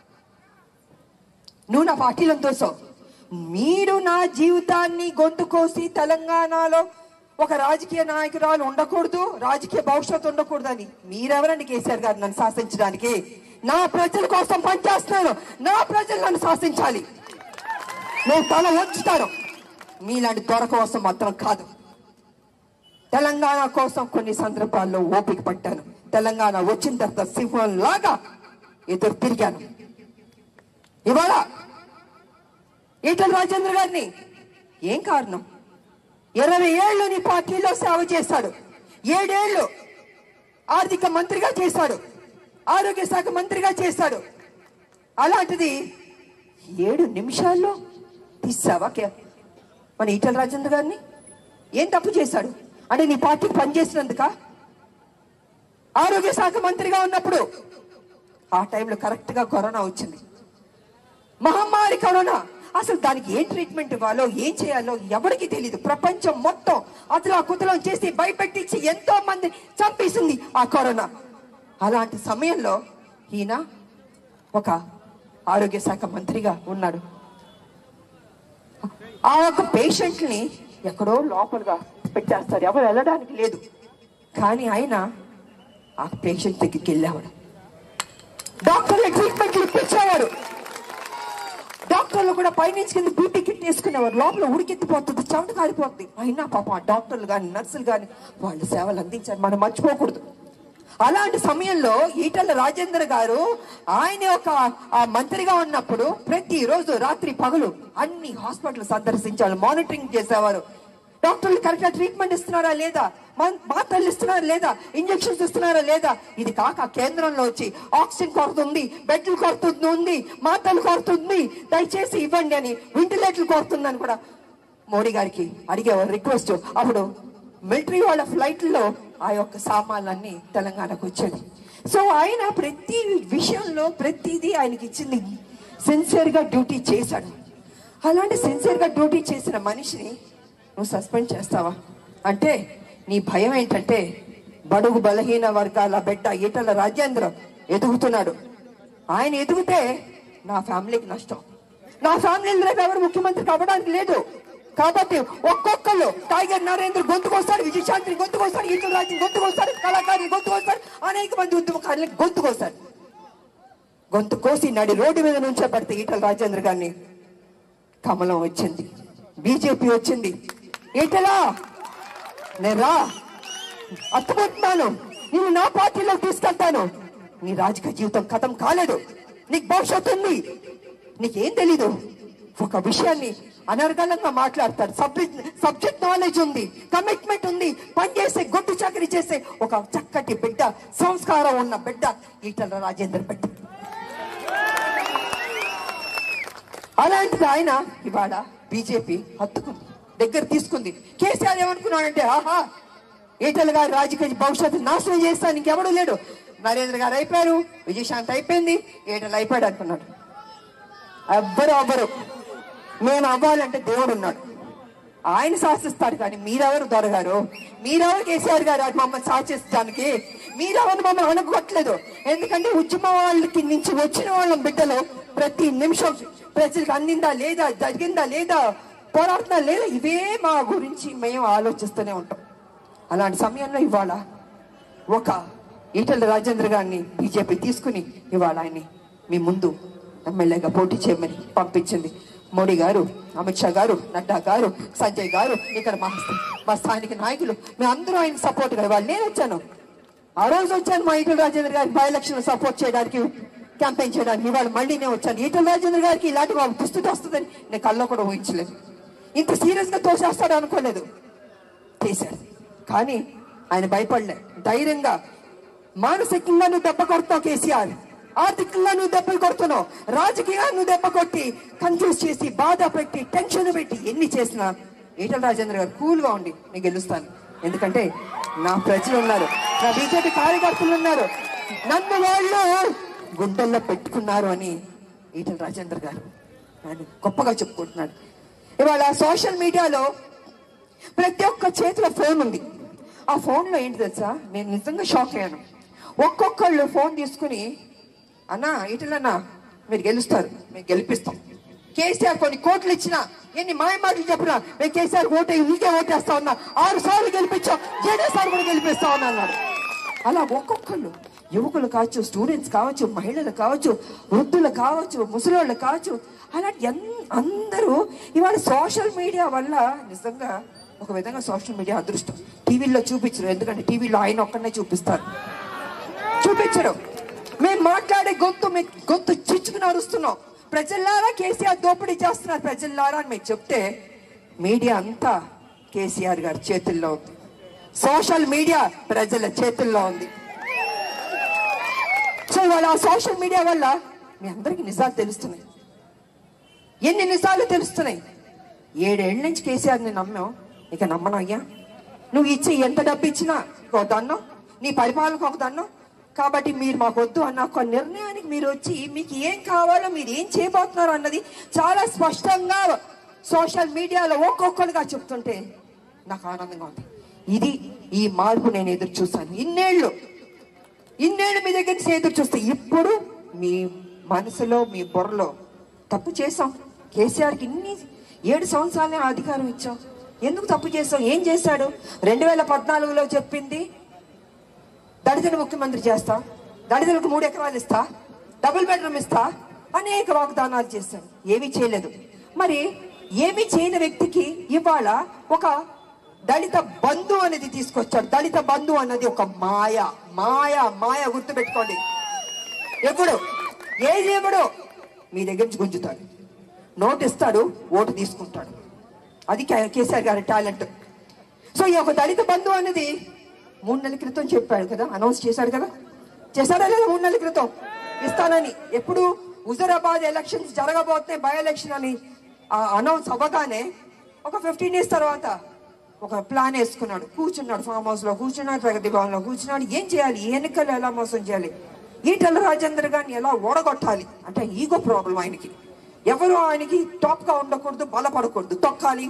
నువ్వు నా పార్టీలో తోసావు. మీరు నా జీవితాన్ని గొంతు కోసి తెలంగాణలో ఒక రాజకీయ నాయకురాలు ఉండకూడదు, రాజకీయ భవిష్యత్తు ఉండకూడదు అని మీరెవరండి కేసీఆర్ గారు నన్ను శాసించడానికి? నా ప్రజల కోసం పనిచేస్తున్నాను, నా ప్రజలు నన్ను శాసించాలి. నేను తల వంచుతాను, మీలాంటి దొర కోసం మాత్రం కాదు. తెలంగాణ కోసం కొన్ని సందర్భాల్లో ఓపిక పట్టాను. తెలంగాణ వచ్చిన తర్వాత సింహం లాగా ఎదురు తిరిగాను. ఇవాళ ఈటల రాజేంద్ర గారిని ఏం కారణం? ఇరవై ఏళ్ళు నీ పార్టీలో సేవ చేశాడు. ఏడేళ్లు ఆర్థిక మంత్రిగా చేశాడు, ఆరోగ్య శాఖ మంత్రిగా చేశాడు. అలాంటిది ఏడు నిమిషాల్లో తీసావా మన ఈటల రాజేంద్ర గారిని? ఏం తప్పు చేశాడు అంటే నీ పార్టీకి పనిచేసినందుక? ఆరోగ్య శాఖ మంత్రిగా ఉన్నప్పుడు ఆ టైంలో కరెక్ట్ గా కరోనా వచ్చింది, మహమ్మారి కరోనా. అసలు దానికి ఏం ట్రీట్మెంట్ ఇవ్వాలో ఏం చేయాలో ఎవరికి తెలియదు. ప్రపంచం మొత్తం అతలా కుతలం చేసి భయపెట్టించి ఎంతో మంది చంపేసింది ఆ కరోనా. అలాంటి సమయంలో ఈయన ఒక ఆరోగ్య శాఖ మంత్రిగా ఉన్నాడు. ఆ యొక్క పేషెంట్ ని ఎక్కడో లోపలగా పెట్టేస్తారు, ఎవరు వెళ్ళడానికి లేదు. కానీ ఆయన ఆ పేషెంట్ దగ్గరికి వెళ్ళేవాడు, డాక్టర్లు ట్రీట్మెంట్లు ఇప్పించేవాడు. డాక్టర్లు కూడా పైనుంచి కింద బీపీ కిట్ వేసుకునేవారు. లోపల ఉడికెత్తిపోతుంది, చెమట కారిపోతుంది. అయినా పాపం ఆ డాక్టర్లు కానీ నర్సులు కానీ వాళ్ళు సేవలు అందించారు, మనం మర్చిపోకూడదు. అలాంటి సమయంలో ఈటల రాజేంద్ర గారు ఆయన ఒక ఆ మంత్రిగా ఉన్నప్పుడు ప్రతిరోజు రాత్రి పగలు అన్ని హాస్పిటల్ సందర్శించారు, మానిటరింగ్ చేసేవారు. డాక్టర్లు కరెక్ట్ గా ట్రీట్మెంట్ ఇస్తున్నారా లేదా, మాత్రలు ఇస్తున్నారా లేదా, ఇంజక్షన్స్ ఇస్తున్నారా లేదా. ఇది కాక కేంద్రంలో వచ్చి ఆక్సిజన్ కొరత ఉంది, బెడ్లు కొరత ఉంది, మాత్రలు కొరత ఉంది, దయచేసి ఇవ్వండి అని, వెంటిలేటర్లు కొరతుందని కూడా మోడీ గారికి అడిగేవారు రిక్వెస్ట్. అప్పుడు మిలిటరీ వాళ్ళ ఫ్లైట్లో ఆ యొక్క సామాన్లన్నీ తెలంగాణకు వచ్చేది. సో ఆయన ప్రతి విషయంలో ప్రతిదీ ఆయనకి ఇచ్చింది సిన్సియర్ గా డ్యూటీ చేశాడు. అలాంటి సిన్సియర్ గా డ్యూటీ చేసిన మనిషిని నువ్వు సస్పెండ్ చేస్తావా అంటే నీ భయం ఏంటంటే బడుగు బలహీన వర్గాల బిడ్డ ఈటల రాజేంద్ర ఎదుగుతున్నాడు. ఆయన ఎదిగితే నా ఫ్యామిలీకి నష్టం, నా ఫ్యామిలీలో రేపు ఎవరు ముఖ్యమంత్రి కావడానికి లేదు. కాబట్టి ఒక్కొక్కరు టైగర్ నరేంద్ర గొంతుకొస్తాడు, విజయశాంతి గొంతుకొస్తాడు, ఈటల రాజేంద్ర గొంతుకొస్తాడు, కళాకారులు గొంతుకొస్తాడు, అనేక మంది ఉద్యమకారులకు గొంతుకొస్తాడు. గొంతు కోసి నడి రోడ్డు మీద నుంచే పడితే ఈటల రాజేంద్ర గారిని కమలం వచ్చింది, బీజేపీ వచ్చింది. ఈటలా నేను రా, అత్తుకుంటున్నాను, నేను నా పార్టీలో తీసుకెళ్తాను. నీ రాజకీయ జీవితం కథం కాలేదు, నీకు భవిష్యత్తు ఉంది. నీకేం తెలీదు, ఒక విషయాన్ని అనర్గళంగా మాట్లాడతాడు. సబ్జెక్ట్ సబ్జెక్ట్ నాలెడ్జ్ ఉంది, కమిట్మెంట్ ఉంది, పనిచేసే గొడ్డు చాకరీ చేసే ఒక చక్కటి బిడ్డ, సంస్కారం ఉన్న బిడ్డ ఈటల రాజేంద్ర బిడ్డ. అలాంటిది ఆయన ఇవాళ బీజేపీ హత్తుకుంది, దగ్గర తీసుకుంది. కేసీఆర్ ఏమనుకున్నాడంటే ఆహా ఈటల గారు రాజకీయ భవిష్యత్తు నాశనం చేస్తాను, ఇంకెవడూ లేడు. నరేంద్ర గారు అయిపోయారు, విజయశాంతి అయిపోయింది, ఈటలు అయిపోయాడు అనుకున్నాడు. ఎవ్వరు అవ్వరు. నేను అవ్వాలంటే దేవుడు ఉన్నాడు, ఆయన శాసిస్తాడు. కానీ మీరెవరు దొరగారు, మీరెవరు కేసీఆర్ గారు మమ్మల్ని శాసించడానికి, మీరెవరు మమ్మల్ని అనుకోవట్లేదు. ఎందుకంటే ఉద్యమ వాళ్ళకి నుంచి వచ్చిన వాళ్ళ బిడ్డలు ప్రతి నిమిషం ప్రజలకు అందిందా లేదా, జరిగిందా లేదా, పోరాడుతున్నా లేదా, ఇవే మా గురించి మేము ఆలోచిస్తూనే ఉంటాం. అలాంటి సమయంలో ఇవాళ ఒక ఈటల రాజేంద్ర గారిని బీజేపీ తీసుకుని ఇవాళ ఆయన్ని మీ ముందు ఎమ్మెల్యేగా పోటీ చేయమని పంపించింది. మోడీ గారు, అమిత్ షా గారు, నడ్డా గారు, సంజయ్ గారు, ఇక్కడ మా మా స్థానిక నాయకులు మేము అందరూ ఆయన సపోర్ట్ గా ఇవాళ నేను వచ్చాను. ఆ రోజు వచ్చాను మా ఈటల రాజేంద్ర గారికి బై ఎలక్షన్ సపోర్ట్ చేయడానికి, క్యాంపెయిన్ చేయడానికి. ఇవాళ మళ్ళీ నేను వచ్చాను. ఈటల రాజేంద్ర గారికి ఇలాంటి దుస్థితి వస్తుందని నేను కల్లో కూడా ఊహించలేదు. ఇంత సీరియస్ గా తోసేస్తాడు అనుకోలేదు. చేశాడు, కానీ ఆయన భయపడలే. ధైర్యంగా మానసికంగా నువ్వు దెబ్బ కొడతావు కేసీఆర్, ఆర్థికంగా నువ్వు దెబ్బలు కొడుతున్నావు, రాజకీయంగా నువ్వు దెబ్బ కొట్టి కన్ఫ్యూజ్ చేసి బాధ పెట్టి టెన్షన్ పెట్టి ఎన్ని చేసినా ఈటల రాజేంద్ర గారు కూల్ గా ఉండి నేను గెలుస్తాను. ఎందుకంటే నా ప్రజలు ఉన్నారు, నా బీజేపీ కార్యకర్తలు ఉన్నారు, నన్ను వాళ్ళు గుండెల్లో పెట్టుకున్నారు అని ఈటల రాజేంద్ర గారు ఆయన గొప్పగా చెప్పుకుంటున్నాడు. ఇవాళ సోషల్ మీడియాలో ప్రతి ఒక్క చేతిలో ఫోన్ ఉంది. ఆ ఫోన్లో ఏంటి తెలుసా, నేను నిజంగా షాక్ అయ్యాను. ఒక్కొక్కళ్ళు ఫోన్ తీసుకుని అన్నా ఈటలన్నా మీరు గెలుస్తారు, మేము గెలిపిస్తాం, కేసీఆర్ కొన్ని కోట్లు ఇచ్చినా, ఎన్ని మాయ మాటలు చెప్పినా మేము కేసీఆర్ ఓటే నీకే ఓటేస్తా ఉన్నా, ఆరు సార్లు గెలిపించాం, ఏడే సార్లు కూడా గెలిపిస్తా ఉన్నా అన్నారు. అలా ఒక్కొక్కళ్ళు, యువకులు కావచ్చు, స్టూడెంట్స్ కావచ్చు, మహిళలు కావచ్చు, వృద్ధులు కావచ్చు, ముసలోళ్ళు కావచ్చు, అలాంటి అందరూ ఇవాళ సోషల్ మీడియా వల్ల నిజంగా ఒక విధంగా సోషల్ మీడియా అదృష్టం. టీవీలో చూపించరు, ఎందుకంటే టీవీలో ఆయన ఒక్కడనే చూపిస్తారు, చూపించరు. మేము మాట్లాడే గొంతు మీ గొంతు చిచ్చుకుని అరుస్తున్నాం, ప్రజల్లారా కేసీఆర్ దోపిడీ చేస్తున్నారు ప్రజల్లారా అని మీకు చెప్తే మీడియా అంతా కేసీఆర్ గారి చేతుల్లో ఉంది, సోషల్ మీడియా ప్రజల చేతుల్లో ఉంది. సో ఇవాళ సోషల్ మీడియా వల్ల మీ అందరికీ నిజాలు తెలుస్తున్నాయి. ఎన్ని నిజాలు తెలుస్తున్నాయి. ఏడేళ్ల నుంచి కేసీఆర్ని నమ్మాం, ఇక నమ్మనయ్యా. నువ్వు ఇచ్చి ఎంత డబ్బు ఇచ్చినా ఒక దన్నం, నీ పరిపాలనకు ఒక దన్నం. కాబట్టి మీరు మాకు వద్దు అన్న ఒక నిర్ణయానికి మీరు వచ్చి మీకు ఏం కావాలో మీరు ఏం చేయబోతున్నారు అన్నది చాలా స్పష్టంగా సోషల్ మీడియాలో ఒక్కొక్కరుగా చెప్తుంటే నాకు ఆనందంగా ఉంది. ఇది ఈ మార్పు నేను ఎదురు చూస్తాను. ఇన్నేళ్ళు ఇన్నేళ్ళు మీ దగ్గర నుంచి ఎదురు చూస్తే ఇప్పుడు మీ మనసులో మీ బుర్రలో తప్పు చేసాం, కేసీఆర్కి ఇన్ని ఏడు సంవత్సరాలే అధికారం ఇచ్చాం, ఎందుకు తప్పు చేసాం, ఏం చేశాడు? రెండు వేల పద్నాలుగులో చెప్పింది దళితులు ముఖ్యమంత్రి చేస్తా, దళితులకు మూడు ఎకరాలు ఇస్తా, డబుల్ బెడ్రూమ్ ఇస్తా, అనేక వాగ్దానాలు చేశాడు. ఏమీ చేయలేదు. మరి ఏమీ చేయని వ్యక్తికి ఇవాళ ఒక దళిత బంధు అనేది తీసుకొచ్చాడు. దళిత బంధు అన్నది ఒక మాయ, మాయ మాయ గుర్తుపెట్టుకోండి. ఎప్పుడు ఏది ఇవ్వడు, మీ దగ్గర నుంచి గుంజుతాడు, నోటు ఇస్తాడు, ఓటు తీసుకుంటాడు. అది కేసీఆర్ గారి టాలెంట్. సో ఈ యొక్క దళిత బంధు అనేది మూడు నెలల క్రితం చెప్పాడు కదా, అనౌన్స్ చేశాడు కదా, చేశాడా లేదా? మూడు నెలల క్రితం ఇస్తానని. ఎప్పుడు హుజూరాబాద్ ఎలక్షన్స్ జరగబోతున్నాయి, బై ఎలక్షన్ అని అనౌన్స్ అవ్వగానే ఒక ఫిఫ్టీన్ డేస్ తర్వాత ఒక ప్లాన్ వేసుకున్నాడు. కూర్చున్నాడు, ఫామ్ హౌస్ లో కూర్చున్నాడు, ప్రగతి భవన్ లో కూర్చున్నాడు. ఏం చేయాలి, ఎన్నికలు ఎలా మోసం చేయాలి, ఈటెల రాజేందర్ గారిని ఎలా ఓడగొట్టాలి అంటే ఈగో ప్రాబ్లం ఆయనకి. ఎవరు ఆయనకి టాప్ గా ఉండకూడదు, బలపడకూడదు, తొక్కాలి,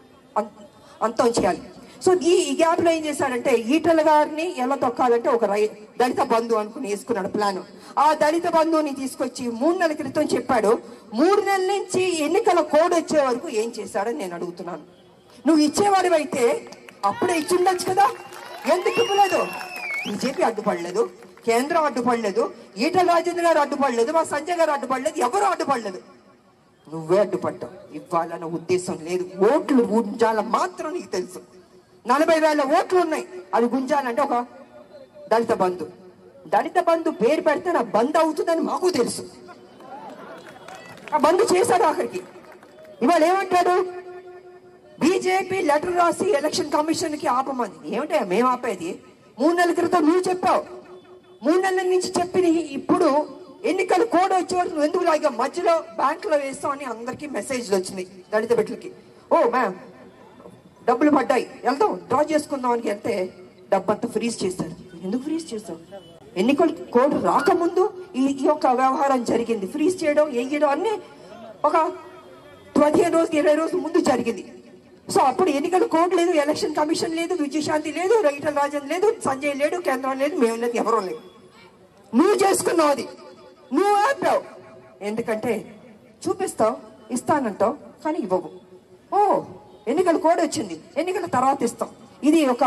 అంతం చేయాలి. సో ఈ గ్యాప్ లో ఏం చేశాడంటే ఈటెల గారిని ఎలా తొక్కాలంటే ఒక రై దళిత బంధు అనుకుని వేసుకున్నాడు ప్లాన్. ఆ దళిత బంధువుని తీసుకొచ్చి మూడు నెలల క్రితం చెప్పాడు. మూడు నెలల నుంచి ఎన్నికల కోడ్ వచ్చే వరకు ఏం చేశాడని నేను అడుగుతున్నాను. నువ్వు ఇచ్చేవాడు అయితే అప్పుడే ఇచ్చిండొచ్చు కదా, ఎందుకు ఇవ్వలేదు? బీజేపీ అడ్డుపడలేదు, కేంద్రం అడ్డుపడలేదు, ఈటెల రాజేంద్ర గారు అడ్డుపడలేదు, మా సంజయ్ గారు అడ్డుపడలేదు, ఎవరు అడ్డుపడలేదు, నువ్వే అడ్డుపడ్డావు. ఇవ్వాలన్న ఉద్దేశం లేదు. ఓట్లు గుంజాల మాత్రం నీకు తెలుసు. నలభై వేల ఓట్లు ఉన్నాయి, అది గుంజాలంటే ఒక దళిత బంధు. దళిత బంధు పేరు పెడితే నా బంద్ అవుతుందని మాకు తెలుసు. ఆ బంధు చేశాడు ఆఖరికి. ఇవాళ ఏమంటాడు? బీజేపీ లెటర్ రాసి ఎలక్షన్ కమిషన్ కి ఆపమంది. ఏమిటా మేము ఆపేది? మూడు నెలల క్రితం నువ్వు చెప్పావు. మూడు నెలల నుంచి చెప్పిన ఇప్పుడు ఎన్నికలు కోడ్ వచ్చే వరకు నువ్వు ఎందుకు లాగా మధ్యలో బ్యాంక్ లో వేస్తావు అని అందరికి మెసేజ్లు వచ్చినాయి దళిత బిడ్డలకి. ఓ మ్యామ్ డబ్బులు పడ్డాయి, వెళ్దాం డ్రా చేసుకుందాం అని వెళ్తే డబ్బంతా ఫ్రీజ్ చేశారు. ఎందుకు ఫ్రీజ్ చేస్తావు? ఎన్నికల కోడ్ రాకముందు ఈ ఈ యొక్క వ్యవహారం జరిగింది. ఫ్రీజ్ చేయడం, వేయడం అన్ని ఒక పదిహేను రోజులు ఇరవై రోజుల ముందు జరిగింది. సో అప్పుడు ఎన్నికల కోడ్ లేదు, ఎలక్షన్ కమిషన్ లేదు, విజయశాంతి లేదు, ఈటెల రాజేందర్ లేదు, సంజయ్ లేడు, కేంద్రం లేదు, మేము లేదు, ఎవరూ లేదు. నువ్వు చేసుకున్నావు, అది నువ్వు ఆపావు. ఎందుకంటే చూపిస్తావు, ఇస్తానంటావు, కానీ ఇవ్వవు. ఓ ఎన్నికల కోడ్ వచ్చింది, ఎన్నికల తర్వాత ఇస్తాం. ఇది ఒక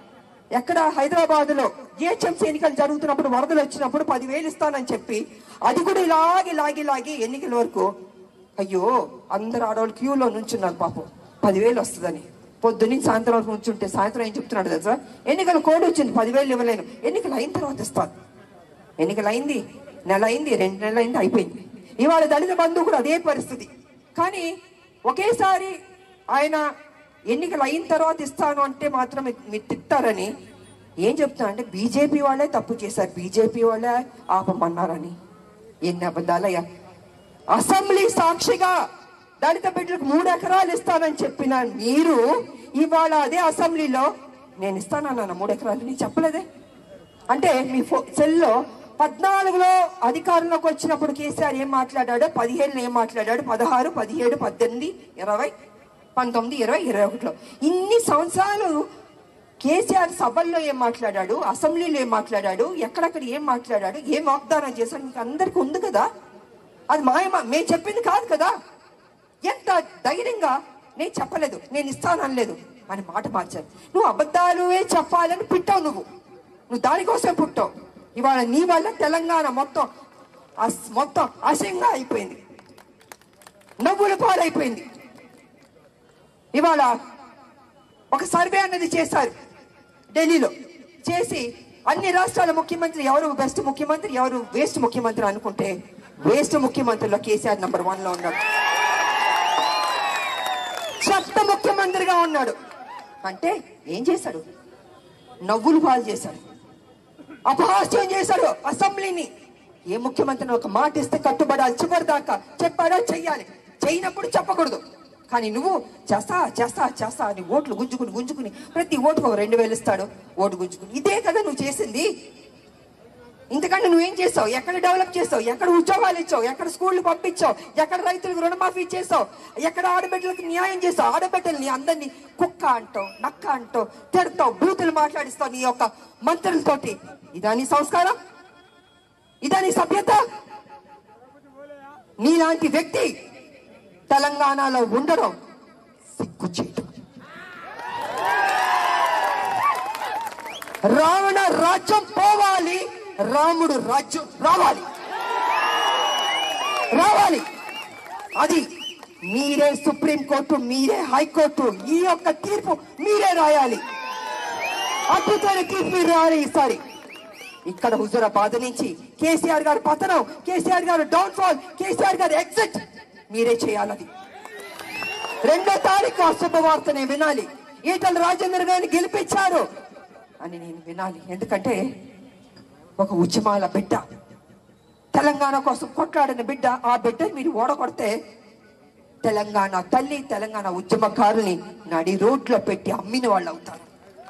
ఎక్కడ హైదరాబాద్ లో జిహెచ్ఎంసీ ఎన్నికలు జరుగుతున్నప్పుడు వరదలు వచ్చినప్పుడు పదివేలు ఇస్తానని చెప్పి అది కూడా ఇలాగి లాగి లాగి ఎన్నికల వరకు అయ్యో అందరు ఆడవాళ్ళు క్యూలో నుంచున్నారు పాపం పదివేలు వస్తుందని. పొద్దున్నీ సాయంత్రం వరకు నుంచుంటే సాయంత్రం ఏం చెప్తున్నాడు తెలుసా? ఎన్నికల కోడ్ వచ్చింది, పదివేలు ఇవ్వలేను, ఎన్నికలు అయిన తర్వాత ఇస్తాను. ఎన్నికలు అయింది, నెల అయింది, రెండు నెలలు అయింది, అయిపోయింది. ఇవాళ దళిత బంధువు కూడా అదే పరిస్థితి. కానీ ఒకేసారి ఆయన ఎన్నికలు అయిన తర్వాత ఇస్తాను అంటే మాత్రం మీరు తిట్టారని ఏం చెప్తా అంటే బీజేపీ వాళ్ళే తప్పు చేశారు, బీజేపీ వాళ్ళే ఆపమన్నారని. ఎన్ని అబద్ధాలయ్యా! అసెంబ్లీ సాక్షిగా దళిత బిడ్డలకు మూడు ఎకరాలు ఇస్తానని చెప్పిన మీరు ఇవాళ అదే అసెంబ్లీలో నేను ఇస్తానన్నా మూడు ఎకరాలు నీ చెప్పలేదే. అంటే మీ ఫో సెల్లో పద్నాలుగులో అధికారంలోకి వచ్చినప్పుడు కేసీఆర్ ఏం మాట్లాడాడో పదిహేడులో ఏం మాట్లాడాడు, పదహారు పదిహేడు పద్దెనిమిది ఇరవై పంతొమ్మిది ఇరవై ఇరవై ఒకటిలో ఇన్ని సంవత్సరాలు కేసీఆర్ సభల్లో ఏం మాట్లాడాడు, అసెంబ్లీలో ఏం మాట్లాడాడు, ఎక్కడెక్కడ ఏం మాట్లాడాడు, ఏం వాగ్దానం చేశాడు మీకు అందరికి ఉంది కదా. అది మాయ మేము చెప్పింది కాదు కదా. ఎంత ధైర్యంగా నేను చెప్పలేదు, నేను ఇస్తాననలేదు అని మాట మార్చాను. నువ్వు అబద్ధాలువే చెప్పాలని పుట్టావు, నువ్వు నువ్వు దానికోసం పుట్టావు. ఇవాళ నీ వల్ల తెలంగాణ మొత్తం మొత్తం అసహ్యంగా అయిపోయింది, నవ్వుల పాలైపోయింది. ఇవాళ ఒక సర్వే అనేది చేశారు ఢిల్లీలో, చేసి అన్ని రాష్ట్రాల ముఖ్యమంత్రి ఎవరు బెస్ట్ ముఖ్యమంత్రి ఎవరు వేస్ట్ ముఖ్యమంత్రి అనుకుంటే వేస్ట్ ముఖ్యమంత్రిలో కేసీఆర్ నంబర్ వన్ లో ఉన్నాడు. చెత్త ముఖ్యమంత్రిగా ఉన్నాడు. అంటే ఏం చేశాడు? నవ్వులు పాలు చేశాడు, అపహాస్యం చేశాడు అసెంబ్లీని. ఏ ముఖ్యమంత్రిని ఒక మాట ఇస్తే కట్టుబడాలి, చివరి దాకా చెప్పాడా చెయ్యాలి, చేయనప్పుడు చెప్పకూడదు. కానీ నువ్వు చేస్తా చేస్తా చేస్తా అని ఓట్లు గుంజుకుని గుంజుకుని ప్రతి ఓటుకు రెండు వేలు ఇస్తాడు, ఓటు గుంజుకుని. ఇదే కదా నువ్వు చేసింది. ఇంతకంటే నువ్వేం చేస్తావు? ఎక్కడ డెవలప్ చేస్తావు? ఎక్కడ ఉద్యోగాలు ఇచ్చావు? ఎక్కడ స్కూళ్ళు పంపించావు? ఎక్కడ రైతులకు రుణమాఫీ చేస్తావు? ఎక్కడ ఆడబిడ్డలకు న్యాయం చేస్తావు? ఆడబిడ్డల్ని అందరినీ కుక్క అంటావు, నక్క అంటావు, తిడతావు, బూతులు మాట్లాడిస్తావు నీ యొక్క మంత్రులతోటి. ఇదా నీ సంస్కారం? ఇదా నీ సభ్యత? నీలాంటి వ్యక్తి తెలంగాణలో ఉండడం సిగ్గుచేటు. రావణ రాజ్యం పోవాలి, రాముడు రాజ్యం రావాలి రావాలి అది మీరే సుప్రీంకోర్టు, మీరే హైకోర్టు, ఈ యొక్క తీర్పు మీరే రాయాలి. అద్భుతమైన తీర్పు రాయాలి ఈసారి. ఇక్కడ హుజూరాబాద్ నుంచి కేసీఆర్ గారు పతనం, కేసీఆర్ గారు డౌన్ ఫాల్, కేసీఆర్ గారు ఎగ్జిట్ మీరే చేయాలది. రెండో తారీఖు శుభవార్త నేను వినాలి. ఈటల రాజేందర్ గారిని గెలిపించారు అని నేను వినాలి. ఎందుకంటే ఒక ఉద్యమాల బిడ్డ, తెలంగాణ కోసం కొట్లాడిన బిడ్డ, ఆ బిడ్డని మీరు ఓడగొడితే తెలంగాణ తల్లి, తెలంగాణ ఉద్యమకారుల్ని నడి రోడ్లో పెట్టి అమ్మిన వాళ్ళు అవుతారు.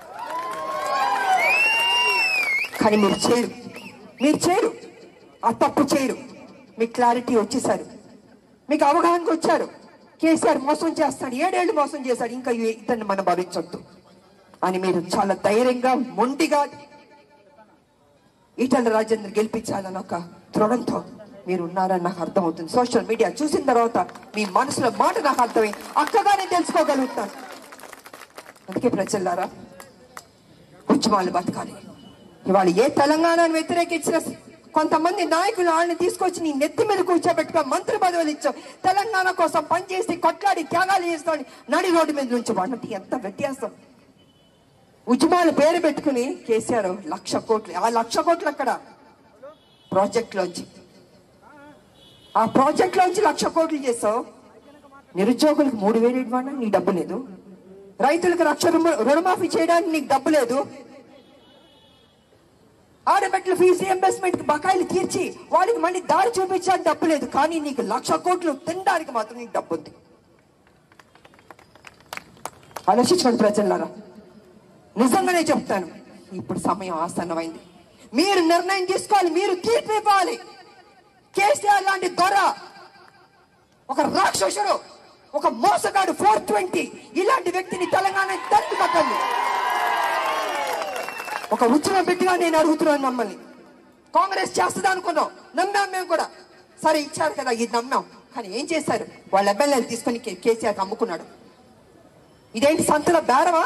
కానీ మీరు చేయరు, మీరు చేయరు, ఆ తప్పు చేయరు. మీకు క్లారిటీ వచ్చేసారు, మీకు అవగాహనకు వచ్చారు. కేసీఆర్ మోసం చేస్తాడు, ఏడేళ్లు మోసం చేశాడు, ఇంకా ఇతన్ని మనం భరించొద్దు అని మీరు చాలా ధైర్యంగా మొండిగా ఈటల రాజేందర్ గెలిపించాలని ఒక దృఢంతో మీరు ఉన్నారని నాకు అర్థమవుతుంది. సోషల్ మీడియా చూసిన తర్వాత మీ మనసులో మాట నాకు అర్థమై అక్కగానే తెలుసుకోగలుగుతాను. అందుకే ప్రజలారా, ఉద్యమాలు బతకాలి. ఇవాళ ఏ తెలంగాణను వ్యతిరేకించిన కొంతమంది నాయకులు వాళ్ళని తీసుకొచ్చి నీ నెత్తి మీద కూర్చోబెట్టుకో మంత్రి పదవులు ఇచ్చావు, తెలంగాణ కోసం పనిచేసి కొట్లాడి త్యాగాలు చేస్తాడు, నడి రోడ్డు మీద నుంచి వాడినట్టు ఎంత వ్యత్యాసం. ఉద్యమాలు పేరు పెట్టుకుని కేసీఆర్ లక్ష కోట్లు, ఆ లక్ష కోట్లు అక్కడ ప్రాజెక్ట్ లోంచి, ఆ ప్రాజెక్ట్ లోంచి లక్ష కోట్లు చేసావు. నిరుద్యోగులకు మూడు వేలు ఇవ్వడానికి నీకు డబ్బు లేదు, రైతులకు లక్ష రుణమాఫీ చేయడానికి నీకు డబ్బు లేదు, ఆడబిడ్డల ఫీజు రియంబర్స్మెంట్ బకాయిలు తీర్చి వాళ్ళకి మళ్ళీ దారి చూపించడానికి డబ్బు లేదు. కానీ నీకు లక్ష కోట్లు తినడానికి మాత్రం నీకు డబ్బు ఉంది. ఆలోచించుకోండి ప్రజలారా, నిజంగానే చెప్తాను, ఇప్పుడు సమయం ఆసన్నమైంది. మీరు నిర్ణయం తీసుకోవాలి, మీరు తీర్పు ఇవ్వాలి. కేసీఆర్ లాంటి దొర, ఒక రాక్షసుడు, ఒక మోసగాడు, ఫోర్ ట్వంటీ ఇలాంటి వ్యక్తిని తెలంగాణ తరిమి కొట్టండి. ఒక ఉద్యమం పెట్టిగా నేను అడుగుతున్నాను మమ్మల్ని. కాంగ్రెస్ చేస్తుంది అనుకున్నాం, నమ్మాం మేము కూడా. సరే ఇచ్చారు కదా, ఇది నమ్మాం. కానీ ఏం చేశారు? వాళ్ళ ఎమ్మెల్యేలు తీసుకొని కేసీఆర్ అమ్ముకున్నాడు. ఇదేంటి సంతలో బేరమా?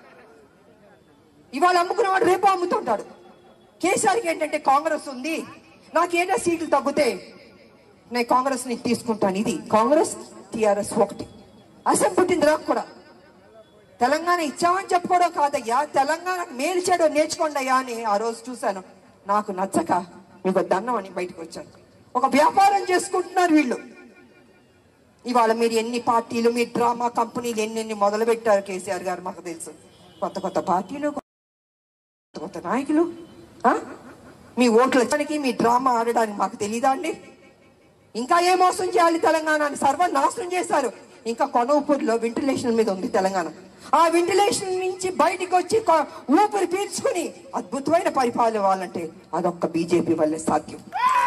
ఇవాళ అమ్ముకున్నవాడు రేపు అమ్ముతుంటాడు. కేసీఆర్కి ఏంటంటే కాంగ్రెస్ ఉంది, నాకేదో సీట్లు తగ్గితే నేను కాంగ్రెస్ ని తీసుకుంటాను. ఇది కాంగ్రెస్ టీఆర్ఎస్ ఒకటి. అసలు పుట్టింది నాకు కూడా. తెలంగాణ ఇచ్చామని చెప్పుకోవడం కాదయ్యా, తెలంగాణకు మేలు చేయడం నేర్చుకోండి అయ్యా అని ఆ రోజు చూశాను. నాకు నచ్చక మీకు దండం అని బయటకు వచ్చాను. ఒక వ్యాపారం చేసుకుంటున్నారు వీళ్ళు. ఇవాళ మీరు ఎన్ని పార్టీలు, మీ డ్రామా కంపెనీలు ఎన్ని ఎన్ని మొదలు పెట్టారు కేసీఆర్ గారు, మాకు తెలుసు. కొత్త కొత్త పార్టీలు, కొత్త కొత్త నాయకులు, మీ ఓట్లకి మీ డ్రామా ఆడడానికి మాకు తెలీదా అండి? ఇంకా ఏ మోసం చేయాలి తెలంగాణని? సర్వనాశనం చేశారు. ఇంకా కొనూపూర్లో వెంటిలేషన్ మీద ఉంది తెలంగాణ. ఆ వెంటిలేషన్ నుంచి బయటకు వచ్చి ఊపిరి పీల్చుకుని అద్భుతమైన పరిపాలన ఇవ్వాలంటే అదొక్క బీజేపీ వల్లే సాధ్యం.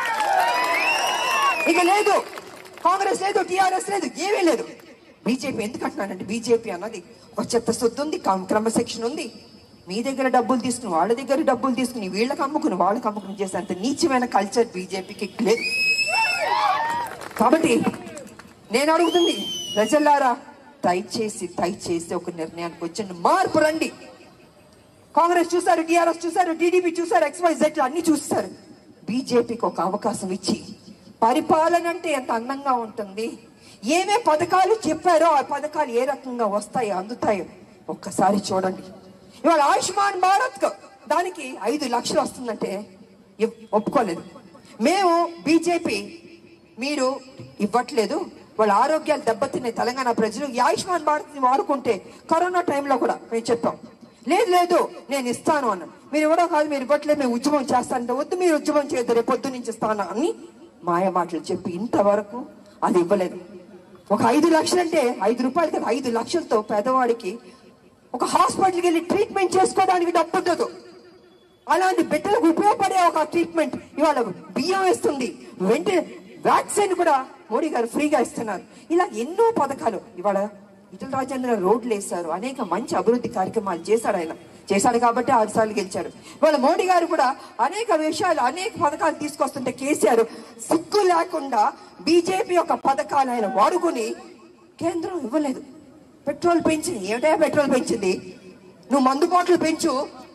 ఇక లేదు కాంగ్రెస్, లేదు టీఆర్ఎస్, లేదు, ఏమీ లేదు. బీజేపీ ఎందుకంటున్నానంటే, బీజేపీ అన్నది ఒక చెత్త సొత్తు ఉంది, క్రమశిక్షణ ఉంది. మీ దగ్గర డబ్బులు తీసుకుని వాళ్ళ దగ్గర డబ్బులు తీసుకుని వీళ్ళకి అమ్ముకుని వాళ్ళకి అమ్ముకుని చేసేంత నీచమైన కల్చర్ బీజేపీకి లేదు. కాబట్టి నేను అడుగుతుంది ప్రజలారా, దయచేసి దయచేసి ఒక నిర్ణయానికి వచ్చండి, మార్పు రండి. కాంగ్రెస్ చూసారు, టీఆర్ఎస్ చూసారు, టీడీపీ చూసారు, ఎక్స్వై జెడ్ అన్ని చూస్తారు. బీజేపీకి ఒక అవకాశం ఇచ్చి పరిపాలన అంటే ఎంత అందంగా ఉంటుంది, ఏమే పథకాలు చెప్పారో ఆ పథకాలు ఏ రకంగా వస్తాయో అందుతాయో ఒక్కసారి చూడండి. ఇవాళ ఆయుష్మాన్ భారత్ దానికి ఐదు లక్షలు వస్తుందంటే ఒప్పుకోలేదు. మేము బీజేపీ మీరు ఇవ్వట్లేదు, వాళ్ళ ఆరోగ్యాలు దెబ్బతిన్నాయి తెలంగాణ ప్రజలు, ఈ ఆయుష్మాన్ భారత్ ని వాడుకుంటే కరోనా టైంలో కూడా మేము చెప్పాం, లేదు లేదు నేను ఇస్తాను అన్నాడు. మీరు ఎవరో కాదు, మీరు ఇవ్వట్లేదు, మేము ఉద్యమం చేస్తానంటే వద్దు, మీరు ఉద్యమం చేయొద్దు, రేపు పొద్దు నుంచి ఇస్తాను అని మాయ మాటలు చెప్పి ఇంతవరకు అది ఇవ్వలేదు. ఒక ఐదు లక్షలు అంటే ఐదు రూపాయలు కదా, ఐదు లక్షలతో పేదవాడికి ఒక హాస్పిటల్కి వెళ్ళి ట్రీట్మెంట్ చేసుకోవడానికి డబ్బు ఉండదు. అలాంటి బిడ్డలకు ఉపయోగపడే ఒక ట్రీట్మెంట్ ఇవాళ బియ్యం వేస్తుంది, వెంటనే వ్యాక్సిన్ కూడా మోడీ గారు ఫ్రీగా ఇస్తున్నారు. ఇలా ఎన్నో పథకాలు ఇవాళ ఈటల రాజేంద్ర రోడ్లు వేశారు, అనేక మంచి అభివృద్ధి కార్యక్రమాలు చేశాడు. ఆయన చేశాడు కాబట్టి ఆరు సార్లు గెలిచాడు. ఇవాళ మోడీ గారు కూడా అనేక విషయాలు అనేక పథకాలు తీసుకొస్తుంటే కేసీఆర్ సిగ్గు లేకుండా బీజేపీ యొక్క పథకాలు ఆయన వాడుకుని కేంద్రం ఇవ్వలేదు. పెట్రోల్ పెంచింది, ఏమిటా పెట్రోల్ పెంచింది? నువ్వు మందు బాటలు పెంచు,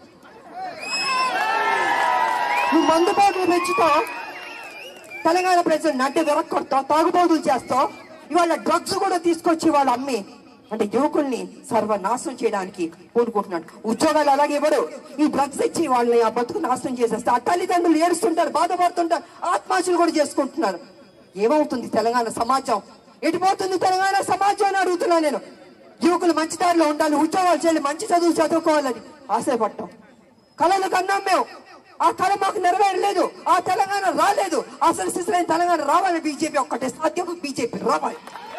నువ్వు మందు బాటలు పెంచుతావు, తెలంగాణ ప్రజలు నడ్డి విరక్కొడతావు, తాగుబోతులు చేస్తావు. ఇవాళ డ్రగ్స్ కూడా తీసుకొచ్చి వాళ్ళు అమ్మి అంటే యువకుల్ని సర్వనాశనం చేయడానికి కోరుకుంటున్నాడు. ఉద్యోగాలు అలాగే ఇవ్వడు, ఈ డ్రగ్స్ ఇచ్చి వాళ్ళని ఆ బతుకు నాశనం చేసేస్తే ఆ తల్లిదండ్రులు ఏడుస్తుంటారు, బాధపడుతుంటారు, ఆత్మహత్యలు కూడా చేసుకుంటున్నారు. ఏమవుతుంది తెలంగాణ సమాజం? ఎటుపోతుంది తెలంగాణ సమాజం అని అడుగుతున్నా నేను. యువకులు మంచి దారిలో ఉండాలి, ఉద్యోగాలు చేయాలి, మంచి చదువు చదువుకోవాలని ఆశపడటం. కళలు కన్నాం మేము, ఆ కళ మాకు నెరవేరలేదు, ఆ తెలంగాణ రాలేదు. అసలు సిసలైన తెలంగాణ రావాలి, బీజేపీ ఒక్కటే సాధ్యం, బీజేపీ రావాలి.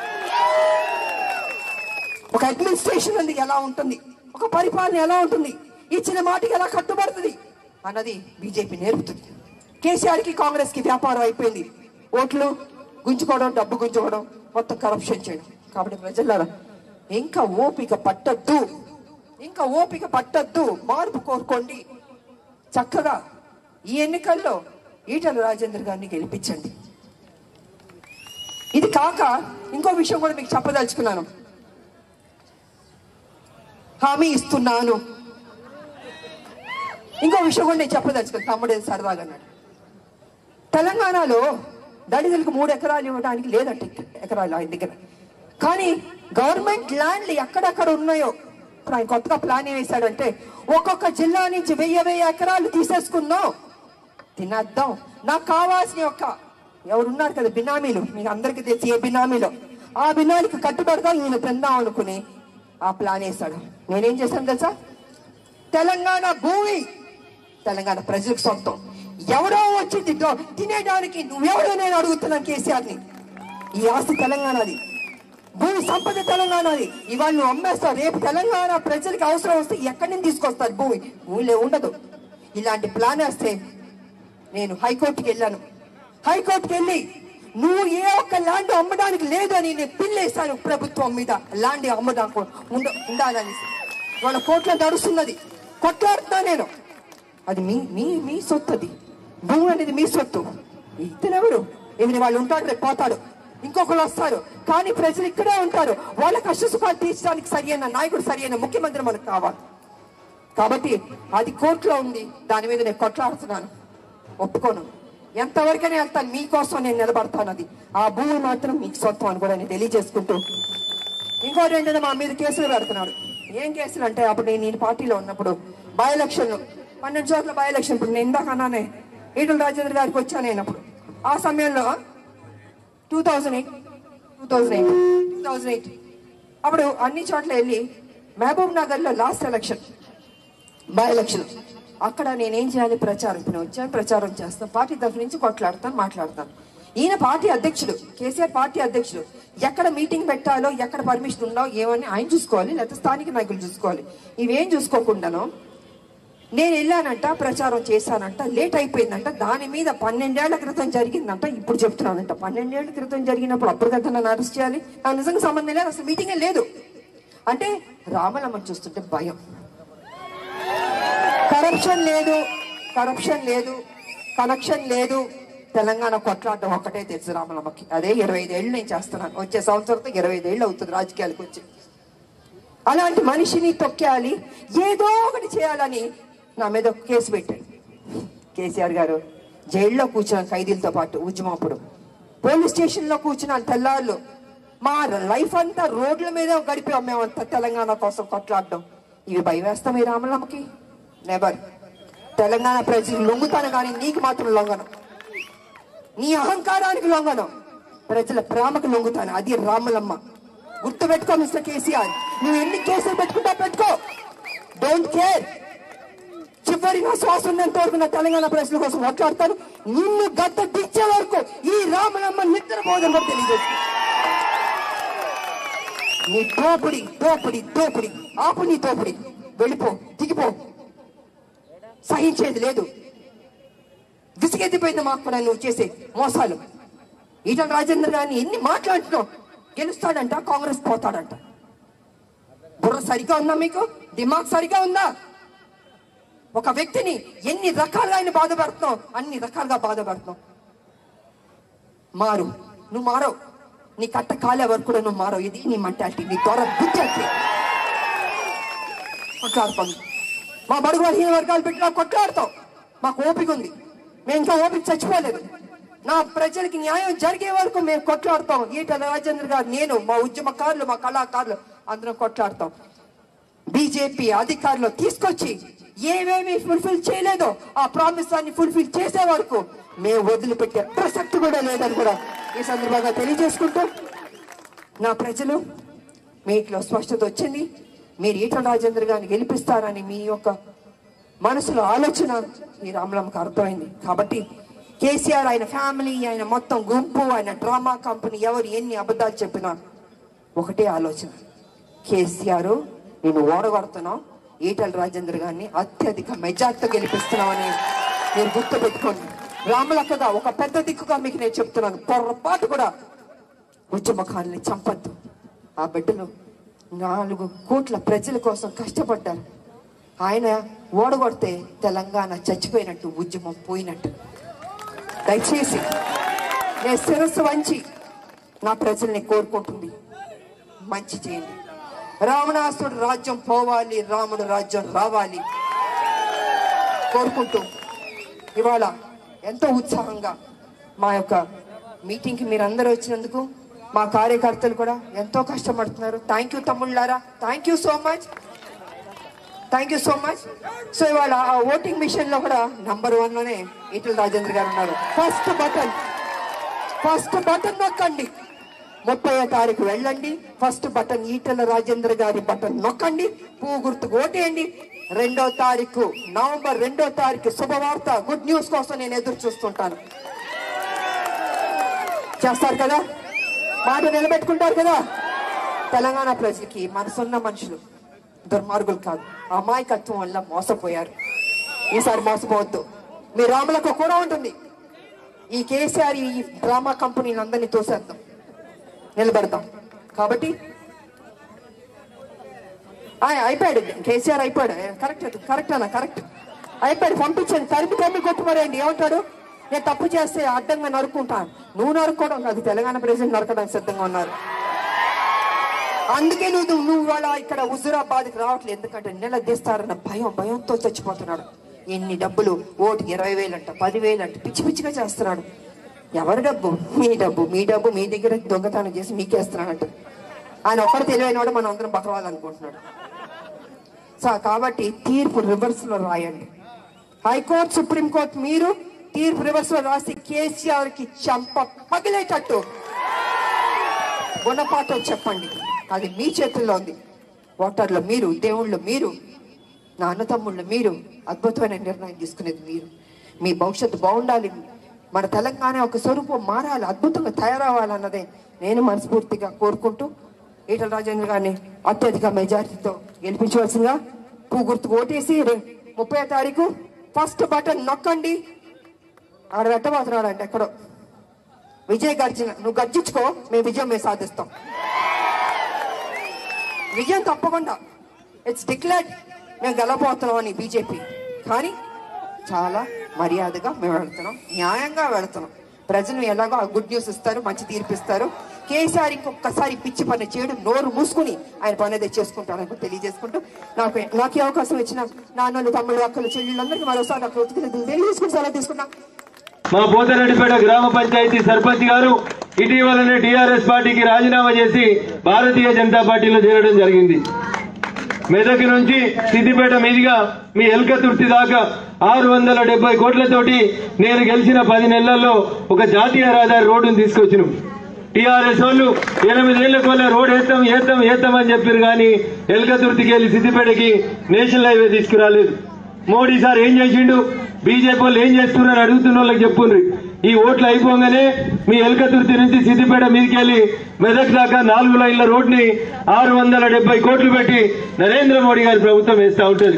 ఒక అడ్మినిస్ట్రేషన్ అనేది ఎలా ఉంటుంది, ఒక పరిపాలన ఎలా ఉంటుంది, ఇచ్చిన మాటకి ఎలా కట్టుబడుతుంది అన్నది బీజేపీ నేర్పుతుంది. కేసీఆర్ కి కాంగ్రెస్ కి వ్యాపారం అయిపోయింది, ఓట్లు గుంజుకోవడం, డబ్బు గుంజుకోవడం, మొత్తం కరప్షన్ చేయడం. కాబట్టి ప్రజలారా ఇంకా ఓపిక పట్టద్దు, ఇంకా ఓపిక పట్టద్దు, మార్పు కోరుకోండి. చక్కగా ఈ ఎన్నికల్లో ఈటల రాజేందర్ గారిని గెలిపించండి. ఇది కాక ఇంకో విషయం కూడా మీకు చెప్పదలుచుకున్నాను. హామీ ఇస్తున్నాను, ఇంకో విషయం కూడా నేను చెప్పదలుచుకున్నాను. తమ్ముడే సరదాగా అన్నాడు, తెలంగాణలో దళితులకు మూడు ఎకరాలు ఇవ్వడానికి లేదంటే ఎకరాలు ఆయన దగ్గర, కానీ గవర్నమెంట్ ల్యాండ్లు ఎక్కడెక్కడ ఉన్నాయో ఇప్పుడు ఆయన కొత్తగా ప్లాన్ ఏం వేశాడంటే ఒక్కొక్క జిల్లా నుంచి వెయ్యి వెయ్యి ఎకరాలు తీసేసుకుందాం, తినేద్దాం, నాకు కావాల్సిన యొక్క ఎవరున్నారు కదా బినామీలు, మీకు అందరికీ తెలిసి ఏ బినామీలో ఆ బినామీకి కట్టుబడదాం, ఈయన తిందాం అనుకుని ఆ ప్లాన్ వేశాడు. నేనేం చేశాను తెలుసా? తెలంగాణ భూమి తెలంగాణ ప్రజలకు సొంతం, ఎవడో వచ్చి తినేయడానికి నువ్వెవడో నేను అడుగుతున్నాను కేసీఆర్ని. ఈ ఆస్తి తెలంగాణది, భూమి సంపద తెలంగాణది. ఇవాళ నువ్వు అమ్మేస్తావు, రేపు తెలంగాణ ప్రజలకు అవసరం వస్తే ఎక్కడి నుంచి తీసుకొస్తారు భూమి? భూమిలో ఉండదు. ఇలాంటి ప్లాన్ వేస్తే నేను హైకోర్టుకి వెళ్ళాను. హైకోర్టుకి వెళ్ళి నువ్వు ఏ ఒక్క ల్యాండ్ అమ్మడానికి లేదని నేను పిల్లేస్తాను ప్రభుత్వం మీద, ల్యాండ్ అమ్మడానికి ఉండ ఉండాలని వాళ్ళ కోర్టులో నడుస్తున్నది, కొట్లాడుతున్నా నేను. అది మీ మీ మీ సొత్తు, అది భూమి అనేది మీ సొత్తు. ఇతనెవరు? ఏమి వాళ్ళు ఉంటాడు, రేపు పోతాడు, ఇంకొకరు వస్తారు, కానీ ప్రజలు ఇక్కడే ఉంటారు. వాళ్ళ కష్ట సుఖాలు తీర్చడానికి సరి అయిన నాయకుడు, సరి అయిన ముఖ్యమంత్రి మనకు కావాలి. కాబట్టి అది కోర్టులో ఉంది, దాని మీద నేను కొట్లాడుతున్నాను, ఒప్పుకోను. ఎంతవరకనే వెళ్తాను, మీకోసం నేను నిలబడతాను. అది ఆ భూమి మాత్రం మీకు సొంతం అని కూడా నేను తెలియజేసుకుంటూ, ఇంకోటి ఏంటంటే మా మీద కేసులు పెడుతున్నాడు. ఏం కేసులు అంటే అప్పుడు నేను నేను పార్టీలో ఉన్నప్పుడు బై ఎలక్షన్లు పన్నెండు చోట్ల బై ఎలక్షన్, ఇప్పుడు నేను ఇందాక అన్నానే ఈటల రాజేందర్ గారికి వచ్చాను నేను అప్పుడు. ఆ సమయంలో two thousand eight two thousand eight two thousand eight అప్పుడు అన్ని చోట్ల వెళ్ళి మహబూబ్ నగర్లో లాస్ట్ ఎలక్షన్ బై ఎలక్షన్, అక్కడ నేనేం చేయాలి? ప్రచారం. ఇప్పుడు వచ్చాను, ప్రచారం చేస్తాను, పార్టీ తరఫు నుంచి కొట్లాడతాను, మాట్లాడతాను. ఈయన పార్టీ అధ్యక్షుడు, కేసీఆర్ పార్టీ అధ్యక్షుడు. ఎక్కడ మీటింగ్ పెట్టాలో, ఎక్కడ పర్మిషన్ ఉందో ఏమని ఆయన చూసుకోవాలి, లేకపోతే స్థానిక నాయకులు చూసుకోవాలి. ఇవేం చూసుకోకుండాను నేను వెళ్ళానంట, ప్రచారం చేశానంట, లేట్ అయిపోయిందంట. దాని మీద పన్నెండేళ్ల క్రితం జరిగిందంట, ఇప్పుడు చెప్తున్నానంట. పన్నెండేళ్ల క్రితం జరిగినప్పుడు అప్పుడు కదా నన్ను అరెస్ట్ చేయాలి? నాకు నిజంగా సంబంధం లేదు, అసలు మీటింగే లేదు. అంటే రామలమ్మ చూస్తుంటే భయం. కరప్షన్ లేదు, కరప్షన్ లేదు, కనెక్షన్ లేదు, తెలంగాణ కొట్లాడడం ఒక్కటే తెలుసు రామలమ్మకి. అదే ఇరవై ఐదేళ్ళు నేను చేస్తున్నాను, వచ్చే సంవత్సరంతో ఇరవై ఐదేళ్ళు అవుతుంది రాజకీయాలకు వచ్చి. అలాంటి మనిషిని తొక్కేయాలి, ఏదో ఒకటి చేయాలని నా మీద ఒక కేసు పెట్టాడు కేసీఆర్ గారు. జైల్లో కూర్చున్న ఖైదీలతో పాటు ఉద్యమప్పుడు పోలీస్ స్టేషన్లో కూర్చున్న తెల్లాళ్ళు మా లైఫ్ అంతా రోడ్ల మీద గడిపాం మేమంతా తెలంగాణ కోసం కొట్లాడడం. ఇవి భయం వేస్తాం ఈ రామలమ్మకి? నెవర్. తెలంగాణ ప్రజలకు లొంగుతాను, కానీ నీకు మాత్రం లొంగను, నీ అహంకారానికి లొంగను, ప్రజల ప్రేమకు లొంగుతాను. అది రామలమ్మ. గుర్తు పెట్టుకో మిస్టర్ కేసీఆర్, నువ్వు ఎన్ని కేసులు పెట్టుకుంటా పెట్టుకో, డోంట్ కేర్. చివరి నా శ్వాస ఉన్నంత వరకు నా తెలంగాణ ప్రజల కోసం మాట్లాడతాను. నిన్ను గద్ద దిచ్చే వరకు ఈ రామలమ్మ నిద్రపోదని కూడా తెలియజేస్తుంది. నీ దోపిడి దోపిడి దోపిడి ఆపు, నీ దోపిడి వెళ్ళిపో, దిగిపో, సహించేది లేదు. విసిగెత్తిపోయింది మాకు కూడా నువ్వు చేసే మోసాలు. ఈటల రాజేందర్ గారిని ఎన్ని మాట్లాడుతున్నావు? గెలుస్తాడంట, కాంగ్రెస్ పోతాడంట. బుర్ర సరిగా ఉందా మీకు? దిమాగ్ సరిగా ఉందా? ఒక వ్యక్తిని ఎన్ని రకాలుగా ఆయన బాధ పెడుతున్నావు, అన్ని రకాలుగా బాధ పెడుతున్నావు. మారు, నువ్వు మారవు. నీ కట్ట కాలే వరకు కూడా నువ్వు మారవు. ఇది నీ మెంటాలిటీ, నీ దొర బుద్ధి అంటే. కొట్లాడుతాం, మా బడుగు బలహీన వర్గాలు పెట్టినా కొట్లాడతాం. మాకు ఓపిక ఉంది, మేము ఇంకా ఓపిక చచ్చిపోలేదు. నా ప్రజలకి న్యాయం జరిగే వరకు మేము కొట్లాడతాం. ఈటల రాజేందర్ గారు, నేను, మా ఉద్యమకారులు, మా కళాకారులు అందరం కొట్లాడతాం. బీజేపీ అధికారులు తీసుకొచ్చి ఏమేమి ఫుల్ఫిల్ చేయలేదో ఆ ప్రామిస్ అన్ని ఫుల్ఫిల్ చేసే వరకు మేము వదిలిపెట్టే ప్రసక్తి కూడా లేదని కూడా ఈ సందర్భంగా తెలియజేసుకుంటూ, నా ప్రజలు మీట్లో స్పష్టత వచ్చింది. మీరు ఈటల రాజేందర్ గారిని గెలిపిస్తారని మీ యొక్క మనసులో ఆలోచన ఈ రామలమ్మకు అర్థమైంది. కాబట్టి కేసీఆర్, ఆయన ఫ్యామిలీ, ఆయన మొత్తం గుంపు, ఆయన డ్రామా కంపెనీ ఎవరు ఎన్ని అబద్ధాలు చెప్పినా ఒకటే ఆలోచన, కేసీఆర్ నేను ఓడగొడుతున్నావు, ఈటల రాజేందర్ గారిని అత్యధిక మెజార్టీతో గెలిపిస్తున్నామని మీరు గుర్తు పెట్టుకోండి. రామలక్కగా ఒక పెద్ద దిక్కుగా మీకు నేను చెప్తున్నాను, పొరపాటు కూడా ఉద్యమకారుల్ని చంపద్దు. ఆ బిడ్డలు నాలుగు కోట్ల ప్రజల కోసం కష్టపడ్డారు. ఆయన ఓడగొడితే తెలంగాణ చచ్చిపోయినట్టు, ఉద్యమం పోయినట్టు. దయచేసి నేను శిరస్సు వంచి నా ప్రజల్ని కోరుకుంటుంది, మంచి చేయండి. రావణాసుడు రాజ్యం పోవాలి, రాముడు రాజ్యం రావాలి కోరుకుంటూ ఇవాళ ఎంతో ఉత్సాహంగా మా యొక్క మీటింగ్కి మీరు అందరూ వచ్చినందుకు మా కార్యకర్తలు కూడా ఎంతో కష్టపడుతున్నారు. థ్యాంక్ యూ తమ్ముళ్ళారా, thank you so much, thank you so much. So ఇవాళ ఆ ఓటింగ్ మిషన్ లో కూడా నంబర్ వన్ లోనే ఈటల రాజేందర్ గారు ఉన్నారు. ఫస్ట్ బటన్ ఫస్ట్ బటన్ నొక్కండి, ముప్పై తారీఖు వెళ్ళండి. ఫస్ట్ బటన్ ఈటల రాజేందర్ గారి బటన్ నొక్కండి, పువ్వు గుర్తుకు ఓటేయండి. రెండో తారీఖు నవంబర్ రెండో తారీఖు శుభవార్త, గుడ్ న్యూస్ కోసం నేను ఎదురు చూస్తుంటాను. చేస్తారు కదా, మాట నిలబెట్టుకుంటారు కదా. తెలంగాణ ప్రజలకి మనసున్న మనుషులు దుర్మార్గులు కాదు, అమాయకత్వం వల్ల మోసపోయారు. ఈసారి మోసపోవద్దు. మీ రాములకు కూడా ఉంటుంది. ఈ కేసీఆర్ ఈ డ్రామా కంపెనీలు అందరినీ తోసేద్దాం, నిలబెడతాం. కాబట్టి అయిపోయాడు కేసీఆర్, అయిపోయాడు. కరెక్ట్ కరెక్ట్ అన్న కరెక్ట్ అయిపోయాడు. పంపించండి, తరిమి తరిమి కొట్టుమరండి. ఏమంటాడు, నేను తప్పు చేస్తే అడ్డంగా నరుక్కుంటాను. నువ్వు నరుక్కోవడం కాదు, తెలంగాణ ప్రజలు నరకడానికి సిద్ధంగా ఉన్నారు. అందుకే నువ్వు నువ్వు వాళ్ళ ఇక్కడ హుజూరాబాద్కి రావట్లేదు, ఎందుకంటే నిలదీస్తారన్న భయం, భయంతో చచ్చిపోతున్నాడు. ఎన్ని డబ్బులు, ఓటుకి ఇరవై వేలు అంట, పదివేలు అంట, పిచ్చి పిచ్చిగా చేస్తున్నాడు. ఎవరి డబ్బు? మీ డబ్బు, మీ డబ్బు మీ దగ్గర దొంగతనం చేసి మీకేస్తున్నాడంట. ఆయన ఒక్కడు తెలివైన వాడు మనం అందరం బతకాలనుకుంటున్నాడు. సో కాబట్టి తీర్పు రివర్స్ లో రాయండి. హైకోర్టు, సుప్రీంకోర్టు మీరు తీర్పు రివర్స్ లో రాసి కేసీఆర్ కి చంప పగిలేటట్టు గుణపాఠం చెప్పండి. అది మీ చేతుల్లో ఉంది. ఓటర్లు మీరు, దేవుళ్ళు మీరు, నా అన్నతమ్ముళ్ళు మీరు, అద్భుతమైన నిర్ణయం తీసుకునేది మీరు. మీ భవిష్యత్తు బాగుండాలి, మన తెలంగాణ ఒక స్వరూపం మారాలి, అద్భుతంగా తయారవ్వాలన్నదే నేను మనస్ఫూర్తిగా కోరుకుంటూ ఈటల రాజేందర్ గారిని అత్యధిక మెజారిటీతో గెలిపించవలసిందిగా పువ్వు గుర్తుకు ఓటేసి ముప్పై తారీఖు ఫస్ట్ బటన్ నొక్కండి. ఆడ రెట్టబోతున్నాడు అంటే ఎక్కడో విజయ్ గర్జన, నువ్వు గర్జించుకో, మేము విజయం మేము సాధిస్తాం. విజయం తప్పకుండా ఇట్స్ డిక్లేర్డ్, మేము గెలబోతున్నాం అని బీజేపీ. కానీ చాలా మర్యాదగా మేము వెళుతున్నాం, న్యాయంగా వెళుతున్నాం. ప్రజలు ఎలాగో ఆ గుడ్ న్యూస్ ఇస్తారు, మంచి తీర్పిస్తారు. కేసీఆర్ ఇంకొకసారి పిచ్చి పని చేయడం, నోరు మూసుకుని ఆయన పని అయితే చేసుకుంటారని తెలియజేసుకుంటూ నాకు నాకు అవకాశం ఇచ్చిన నాన్నలు, తమ్ముళ్ళు, అక్కలు, చెల్లెళ్ళందరికీ మరోసారి నాకు తెలియజేసుకుని సెలవు తీసుకున్నా. మా పోతరెడ్డిపేట గ్రామ పంచాయతీ సర్పంచ్ గారు ఇటీవలనే టీఆర్ఎస్ పార్టీకి రాజీనామా చేసి భారతీయ జనతా పార్టీలో చేరడం జరిగింది. మెదక్ నుంచి సిద్దిపేట మీదుగా మీ ఎల్కతుర్తి దాకా ఆరు వందల డెబ్బై కోట్లతోటి నేను గెలిచిన పది నెలల్లో ఒక జాతీయ రహదారి రోడ్డును తీసుకొచ్చినాం. టీఆర్ఎస్ వాళ్ళు ఎనిమిదేళ్లకు వల్ల రోడ్ వేస్తాం వేస్తాం వేస్తాం అని చెప్పారు కానీ ఎల్కతుర్తికి వెళ్ళి సిద్దిపేటకి నేషనల్ హైవే తీసుకురాలేదు. మోడీ సార్ ఏం చేసిండు, బీజేపీ వాళ్ళు ఏం చేస్తున్నారని అడుగుతున్న వాళ్ళకి చెప్పుండ్రి. ఈ ఓట్లు అయిపోగానే మీ ఎల్కతుర్తి నుంచి సిద్దిపేట మీదకి వెళ్ళి మెదక్ దాకా నాలుగు లైన్ల రోడ్ని ఆరు వందల డెబ్బై కోట్లు పెట్టి నరేంద్ర మోడీ గారి ప్రభుత్వం వేస్తా ఉంటుంది.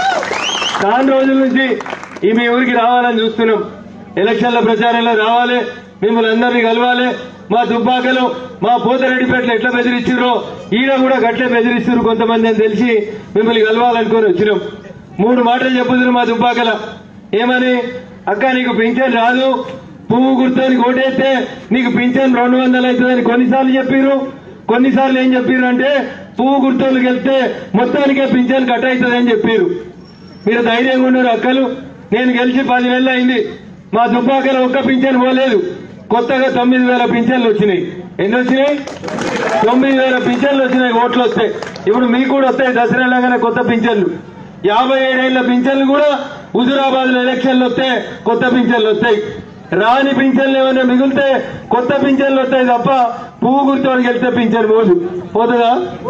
చాలా రోజుల నుంచి ఈ మీ ఊరికి రావాలని చూస్తున్నాం. ఎలక్షన్ల ప్రచారంలో రావాలి, మిమ్మల్ని అందరినీ కలవాలి. మా దుబ్బాకలో మా పోతరెడ్డిపేటలో ఎట్లా బెదిరించారో ఈడ కూడా గట్లే బెదిరిస్తారు కొంతమంది అని తెలిసి మిమ్మల్ని కలవాలనుకొని వచ్చినాం. మూడు మాటలు చెప్పుదురు మా దుబ్బాకల. ఏమని? అక్క నీకు పింఛన్ రాదు, పువ్వు గుర్తని కోటేస్తే నీకు పింఛన్ రెండు వందలు అవుతుందని కొన్నిసార్లు చెప్పారు. కొన్నిసార్లు ఏం చెప్పారు అంటే పువ్వు గుర్తోళ్ళకి వెళ్తే మొత్తానికే పింఛన్ కట్ అవుతుందని చెప్పారు. మీరు ధైర్యంగా ఉన్నారు అక్కలు. నేను గెలిచి పది నెలలు అయింది, మా దుబ్బాకలో ఒక్క పింఛన్ పోలేదు. కొత్తగా తొమ్మిది వేల పింఛన్లు వచ్చినాయి. ఎన్ని వచ్చినాయి? తొమ్మిది వేల పింఛన్లు వచ్చినాయి. ఓట్లు వస్తాయి. ఇప్పుడు మీకు కూడా వస్తాయి దసరాలాగానే కొత్త పింఛన్లు. యాభై ఏడేళ్ల పింఛన్లు కూడా హుజురాబాద్ లో ఎలక్షన్లు వస్తే కొత్త పింఛన్లు వస్తాయి. రాని పింఛన్లు ఏమైనా మిగిలితే కొత్త పింఛన్లు వస్తాయి తప్ప పువ్వు గుర్తుడికి వెళ్తే పింఛన్ పోదు. పోతుందా?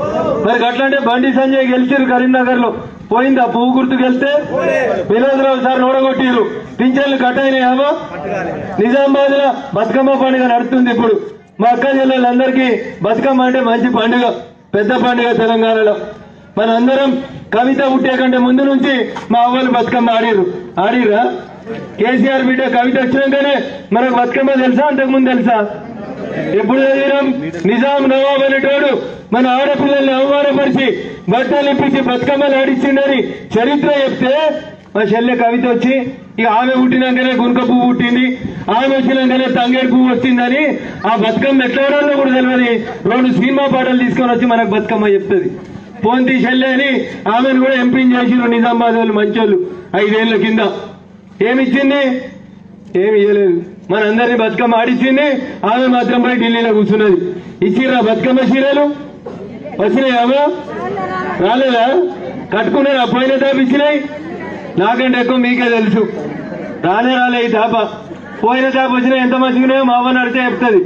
మరి అట్లాంటే బండి సంజయ్ గెలిచారు కరీంనగర్ లో, పోయిందా పువ్వు గుర్తుకు వెళ్తే? వినోద్రావు సార్ నోడగొట్టిరు, పింఛన్లు కట్ అయినాయేమో. నిజామాబాద్ లో బతుకమ్మ పండుగ నడుస్తుంది ఇప్పుడు. మా అక్క చెల్లెళ్ళందరికీ బతుకమ్మ అంటే మంచి పండుగ, పెద్ద పండుగ తెలంగాణలో. మనందరం కవిత పుట్టే కంటే ముందు నుంచి మా అవ్వలు బతుకమ్మ ఆడిరు. ఆడిరా? కేసీఆర్ బిడ్డ కవిత వచ్చినాకనే మనకు బతుకమ్మ తెలుసా, అంతకుముందు తెలుసా? ఎప్పుడు చదివినాం? నిజాం నవాబ్ అనేటోడు మన ఆడపిల్లల్ని అవమానపరిచి బట్టలు ఇప్పించి బతుకమ్మలు ఆడిచ్చిండని చరిత్ర చెప్తే మా చెల్లె కవిత వచ్చి ఇక ఆమె పుట్టినాకనే గునుక పువ్వు పుట్టింది, ఆమె వచ్చినాకనే తంగేడు పువ్వు వచ్చిందని ఆ బతుకమ్మ ఎట్లా ఆడాలో కూడా తెలియదు. రెండు సినిమా పాటలు తీసుకొని వచ్చి మనకు బతుకమ్మ చెప్తుంది. పోంతి చెల్లె అని ఆమెను కూడా ఎంపీని చేసిరు నిజామాబాద్ వాళ్ళు మంచోళ్ళు ఐదేళ్ల కింద. ఏమిచ్చింది? ఏమి ఇయ్యలేదు. మనందరినీ బతుకమ్మ ఆడిచ్చింది, ఆమె మాత్రం పోయి ఢిల్లీలో కూర్చున్నది. ఇచ్చిరా బతుకమ్మ చీరలు? వచ్చినాయామా? రాలేదా? కట్టుకున్నారా? పోయిన తాప ఇచ్చినాయి. నాకంటే ఎక్కువ మీకే తెలుసు. రానే రాలే ఈ తాప. పోయిన తాప వచ్చినా ఎంత మంచిగానే మా అవ్వని అడితే చెప్తుంది.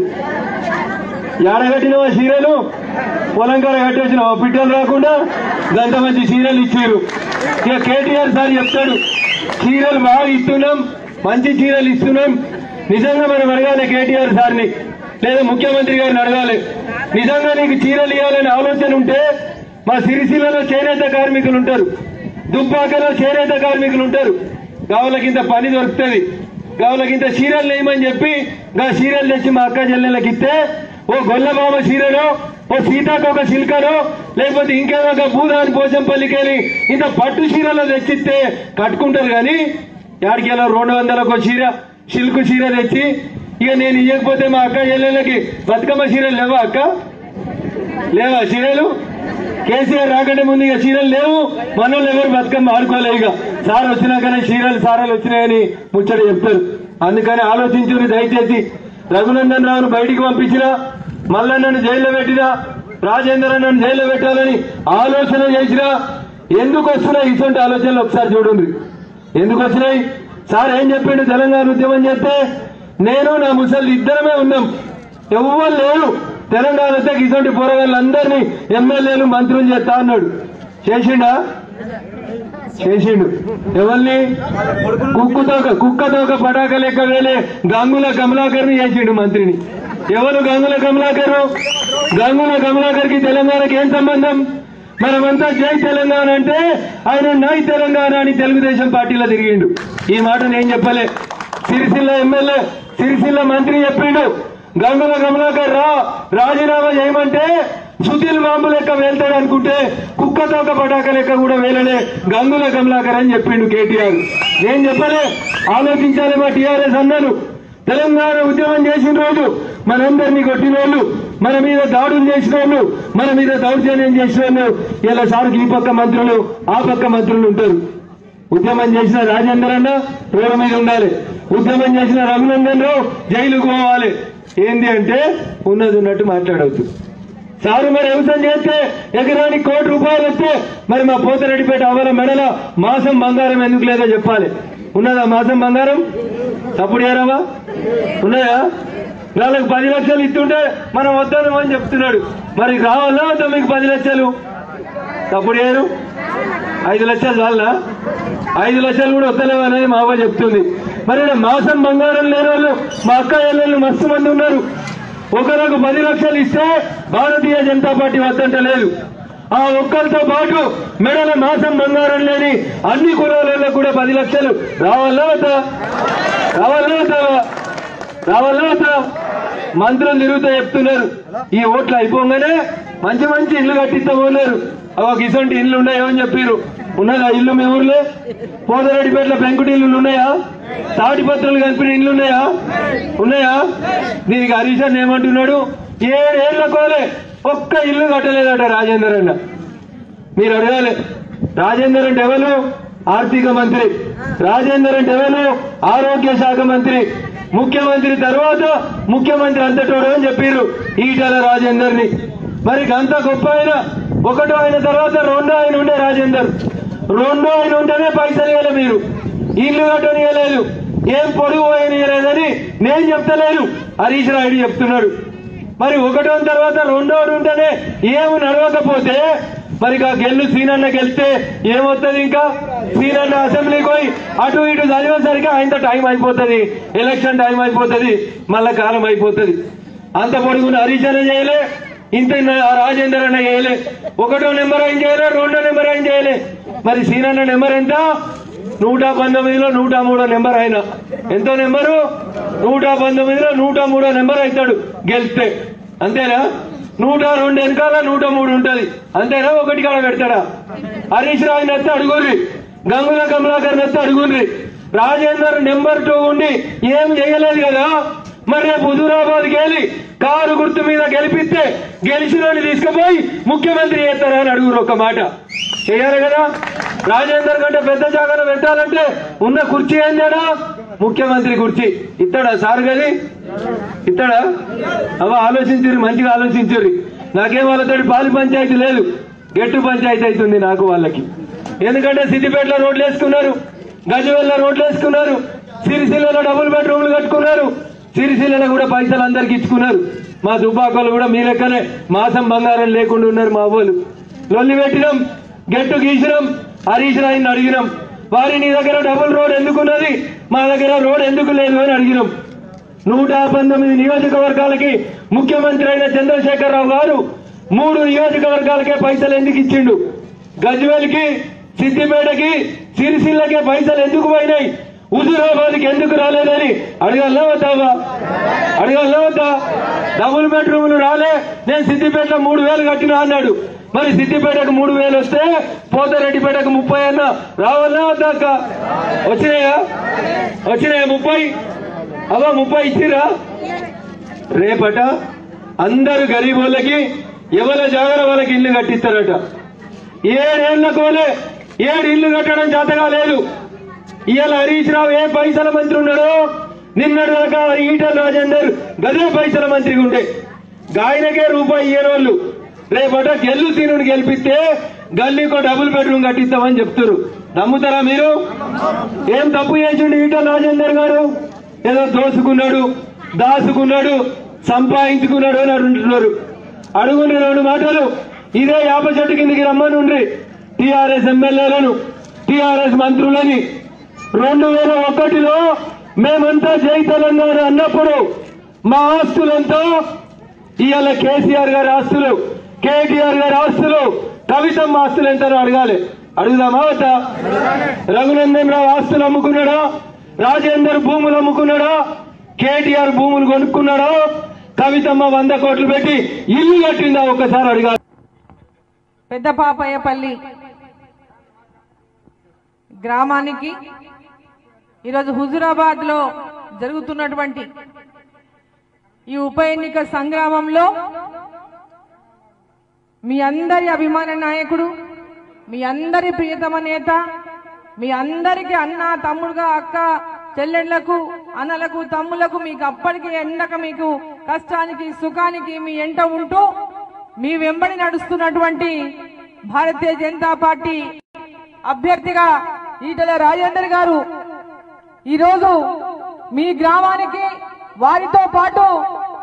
ఎడగట్టినవా చీరలు? పొలం కాడ కట్టి వచ్చినావా పిట్టలు రాకుండా? గంత మంచి చీరలు ఇచ్చారు. ఇక కేటీఆర్ సార్ చెప్తాడు, చీరలు బాగా ఇస్తున్నాం, మంచి చీరలు ఇస్తున్నాం. నిజంగా మనం అడగాలి కేటీఆర్ సార్ని, లేదా ముఖ్యమంత్రి గారిని అడగాలి. నిజంగా నీకు చీరలు ఇవ్వాలనే ఆలోచన ఉంటే మా సిరిసిల్లలో చేనేత కార్మికులు ఉంటారు, దుబ్బాకలో చేనేత కార్మికులు ఉంటారు. గావులకింత పని దొరుకుతుంది, గావులకింత చీరలు వేయమని చెప్పి గా చీరలు తెచ్చి మా అక్క చెల్లెళ్ళకి ఇస్తే ఓ గొల్లబామ చీరలో, ఓ సీతాకొక సిల్కలో, లేకపోతే ఇంకేదో ఒక భూదాని పోచంపల్లికెళ్ళి ఇంత పట్టు చీరలో తెచ్చిస్తే కట్టుకుంటారు. కానీ యాడికి వెళ్ళారు రెండు వందలకు చీర సిల్క్ చీర తెచ్చి ఇక నేను ఇవ్వకపోతే మా అక్క చెల్లెళ్ళకి బతుకమ్మ చీరలు లేవా? అక్క లేవా చీరలు? కేసీఆర్ రాకంటే ముందు ఇక చీరలు లేవు, మనోళ్ళు ఎవరు బతుకమ్మ ఆడుకోలే. ఇక సార్ వచ్చినాకనే చీరలు సారాలు వచ్చినాయని ముచ్చట చెప్తారు. అందుకని ఆలోచించుని దయచేసి. రఘునందన్ రావును బయటికి పంపించినా, మల్లన్నను జైల్లో పెట్టినా, రాజేందర్ అన్నను జైల్లో పెట్టాలని ఆలోచన చేసినా ఎందుకు వస్తున్నాయి ఇటువంటి ఆలోచనలు ఒకసారి చూడండి. ఎందుకు వచ్చినాయి? సార్ ఏం చెప్పిండు? తెలంగాణ ఉద్యమం చేస్తే నేను నా ముసలి ఇద్దరమే ఉన్నాం, ఎవ్వరు లేరు. తెలంగాణ వస్తే ఇటువంటి పోరగాళ్ళందరినీ ఎమ్మెల్యేలు మంత్రులు చేస్తా అన్నాడు. చేసిండా? చేసిండు. ఎవరిని? కుక్కుతోక కుక్కతోక పటాక లెక్క వేలే గంగుల కమలాకర్ ని చేసిండు మంత్రిని. ఎవరు గంగుల కమలాకర్? గంగుల కమలాకర్ కి తెలంగాణకి ఏం సంబంధం? మనమంతా జై తెలంగాణ అంటే ఆయన నై తెలంగాణ అని తెలుగుదేశం పార్టీలో తిరిగిండు. ఈ మాట నేను చెప్పలే, సిరిసిల్ల ఎమ్మెల్యే సిరిసిల్ల మంత్రి చెప్పిండు. గంగుల కమలాకర్ రా రాజీనామా చేయమంటే సుధీల్ బాంబు లెక్క వెళ్తాడు అనుకుంటే కుక్కతోక పటాక లెక్క కూడా వేలనే గంగుల కమలాకర్ అని చెప్పిండు కేటీఆర్. నేను చెప్పలే, ఆలోచించాలి మా టీఆర్ఎస్ అన్నారు. తెలంగాణ ఉద్యమం చేసిన రోజు మనందరినీ కొట్టిన వాళ్ళు, మన మీద దాడులు చేసిన వాళ్ళు, మన మీద దౌర్జన్యం చేసిన వాళ్ళు ఇలా సార్కి ఈ పక్క మంత్రులు ఆ పక్క మంత్రులు ఉంటారు. ఉద్యమం చేసిన రాజేందర్ అన్న రోడ్డు మీద ఉండాలి, ఉద్యమం చేసిన రఘునందన్ రావు జైలుకు పోవాలి. ఏంది అంటే ఉన్నది ఉన్నట్టు మాట్లాడవద్దు. సారు మరి వ్యవసాయం చేస్తే ఎకరానికి కోటి రూపాయలు వస్తే మరి మా పోతరెడ్డిపేట అవల మెడల మాసం బంగారం ఎందుకు లేదో చెప్పాలి. ఉన్నదా మాసం బంగారం? తప్పుడు ఏరావా? ఉన్నాయా? వాళ్ళకి పది లక్షలు ఇస్తుంటే మనం వద్దాను అని చెప్తున్నాడు. మరి రావాలా వద్దా మీకు పది లక్షలు? తప్పుడు చేయరు. ఐదు లక్షలు చాలా, ఐదు లక్షలు కూడా వస్తలేవు అనేది మా అవ్వ చెప్తుంది. మరి మాసం బంగారం లేని వాళ్ళు మా అక్క చెల్లెళ్ళు మస్తు మంది ఉన్నారు. ఒకరికి పది లక్షలు ఇస్తే భారతీయ జనతా పార్టీ వద్దంట లేదు. ఆ ఒక్కరితో పాటు మెడల మాసం బంగారం లేని అన్ని కులాలలో కూడా పది లక్షలు రావాలా వద్దా? రావాలా వద్దా? రావాలా వద్దా? మంత్రులు తిరుగుతూ చెప్తున్నారు. ఈ ఓట్లు అయిపోగానే మంచి మంచి ఇల్లు కట్టిస్తా పోలేరు. ఒక ఇసొంటి ఇల్లు ఉన్నాయో అని చెప్పారు. ఉన్నదా ఇల్లు మీ ఊర్లో? పోదరెడ్డిపేటలో పెంకుటి ఇల్లు ఉన్నాయా? తాటిపత్రులు కలిపిన ఇల్లు ఉన్నాయా? ఉన్నాయా? దీనికి హరీష్ అన్న ఏమంటున్నాడు? ఏడేళ్ల కోలే ఒక్క ఇల్లు కట్టలేదట రాజేందర్ అన్న. మీరు అడగాలి, రాజేందర్ అంటే ఎవరు? ఆర్థిక మంత్రి. రాజేందర్ అంటే ఎవరు? ఆరోగ్య శాఖ మంత్రి. ముఖ్యమంత్రి తర్వాత ముఖ్యమంత్రి అంతటోడు అని చెప్పారు ఈటల రాజేందర్ ని. మరి అంత గొప్ప ఆయన ఒకటో ఆయన తర్వాత రెండో ఆయన ఉండే రాజేందర్. రెండో ఆయన ఉంటేనే పైసలు ఇవ్వలే, మీరు ఇల్లు కట్టనియలేదు, ఏం పొడుగు పోయనియలేదని నేను చెప్తలేను, హరీష్ రాయుడు చెప్తున్నాడు. మరి ఒకటో తర్వాత రెండోడు ఉంటేనే ఏమి నడవకపోతే మరి గెల్లు సీనన్న గెలిస్తే ఏమవుతుంది? ఇంకా సీనన్న అసెంబ్లీకి పోయి అటు ఇటు చదివేసరికి ఆయనతో టైం అయిపోతుంది, ఎలక్షన్ టైం అయిపోతుంది, మళ్ళా కాలం అయిపోతుంది. అంత పొడుగున హరీష్ అన్న చేయలే, ఇంత రాజేందర్ అన్న చేయలే. ఒకటో నెంబర్ ఆయన చేయలే, రెండో నెంబర్ ఆయన చేయలే. మరి సీనన్న నెంబర్ ఎంత? నూట పంతొమ్మిదిలో నూట మూడో నెంబర్ ఆయన. ఎంతో నెంబరు? నూట పంతొమ్మిదిలో నూట మూడో నెంబర్ అవుతాడు గెలిస్తే. అంతేనా? నూట రెండు వెనకాల నూట మూడు ఉంటది. అంతేనా? ఒకటి కాడ పెడతాడా? హరీష్ రావు నెత్త అడుగుర్రి, గంగుల కమలాకర్ నెత్త అడుగుర్రి. రాజేందర్ నెంబర్ టూ ఉండి ఏం చేయలేదు కదా. మరి రేపు హుజూరాబాద్కి వెళ్ళి కారు గుర్తు మీద గెలిపిస్తే గెలిచినోని తీసుకుపోయి ముఖ్యమంత్రి చేస్తారా అని అడుగురు. ఒక మాట చేయాలి కదా. రాజేందర్ కంటే పెద్ద జాగాలో పెట్టాలంటే ఉన్న కుర్చీ ఏందేనా? ముఖ్యమంత్రి కుర్చీ. ఇస్తాడా సార్ గది? ఇస్తాడా? అవ ఆలోచించుర్రి, మంచిగా ఆలోచించుర్రి. నాకేం వాళ్ళతో పాలి పంచాయతీ లేదు, గెట్టు పంచాయతీ అవుతుంది నాకు వాళ్ళకి. ఎందుకంటే సిద్దిపేటలో రోడ్లు వేసుకున్నారు, గజవెల్లో రోడ్లు వేసుకున్నారు, సిరిసిల్లలో డబుల్ బెడ్రూమ్లు కట్టుకున్నారు, సిరిసిల్లలో కూడా పైసలు అందరికి ఇచ్చుకున్నారు. మా దుబ్బాకోలు కూడా మీ లెక్కనే మాసం బంగారం లేకుండా ఉన్నారు. మా వాళ్ళు లొల్లి పెట్టినాం, గెట్టు గీసినాం, హరీష్ రాయిని అడిగినాం. వారి నీ దగ్గర డబుల్ రోడ్ ఎందుకున్నది, మా దగ్గర రోడ్ ఎందుకు లేదు అని అడిగినాం. నూట పంతొమ్మిది నియోజకవర్గాలకి ముఖ్యమంత్రి అయిన చంద్రశేఖరరావు గారు మూడు నియోజకవర్గాలకే పైసలు ఎందుకు ఇచ్చిండు? గజ్వేల్కి, సిద్దిపేటకి, సిరిసిల్లకే పైసలు ఎందుకు పోయినాయి? హుజూరాబాద్కి ఎందుకు రాలేదని అడగాలా వద్దావా? అడగాలా వద్దా? డబుల్ బెడ్రూమ్లు రాలే, నేను సిద్దిపేటలో మూడు వేలు కట్టినా అన్నాడు. మరి సిద్దిపేటకు మూడు వేలు వస్తే పోతారెడ్డిపేటకు ముప్పై అన్న రావాలా వద్దాక? వచ్చినాయా? వచ్చినాయా? ముప్పై అవా ముప్పై ఇచ్చిరా? రేపట అందరు గరీబ్ వాళ్ళకి ఎవరి జాగ్రత్త వాళ్ళకి ఇల్లు కట్టిస్తారట. ఏడేళ్ల కోలే ఏడు ఇల్లు కట్టడం చేతగా లేదు. ఇవాళ హరీష్ రావు ఏ పైసల మంత్రి ఉన్నాడో నిన్నటి దాకా ఈటల రాజేందర్ గదే పైసల మంత్రిగా ఉండే. గాయనకే రూపాయి ఇయ్యని వాళ్ళు రేపట గెల్లు సీనుని గెలిపిస్తే గల్లీకో డబుల్ బెడ్రూమ్ కట్టిస్తామని చెప్తారు. నమ్ముతారా మీరు? ఏం తప్పు చేసిండు ఈటల రాజేందర్ గారు? ఏదో దోసుకున్నాడు, దాసుకున్నాడు, సంపాదించుకున్నాడు అని అంటున్నారు. అడుగుని రెండు మాటలు ఇదే యాప చెట్టు కిందికి రమ్మనుండ్రి టీఆర్ఎస్ ఎమ్మెల్యేలను, టీఆర్ఎస్ మంత్రులని. రెండు వేల ఒకటిలో మేమంతా జై తెలంగాణ అన్నప్పుడు మా ఆస్తులంతా ఇవాళ కేసీఆర్ గారి ఆస్తులు, కేటీఆర్ గారి ఆస్తులు, కవితమ్మ ఆస్తులు ఎంతనో అడగాలి. అడుగుదామా వద్దా? రఘునందన్ రావు ఆస్తులు అమ్ముకున్నాడా? రాజేందర్ భూములు అమ్ముకున్నాడా? కేటీఆర్ భూములు కొనుక్కున్నాడా? కవితమ్మ వంద కోట్లు పెట్టి ఇల్లు కట్టిందా? ఒక్కసారి అడగాలి. పెద్ద పాపయ్యపల్లి గ్రామానికి ఈరోజు హుజూరాబాద్ లో జరుగుతున్నటువంటి ఈ ఉప ఎన్నిక సంగ్రామంలో మీ అందరి అభిమాన నాయకుడు, మీ అందరి ప్రియతమ నేత, మీ అందరికి అన్న తమ్ముడుగా, అక్క చెల్లెళ్లకు, అన్నలకు, తమ్ములకు, మీకు అప్పటికి ఎండక మీకు కష్టానికి సుఖానికి మీ ఎంట ఉంటూ మీ వెంబడి నడుస్తున్నటువంటి భారతీయ జనతా పార్టీ అభ్యర్థిగా ఈటల రాజేందర్ గారు ఈరోజు మీ గ్రామానికి వారితో పాటు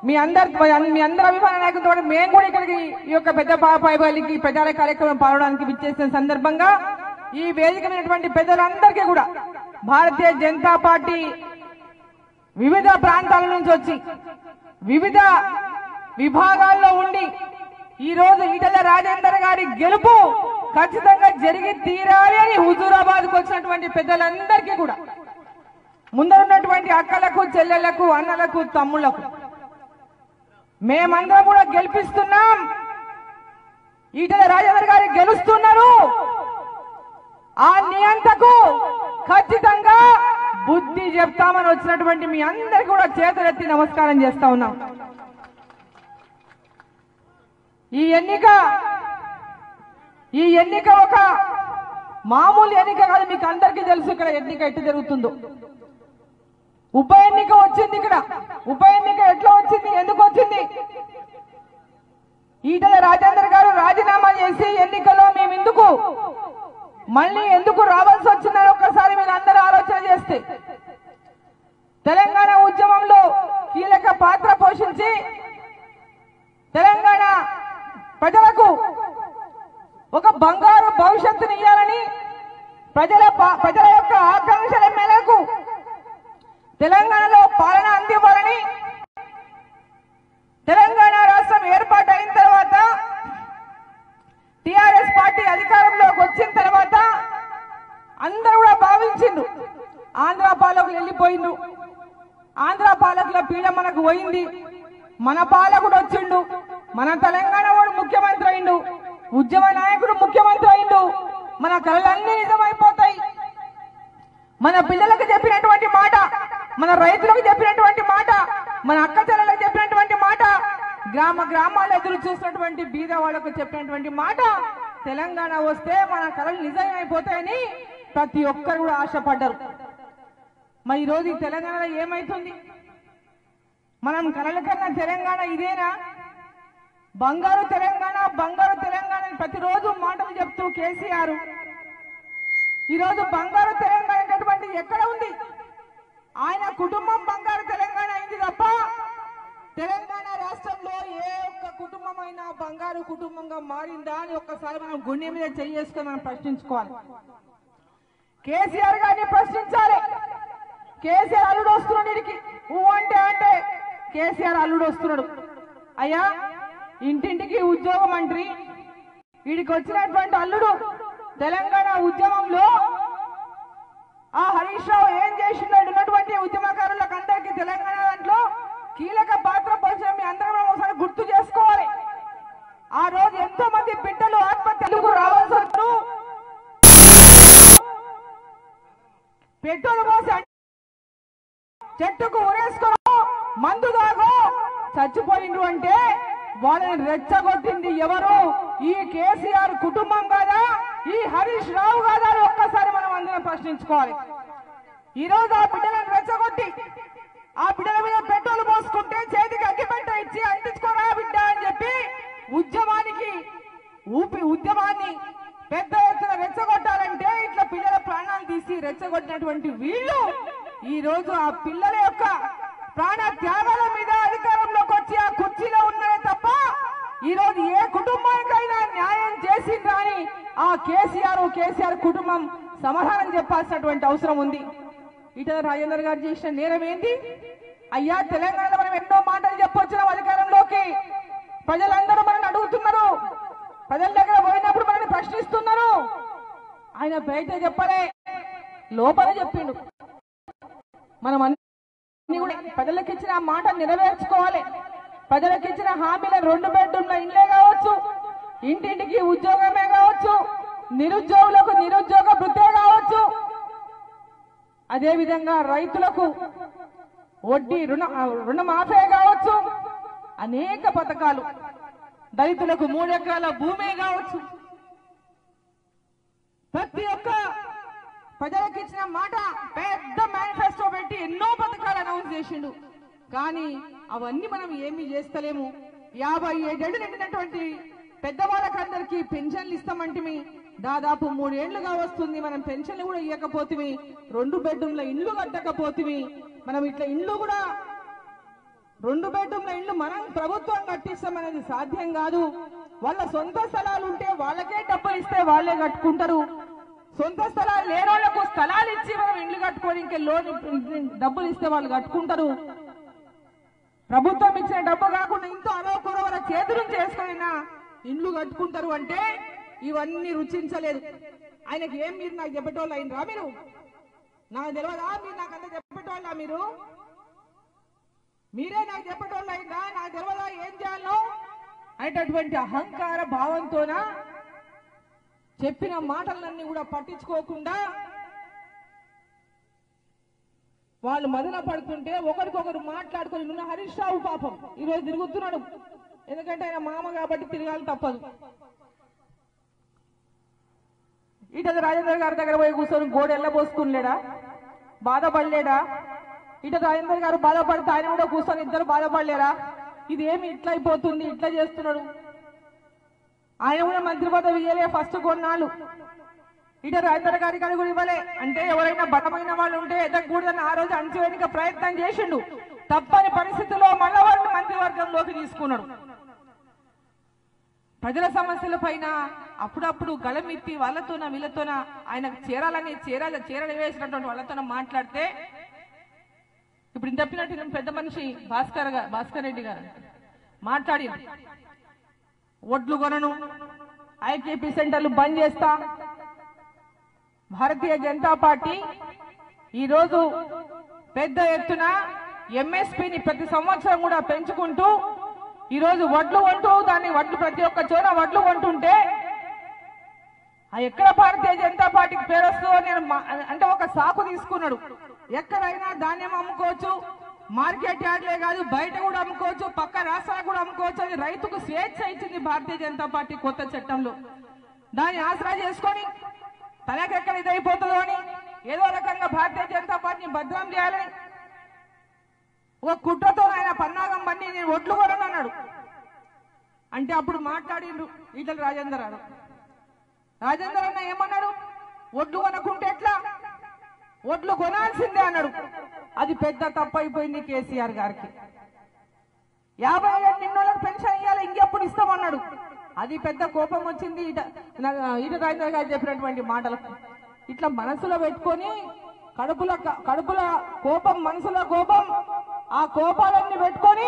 మీ అందరి మీ అందరి అభిమాన నాయకులతో మేము కూడా ఇక్కడికి ఈ యొక్క పెద్ద పాపాయికి ప్రచార కార్యక్రమం పాల్గొనడానికి విచ్చేసిన సందర్భంగా ఈ వేదికమైనటువంటి పెద్దలందరికీ కూడా భారతీయ జనతా పార్టీ వివిధ ప్రాంతాల నుంచి వచ్చి వివిధ విభాగాల్లో ఉండి ఈ రోజు ఈటెల రాజేందర్ గారి గెలుపు ఖచ్చితంగా జరిగి తీరాలి అని హుజూరాబాద్ కు వచ్చినటువంటి పెద్దలందరికీ కూడా ముందరున్నటువంటి అక్కలకు చెల్లెళ్లకు అన్నలకు తమ్ముళ్లకు మేమందరం కూడా గెలిపిస్తున్నాం. ఈటెల రాజేందర్ గారు గెలుస్తున్నారు. ఆ నియంతకు ఖచ్చితంగా బుద్ధి చెప్తామని వచ్చినటువంటి మీ అందరికీ కూడా చేతులెత్తి నమస్కారం చేస్తా ఉన్నాం. ఈ ఎన్నిక ఈ ఎన్నిక ఒక మామూలు ఎన్నిక కాదు. మీకు అందరికీ తెలుసు ఇక్కడ ఎన్నిక ఎట్లా జరుగుతుందో. ఉప ఎన్నిక వచ్చింది. ఇక్కడ ఉప ఎన్నిక ఎట్లా వచ్చింది, ఎందుకు వచ్చింది? ఈటెల రాజేందర్ గారు రాజీనామా చేసి ఎన్నికలో మేము ఎందుకు మళ్ళీ ఎందుకు రావాల్సి వచ్చిందని ఒక్కసారి మీరు అందరూ ఆలోచన చేస్తే, తెలంగాణ ఉద్యమంలో కీలక పాత్ర పోషించి తెలంగాణ ప్రజలకు ఒక బంగారు భవిష్యత్తుని ఇవ్వాలని, ప్రజల ప్రజల యొక్క ఆకాంక్షల మేరకు తెలంగాణలో పాలన అందివ్వాలని, తెలంగాణ రాష్ట్రం ఏర్పాటు అయిన తర్వాత టిఆర్ఎస్ పార్టీ అధికారంలోకి వచ్చిన తర్వాత అందరూ కూడా భావించిండ్రు ఆంధ్ర పాలకులు వెళ్ళిపోయిండు, ఆంధ్ర పాలకుల పీడ మనకు పోయింది, మన పాలకుడు వచ్చిండు, మన తెలంగాణ వాడు ముఖ్యమంత్రి అయిండు, ఉద్యమ నాయకుడు ముఖ్యమంత్రి అయిండు, మన కళలన్నీ నిజమైపోతాయి. మన పిల్లలకు చెప్పినటువంటి మాట, మన రైతులకు చెప్పినటువంటి మాట, మన అక్క చెల్లెలకు చెప్పినటువంటి మాట, గ్రామ గ్రామాలు ఎదురు చూసినటువంటి బీద వాళ్లకు చెప్పినటువంటి మాట, తెలంగాణ వస్తే మన కళలు నిజమైపోతాయని ప్రతి ఒక్కరు కూడా ఆశపడ్డారు. మరి ఈరోజు ఈ తెలంగాణలో ఏమైతుంది? మనం కళల కన్నా తెలంగాణ ఇదేనా? బంగారు తెలంగాణ బంగారు తెలంగాణ ప్రతిరోజు మాటలు చెప్తూ కేసీఆర్ ఈరోజు బంగారు తెలంగాణ అనేటువంటి ఎక్కడ ఉంది? ఆయన కుటుంబం బంగారు తెలంగాణ అయింది తప్ప తెలంగాణ రాష్ట్రంలో ఏ ఒక్క కుటుంబం అయినా బంగారు కుటుంబంగా మారిందా అని ఒక్కసారి మనం గుండె మీద చేసుకొని మనం ప్రశ్నించుకోవాలి. కేసీఆర్ గారిని ప్రశ్నించాలి. కేసీఆర్ అల్లుడు వస్తున్నాడు వీడికి, ఊ అంటే అంటే కేసీఆర్ అల్లుడు వస్తున్నాడు. అయ్యా ఇంటింటికి ఉద్యోగ మంత్రి వీడికి వచ్చినటువంటి అల్లుడు తెలంగాణ ఉద్యమంలో ఆ హరీష్ రావు ఏం చేసినాడు? ఉన్నటువంటి ఉద్యమకారులకు అందరికీ తెలంగాణ దాంట్లో కీలక పాత్ర పోసిన మీ అందరం ఒకసారి గుర్తు చేసుకోవాలి. ఆ రోజు ఎంతో మంది బిడ్డలు ఆత్మహత్యలకు రావాల్సి వస్తారు, పెట్రోల్ పోసి చెట్టుకు ఉరేసుకో మందు దాగో చచ్చిపోయిండ్రు అంటే వాళ్ళని రెచ్చగొట్టింది ఎవరు? ఈ కేసీఆర్ కుటుంబం కాదా, ఈ హరీష్ రావు కాదా అని ఒక్కసారి మనం అందరం ప్రశ్నించుకోవాలి. ఈ రోజు ఆ బిడ్డలను రెచ్చగొట్టి ఆ బిడ్డల మీద పెట్రోల్ పోసుకుంటే చేతికి అగ్గిపెట్ట ఇచ్చి అంటించుకోరా బిడ్డ అని చెప్పి ఉద్యమానికి ఊపి ఉద్యమాన్ని పెద్ద ఎత్తున రెచ్చగొట్టాలంటే ఇట్లా పిల్లల ప్రాణాలు తీసి రెచ్చగొట్టినటువంటి వీళ్ళు ఈ రోజు ఆ పిల్లల యొక్క ప్రాణ త్యాగాల మీద అధికారంలోకి వచ్చి ఆ కుర్చీలో ఉన్నారే తప్ప ఈ రోజు ఏ కుటుంబానికైనా న్యాయం చేసిండ్రా అని ఆ కేసీఆర్ కేసీఆర్ కుటుంబం సమాధానం చెప్పాల్సినటువంటి అవసరం ఉంది. ఈటెల రాజేందర్ గారు చేసిన నేరం ఏంటి? అయ్యా తెలంగాణలో మనం ఎన్నో మాటలు చెప్పొచ్చినాం అధికారంలోకి, ప్రజలందరూ మనల్ని అడుగుతున్నారు, ప్రజల దగ్గర పోయినప్పుడు మనల్ని ప్రశ్నిస్తున్నారు. ఆయన బయట చెప్పలే, లోపల చెప్పిండు. మనం అన్ని కూడా ప్రజలకు ఇచ్చిన ఆ మాట నెరవేర్చుకోవాలి. ప్రజలకు ఇచ్చిన హామీల రెండు బెడ్రూమ్ల ఇండ్లే కావచ్చు, ఇంటింటికి ఉద్యోగమే కావచ్చు, నిరుద్యోగులకు నిరుద్యోగ వృత్తే కావచ్చు, అదేవిధంగా రైతులకు వడ్డీ రుణ రుణమాఫీ కావచ్చు, అనేక పథకాలు, దళితులకు మూడెకరాల భూమే కావచ్చు, ప్రతి ఒక్క ప్రజలకు ఇచ్చిన మాట పెద్ద మేనిఫెస్టో పెట్టి ఎన్నో పథకాలు అనౌన్స్ చేసిండు. కానీ అవన్నీ మనం ఏమీ చేస్తలేము. యాభై ఏడేళ్లు నిండినటువంటి పెద్దవాళ్ళకందరికీ పెన్షన్లు ఇస్తామంటే దాదాపు మూడేళ్లుగా వస్తుంది, మనం పెన్షన్లు కూడా ఇవ్వకపోతే, రెండు బెడ్రూమ్ల ఇండ్లు కట్టకపోతే, మనం ఇట్లా ఇండ్లు కూడా రెండు బెడ్రూమ్ల ఇల్లు మనం ప్రభుత్వం కట్టిస్తామనేది సాధ్యం కాదు. వాళ్ళ సొంత స్థలాలు ఉంటే వాళ్ళకే డబ్బులు ఇస్తే వాళ్ళే కట్టుకుంటారు. సొంత స్థలాలు లేని వాళ్ళకు స్థలాలు ఇచ్చి మనం ఇల్లు కట్టుకొని ఇంకే లోన్ డబ్బులు ఇస్తే వాళ్ళు కట్టుకుంటారు. ప్రభుత్వం ఇచ్చిన డబ్బు కాకుండా ఇంతో అరో కొరవర చేతులు చేసుకున్నా ఇండ్లు కట్టుకుంటారు అంటే ఇవన్నీ రుచించలేదు. ఆయనకి ఏం మీరు నాకు చెప్పేటోళ్ళు అయినరా? మీరు నాకు తెలియదా? మీరు నాకు అంత చెప్పేటోళ్ళ? మీరు మీరే నాకు చెప్పేటోళ్ళు అయిందా? నాకు తెలియదా ఏం చేయాలో అనేటటువంటి అహంకార భావంతోన చెప్పిన మాటలన్నీ కూడా పట్టించుకోకుండా వాళ్ళు మదన పడుతుంటే ఒకరికొకరు మాట్లాడుకొని నిన్న హరీష్ రావు పాపం ఈరోజు తిరుగుతున్నాడు. ఎందుకంటే ఆయన మామ కాబట్టి తిరగాలి తప్పదు. ఈటల రాజేందర్ గారి దగ్గర పోయి కూర్చొని గోడ ఎల్లబోసుకునిలేడా? బాధపడలేడా? ఈటల రాజేందర్ గారు బాధపడితే ఆయన కూడా కూర్చొని ఇద్దరు బాధపడలేరా? ఇదేమి ఇట్లా అయిపోతుంది, ఇట్లా చేస్తున్నాడు. ఆయన కూడా మంత్రి పదవి ఇయ్యలే ఫస్ట్ కొన్నాళ్ళు. ఈటల రాజేందర్ గారి కానీ కూడా ఇవ్వలే. అంటే ఎవరైనా బలమైన వాళ్ళు ఉంటే ఎదగకూడదని ఆ రోజు అణచివేయడానికి ప్రయత్నం చేసిండు. తప్పని పరిస్థితుల్లో మళ్ళా వారిని మంత్రివర్గంలోకి తీసుకున్నాడు. ప్రజల సమస్యల పైన అప్పుడప్పుడు గళమెత్తి వాళ్ళతోన వీళ్ళతోన ఆయనకు చేరాలని చేరాల చేరలు వేసినటువంటి వాళ్ళతోన మాట్లాడితే ఇప్పుడు చెప్పినట్టు పెద్ద మనిషి భాస్కర్ భాస్కర్ రెడ్డి గారు మాట్లాడి ఒడ్లు కొనను, ఐకేపీ సెంటర్లు బంద్ చేస్తా. భారతీయ జనతా పార్టీ ఈరోజు పెద్ద ఎత్తున ఎంఎస్పీని ప్రతి సంవత్సరం కూడా పెంచుకుంటూ ఈరోజు వడ్లు కొంటూ దాన్ని వడ్లు ప్రతి ఒక్క చోట వడ్లు కొంటుంటే ఎక్కడ భారతీయ జనతా పార్టీకి పేరు వస్తుందో నేను అంటే ఒక సాకు తీసుకున్నాడు. ఎక్కడైనా ధాన్యం అమ్ముకోవచ్చు, మార్కెట్ యార్డ్లే కాదు బయట కూడా అమ్ముకోవచ్చు, పక్క రాష్ట్రాలకు కూడా అమ్ముకోవచ్చు అని రైతుకు స్వేచ్ఛ ఇచ్చింది భారతీయ జనతా పార్టీ కొత్త చట్టంలో. దాన్ని ఆసరా చేసుకొని తనకెక్కడ ఇదైపోతుందో అని ఏదో రకంగా భారతీయ జనతా పార్టీని భద్రం చేయాలని ఒక కుట్రతో ఆయన పన్నాగం పన్ని నేను ఒట్లు కొనను అన్నాడు. అంటే అప్పుడు మాట్లాడిండు ఈటల రాజేందర్ గారు. రాజేందర్ అన్న ఏమన్నాడు? ఒడ్లు కొనకుంటే ఎట్లా, ఒడ్లు కొనాల్సిందే అన్నాడు. అది పెద్ద తప్పు అయిపోయింది కేసీఆర్ గారికి. యాభై ఏడు నిన్నోళ్ళకి పెన్షన్ ఇవ్వాలి, ఇంకెప్పుడు ఇస్తామన్నాడు. అది పెద్ద కోపం వచ్చింది ఈట ఈట రాజేందర్ గారు చెప్పినటువంటి మాటలకు. ఇట్లా మనసులో పెట్టుకొని కడుపుల కడుపుల కోపం, మనసులో కోపం, ఆ కోపాలన్నీ పెట్టుకొని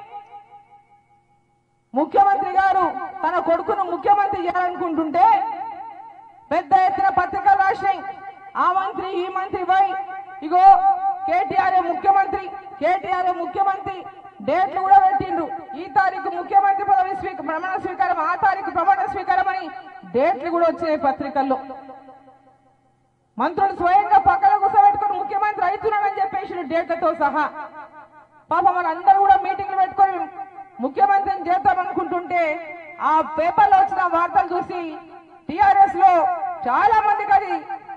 ముఖ్యమంత్రి గారు తన కొడుకును ముఖ్యమంత్రి చేయాలనుకుంటుంటే పెద్ద ఎత్తున పత్రికలు రాసినాయి. ఆ మంత్రి ఈ మంత్రి పోయి ఇగో కేటీఆర్ ముఖ్యమంత్రి, కేటీఆర్ ముఖ్యమంత్రి డేట్లు కూడా పెట్టిండ్రు. ఈ తారీఖు ముఖ్యమంత్రి పదవి స్వీక ప్రమాణ స్వీకారం, ఆ తారీఖు ప్రమాణ స్వీకారం అని డేట్లు కూడా వచ్చినాయి పత్రికల్లో. మంత్రులు స్వయంగా పక్కన కూర్చోబెట్టుకుని ముఖ్యమంత్రి అవుతున్నాడని చెప్పేసి డేట్లతో సహా. పాపం వాళ్ళందరూ కూడా మీటింగ్లు పెట్టుకొని ముఖ్యమంత్రిని చేద్దామనుకుంటుంటే ఆ పేపర్లో వచ్చిన వార్తలు చూసి టిఆర్ఎస్ లో చాలా మందికి అది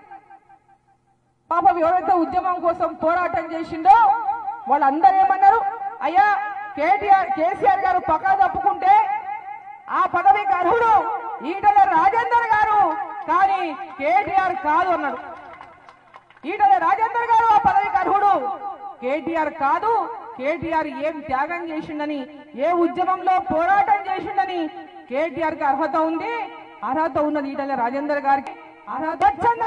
పాపం ఎవరైతే ఉద్యమం కోసం పోరాటం చేసిండో వాళ్ళందరూ ఏమన్నారు? అయ్యా కేటీఆర్ కేసీఆర్ గారు పక్కా తప్పుకుంటే ఆ పదవికి అర్హుడు ఈటల రాజేందర్ గారు, కానీ కేటీఆర్ కాదు అన్నాడు. ఈటల రాజేందర్ గారు ఆ పదవికి అర్హుడు, కేటీఆర్ కాదు. కేటీఆర్ ఏం త్యాగం చేసిండని, ఏ ఉద్యమంలో పోరాటం చేసిండని కేటీఆర్ కి అర్హత ఉంది. అర్హత ఉన్నది ఈటల రాజేందర్ గారికి. అర్హత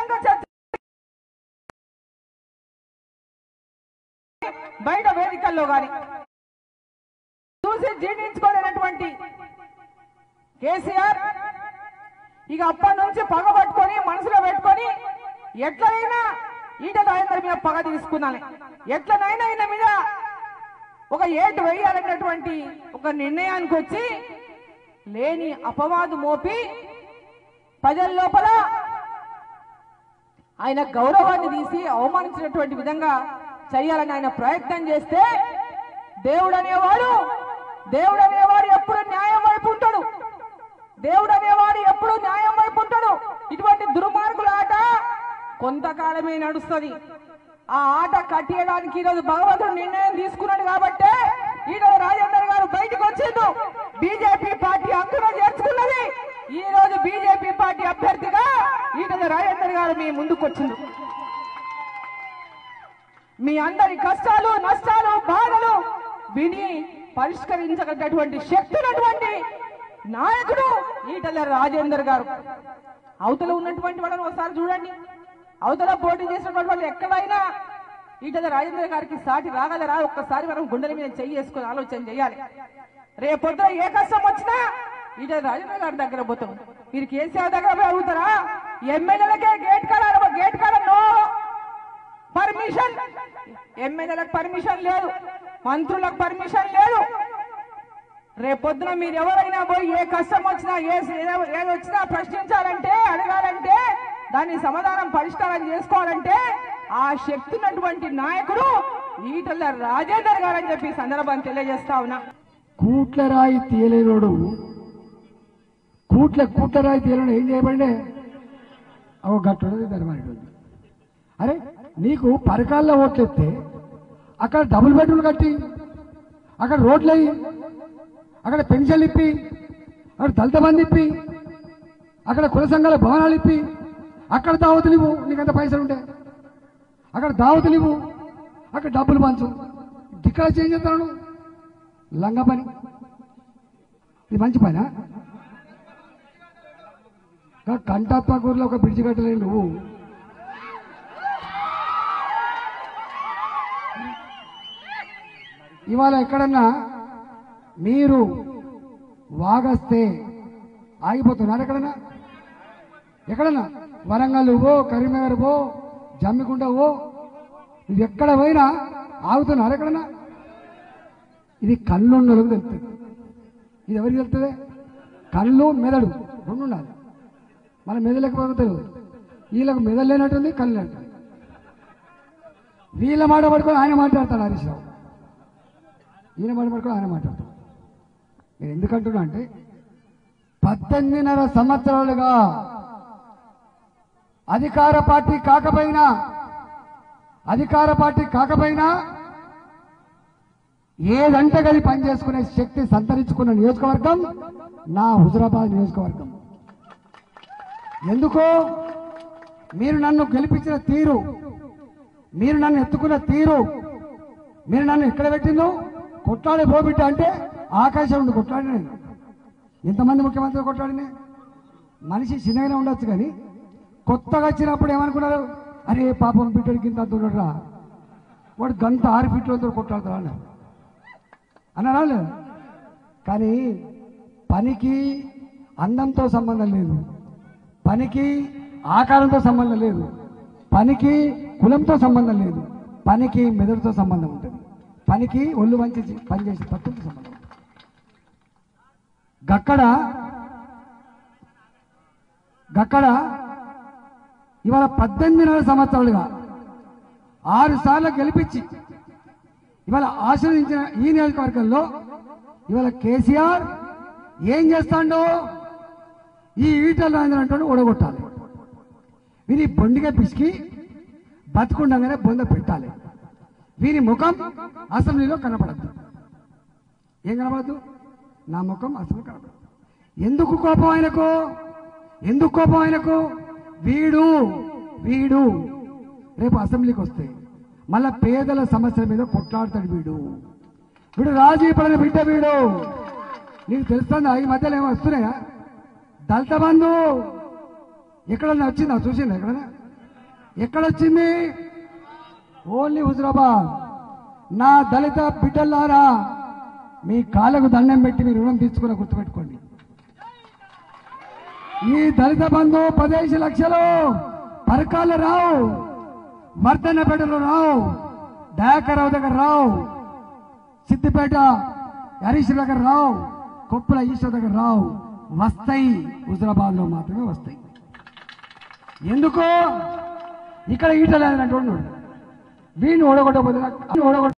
బయట వేదికల్లో గాని చూసి జీర్ణించుకోలేనటువంటి కేసీఆర్ ఇక అప్పటి నుంచి పగ పట్టుకొని మనసులో పెట్టుకొని ఎట్లనైనా ఈటల రాజేందర్ మీద పగ తీసుకున్నాను, ఎట్లనైనా ఈయన మీద ఒక ఏటు వేయాలన్నటువంటి ఒక నిర్ణయానికి వచ్చి లేని అపవాదు మోపి ప్రజల లోపల ఆయన గౌరవాన్ని తీసి అవమానించినటువంటి విధంగా చేయాలని ఆయన ప్రయత్నం చేస్తే దేవుడు అనేవాడు దేవుడు అనేవాడు ఎప్పుడు న్యాయం వైపు ఉంటాడు. దేవుడు అనేవాడు ఎప్పుడు న్యాయం వైపు ఉంటాడు. ఇటువంటి దుర్మార్గుల ఆట కొంతకాలమే నడుస్తుంది. ఆ ఆట కట్టేయడానికి ఈరోజు భగవంతుడు నిర్ణయం తీసుకున్నాడు కాబట్టి ఈరోజు రాజేందర్ గారు బయటకు వచ్చిండు. బీజేపీ పార్టీ హక్కున చేర్చుకున్నది. ఈ రోజు బీజేపీ పార్టీ అభ్యర్థిగా ఈరోజు రాజేందర్ గారు మీ ముందుకు వచ్చిండు. మీ అందరి కష్టాలు, నష్టాలు, బాధలు విని పరిష్కరించగలిగినటువంటి శక్తి ఉన్నటువంటి నాయకుడు ఈటల రాజేందర్ గారు. అవతల ఉన్నటువంటి వాళ్ళని ఒకసారి చూడండి, అవతల పోటీ చేసినటువంటి వాళ్ళు ఎక్కడైనా ఈటల రాజేందర్ గారికి సాటి రాగలరా? ఒక్కసారి మనం గుండెల మీద చెయ్యి వేసుకొని ఆలోచన చేయాలి. రేపొద్దున ఏ కష్టం వచ్చినా ఈటల రాజేందర్ గారి దగ్గర పోతాం. మీరు కేసీఆర్ దగ్గర పోయి అడుగుతారా? ఎమ్మెల్యేలకే గేట్ కాడ గేట్ కాడ నో పర్మిషన్, ఎమ్మెల్యేలకు పర్మిషన్ లేదు, మంత్రులకు పర్మిషన్ లేదు. రేపొద్దున మీరు ఎవరైనా పోయి ఏ కష్టం వచ్చినా ఏ ఏది వచ్చినా ప్రశ్నించాలంటే, అడగాలంటే, దాన్ని సమాధానం పరిష్కారం చేసుకోవాలంటే ఆ శక్తి ఉన్నటువంటి నాయకుడు ఈటల రాజేందర్ గారు అని చెప్పి సందర్భాన్ని తెలియజేస్తా ఉన్నా. కూట్ల రాయి తీయలేనోడు కూట్ల కూట్ల రాయి తీయలేడు ఏం చేయబడే అవ గట్టున్నది ధర్మానికి. అరే నీకు పరకాల్లో ఓట్లెత్తే అక్కడ డబుల్ బెడ్రూమ్ కట్టి, అక్కడ రోడ్లు అయ్యి, అక్కడ పెన్షన్లు ఇప్పి, అక్కడ దళిత బంధు ఇప్పి, అక్కడ కుల సంఘాల భవనాలు ఇప్పి, అక్కడ దావతులు ఇవ్వు, నీకంత పైసలు ఉంటే అక్కడ దావతులు ఇవ్వు, అక్కడ డబ్బులు పంచు. ఇక్కడ చేంజ్ చేస్తాను లంగ పని. ఇది మంచి పనా? కంటాత్మకూరులో ఒక బ్రిడ్జి కట్టలేదు నువ్వు. ఇవాళ ఎక్కడన్నా మీరు వాగస్తే ఆగిపోతున్నారు. ఎక్కడన్నా ఎక్కడన్నా వరంగల్ పో, కరీంనగర్ పో, జమ్మికుంట పో, ఇది ఎక్కడ పోయినా ఆగుతున్నారు. ఎక్కడన్నా ఇది కళ్ళు ఉన్నోళ్ళకి తెలుస్తుంది. ఇది ఎవరికి తెలుస్తుంది? కళ్ళు మెదడు రెండు ఉండాలి. మన మెదలేకపోతే తెలియదు. వీళ్ళకు మెదడు లేనట్టుంది, కళ్ళు లేనట్టుంది. వీళ్ళ మాట పడుకొని ఆయన మాట్లాడతాడు హరీష్ రావు, ఈయన మాట పడుకొని ఆయన మాట్లాడతాడు. నేను ఎందుకంటున్నా అంటే పద్దెనిమిదిన్నర సంవత్సరాలుగా అధికార పార్టీ కాకపోయినా అధికార పార్టీ కాకపోయినా ఏదంటే గది పనిచేసుకునే శక్తి సంతరించుకున్న నియోజకవర్గం నా హుజురాబాద్ నియోజకవర్గం. ఎందుకో మీరు నన్ను గెలిపించిన తీరు, మీరు నన్ను ఎత్తుకున్న తీరు, మీరు నన్ను ఎక్కడ పెట్టిందో కొట్లాడే పోబిట్ట అంటే ఆకాశం ఉండి కొట్లాడిన. నేను ఎంతమంది ముఖ్యమంత్రులు కొట్లాడినా? మనిషి చిన్నగానే ఉండొచ్చు కానీ కొత్తగా వచ్చినప్పుడు ఏమనుకున్నారు? అరే పాపం బిడ్డడికి ఇంత అంటున్నాడురా, వాడు గంట ఆరు ఫీట్లతో కొట్లాడతాడు అన్నారు అన్నారా లేదు? కానీ పనికి అందంతో సంబంధం లేదు, పనికి ఆకారంతో సంబంధం లేదు, పనికి కులంతో సంబంధం లేదు, పనికి మెదడుతో సంబంధం ఉంటుంది, పనికి ఒళ్ళు వంచి పనిచేసే తత్వంతో సంబంధం ఉంటుంది. గక్కడ గక్కడ ఇవాళ పద్దెనిమిదిన్నర సంవత్సరాలుగా ఆరు సార్లు గెలిపించి ఇవాళ ఆశ్రయించిన ఈ నియోజకవర్గంలో ఇవాళ కేసీఆర్ ఏం చేస్తాడో ఈ ఈటల రాజేందర్ అంటాడు ఓడగొట్టాలి. వీరి బొండిగా పిసికి బతుకుండగానే బొంద పెట్టాలి. వీరి ముఖం అసెంబ్లీలో కనపడద్దు. ఏం కనపడద్దు? నా ముఖం అసెంబ్లీ కనపడదు. ఎందుకు కోపం ఆయనకు? ఎందుకు కోపం ఆయనకు? వీడు వీడు రేపు అసెంబ్లీకి వస్తే మళ్ళా పేదల సమస్యల మీద కొట్లాడతాడు. వీడు వీడు రాజీ పడిన బిడ్డ వీడు. నీకు తెలుస్తుందా? ఈ మధ్యలో ఏమో వస్తున్నాయా? దళిత బంధు ఎక్కడన్నా వచ్చిందా? చూసిందా? ఎక్కడన్నా ఎక్కడొచ్చింది? ఓన్లీ హుజురాబాద్. నా దళిత బిడ్డలారా, మీ కాళ్ళకు దండం పెట్టి మీ రుణం తీసుకుని గుర్తుపెట్టుకోండి. ఈ దళిత బంధు పదిహేను లక్షలు పరకాలు రావు, మర్దన్నపేటలో రావు, దయాకరావు దగ్గర రావు, సిద్దిపేట హరీష్ దగ్గర రావు, కొప్పుల ఈశ్వర్ దగ్గర రావు. వస్తాయి, హుజురాబాద్ లో మాత్రమే వస్తాయి. ఎందుకో ఇక్కడ ఈటల అంటున్నాడు. వీడిని ఓడగొట్టబోతే ఓడగొట్ట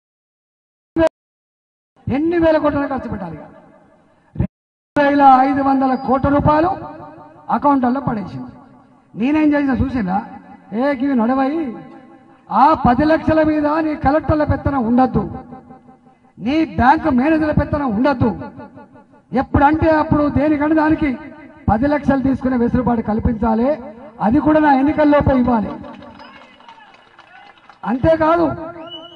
ఎన్ని వేల కోట్ల ఖర్చు పెట్టాలి? రెండు వేల ఐదు వందల కోట్ల రూపాయలు అకౌంట్లలో పడేసింది. నేనేం చేసినా చూసినా, ఏ గివి నడవై ఆ పది లక్షల మీద నీ కలెక్టర్ల పెత్తనం ఉండద్దు, నీ బ్యాంకు మేనేజర్ల పెత్తనం ఉండద్దు. ఎప్పుడంటే అప్పుడు దేనికంటే దానికి పది లక్షలు తీసుకునే వెసులుబాటు కల్పించాలి. అది కూడా నా ఎన్నికల్లోపే ఇవ్వాలి. అంతేకాదు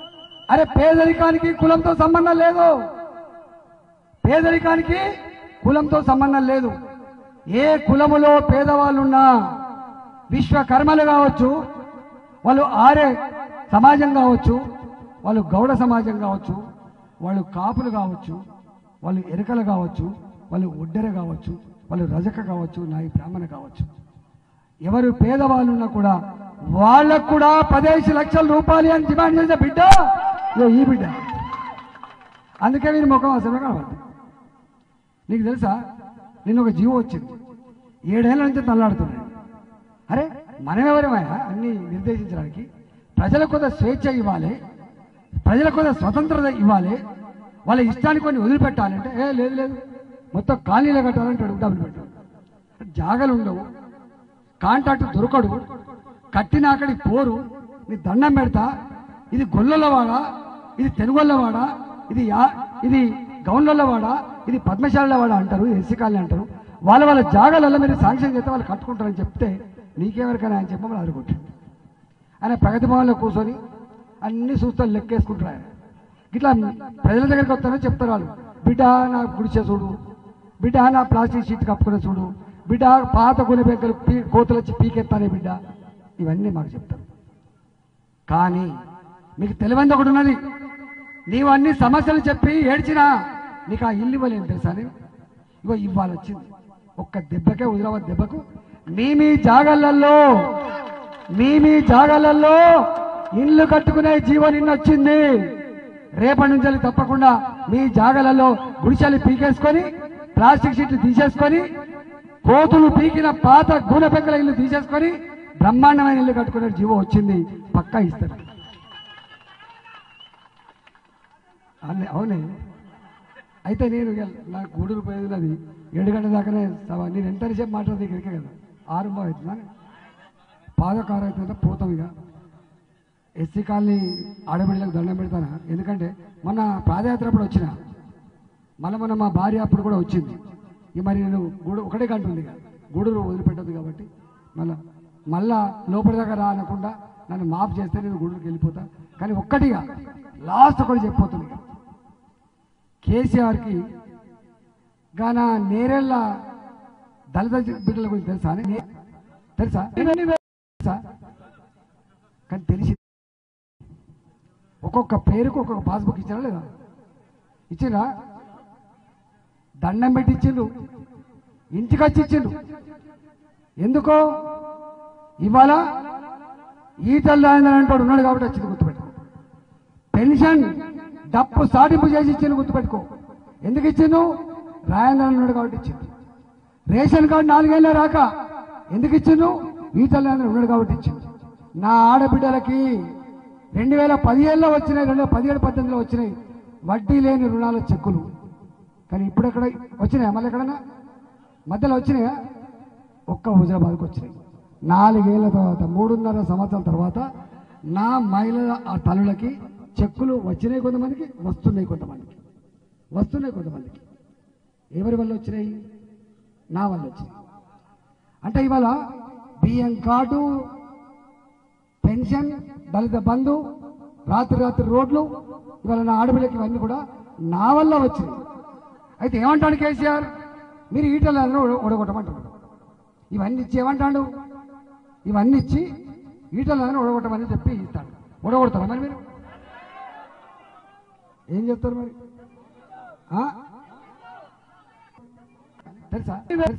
అరే పేదరికానికి కులంతో సంబంధం లేదు, పేదరికానికి కులంతో సంబంధం లేదు. ఏ కులములో పేదవాళ్ళున్నా, విశ్వకర్మలు కావచ్చు, వాళ్ళు ఆరే సమాజం కావచ్చు, వాళ్ళు గౌడ సమాజం కావచ్చు, వాళ్ళు కాపులు కావచ్చు, వాళ్ళు ఎరకలు కావచ్చు, వాళ్ళు ఒడ్డెర కావచ్చు, వాళ్ళు రజక కావచ్చు, నాయి బ్రాహ్మణ కావచ్చు, ఎవరు పేదవాళ్ళున్నా కూడా వాళ్ళకు కూడా పదిహేను లక్షల రూపాయలు అని డిమాండ్ చేసే బిడ్డ ఈ బిడ్డ. అందుకే మీరు ముఖం అసలు కావాలి. నీకు తెలుసా, నిన్న ఒక జీవో వచ్చింది, ఏడేళ్ల నుంచి తల్లాడుతున్నాయి. అరే మనమెవరమయ్యా అన్ని నిర్దేశించడానికి? ప్రజలకు కొంత స్వేచ్ఛ ఇవ్వాలి, ప్రజలకు కొంత స్వతంత్రత ఇవ్వాలి, వాళ్ళ ఇష్టానికి కొన్ని వదిలిపెట్టాలంటే ఏ లేదు లేదు మొత్తం ఖాళీలో కట్టాలంటే డబ్బులు పెట్టాలి. జాగాలు ఉండవు, కాంట్రాక్ట్ దొరకడు, కట్టిన అక్కడికి పోరు, నీ దండం పెడతా, ఇది గొల్లలవాడ, ఇది తెనుగొల్లవాడ, ఇది యా ఇది గౌన్లవాడ, ఇది పద్మశాలవాడ అంటారు, ఎస్సీ కాలనీ అంటారు. వాళ్ళ వాళ్ళ జాగాలలో మీరు శాంక్షన్ చేస్తే వాళ్ళు కట్టుకుంటారని చెప్తే నీకెవరికైనా ఆయన చెప్పమని అడుగుంటాడు. ఆయన ప్రగతి భవన్లో కూర్చొని అన్ని చూస్తారు, లెక్కేసుకుంటారు. ఆయన ఇట్లా ప్రజల దగ్గరికి వస్తారని చెప్తారు వాళ్ళు, బిడ్డ నా గుడిసే చూడు, బిడ్డ నా ప్లాస్టిక్ షీట్ కప్పుకునే చూడు, బిడ్డ పాత గుని బెంకలు పీ కోతులు వచ్చి పీకెత్తానే బిడ్డ, ఇవన్నీ మాకు చెప్తారు. కానీ మీకు తెలివంది ఒకటి ఉన్నది, నీవు అన్ని సమస్యలు చెప్పి ఏడ్చినా నీకు ఆ ఇల్లు ఇవ్వలేము తెలుసా? ఇగో ఇవ్వాలి వచ్చింది, ఒక్క దెబ్బకే హుజరాబాద్ దెబ్బకు మీ మీ జాగాలలో మీ మీ జాగాలలో ఇల్లు కట్టుకునే జీవో నిన్న వచ్చింది. రేపటి నుంచి తప్పకుండా మీ జాగాలలో గుడిసెలు పీకేసుకొని ప్లాస్టిక్ షీట్లు తీసేసుకొని కోతులు పీకిన పాత గూన పెంకల ఇల్లు తీసేసుకొని బ్రహ్మాండమైన ఇల్లు కట్టుకునే జీవో వచ్చింది, పక్కా ఇస్తారు. అవునే అయితే నేను నా గూడూరు పోయేది అది ఏడు గంటల దాకానే నేను ఎంతసేపు మాట్లాడేది ఇక్కడికే కదా, ఆరు బాగా అవుతుందని పాదకారు అవుతుందా పోతాం. ఇక ఎస్సీ కాలనీ ఆడబిడ్డలకు దండం పెడతానా, ఎందుకంటే మొన్న పాదయాత్ర అప్పుడు వచ్చిన, మళ్ళీ మొన్న మా భార్య అప్పుడు కూడా వచ్చింది. ఇక మరి నేను గూడు ఒకటే గంట ఉంది ఇక గూడూరు వదిలిపెట్టదు కాబట్టి మళ్ళా మళ్ళా లోపలి దాకా రా అనకుండా నన్ను మాఫ్ చేస్తే నేను గూడూరుకి వెళ్ళిపోతా. కానీ ఒక్కటిగా లాస్ట్ ఒకటి చెప్పిపోతుంది, ఇక కేసీఆర్కి గాన నేరెళ్ళ దళిత బిడ్డల గురించి తెలుసా తెలుసా తెలుసా కానీ తెలిసి ఒక్కొక్క పేరుకు ఒక్కొక్క పాస్బుక్ ఇచ్చారా లేదా? ఇచ్చిరా? దండం పెట్టి ఇచ్చిండు, ఇంటికి వచ్చి ఇచ్చిండు. ఎందుకో ఇవాళ ఈటల రాజేంద్ర అంటాడు ఉన్నాడు కాబట్టి వచ్చింది, గుర్తుపెట్టుకో. పెన్షన్ డప్పు సాటింపు చేసి ఇచ్చిండు, గుర్తుపెట్టుకో. ఎందుకు ఇచ్చిండు? రాజేంద్ర ఉన్నాడు కాబట్టి ఇచ్చిండు. రేషన్ కార్డు నాలుగేళ్ళ రాక ఎందుకు ఇచ్చిండు? ఈటల రాజేంద్ర ఉన్నాడు కాబట్టి ఇచ్చిండు. నా ఆడబిడ్డలకి రెండు వేల పదిహేడులో వచ్చినాయి, రెండు వేల పదిహేడు పద్దెనిమిదిలో వచ్చినాయి వడ్డీ లేని రుణాల చెక్కులు. కానీ ఇప్పుడు ఎక్కడ వచ్చినాయా? మళ్ళీ ఎక్కడన్నా మధ్యలో వచ్చినాయా? ఒక్క హుజరాబాద్కి వచ్చినాయి. నాలుగేళ్ల తర్వాత మూడున్నర సంవత్సరాల తర్వాత నా మహిళల ఆ తల్లులకి చెక్కులు వచ్చినాయి, కొంతమందికి వస్తున్నాయి, కొంతమందికి వస్తున్నాయి కొంతమందికి. ఎవరి వల్ల వచ్చినాయి? నా వల్ల వచ్చినాయి. అంటే ఇవాళ బియ్యం కార్డు, పెన్షన్, దళిత బంధు, రాత్రి రాత్రి రోడ్లు, ఇవాళ నా ఆడపిల్లకి ఇవన్నీ కూడా నా వల్ల వచ్చినాయి. అయితే ఏమంటాడు కేసీఆర్? మీరు ఈటలను ఓడగొట్టమంటాడు. ఇవన్నీ ఇచ్చి ఏమంటాడు? ఇవన్నీ ఇచ్చి ఈటలను ఓడగొట్టమని చెప్పి ఇస్తాడు. ఓడగొడతారా మరి మీరు? ఏం చెప్తారు మరి? తెలుసా?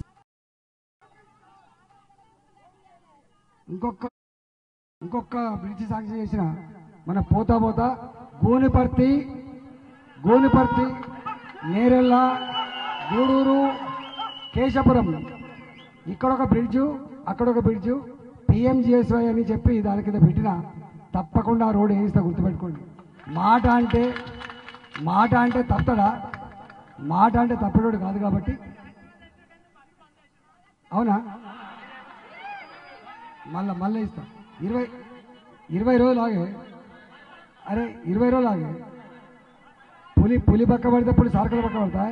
ఇంకొక ఇంకొక బ్రిడ్జి సాక్షి చేసిన మన పోతా పోతా గోనిపర్తి గోనిపర్తి నేరెళ్ళ, గూడూరు, కేశపురం, ఇక్కడ ఒక బ్రిడ్జు, అక్కడ ఒక బ్రిడ్జు, పిఎంజిఎస్వై అని చెప్పి దాని కింద పెట్టిన తప్పకుండా రోడ్ వేయిస్తా, గుర్తుపెట్టుకోండి. మాట అంటే మాట అంటే తప్పడా? మాట అంటే తప్పడోడు కాదు కాబట్టి. అవునా? మళ్ళా మళ్ళీ ఇస్తా. ఇరవై ఇరవై రోజులు ఆగే, అరే ఇరవై రోజులు ఆగే. పులి పులి పక్క పడితే పులి సార్కల పక్క పడతాయి.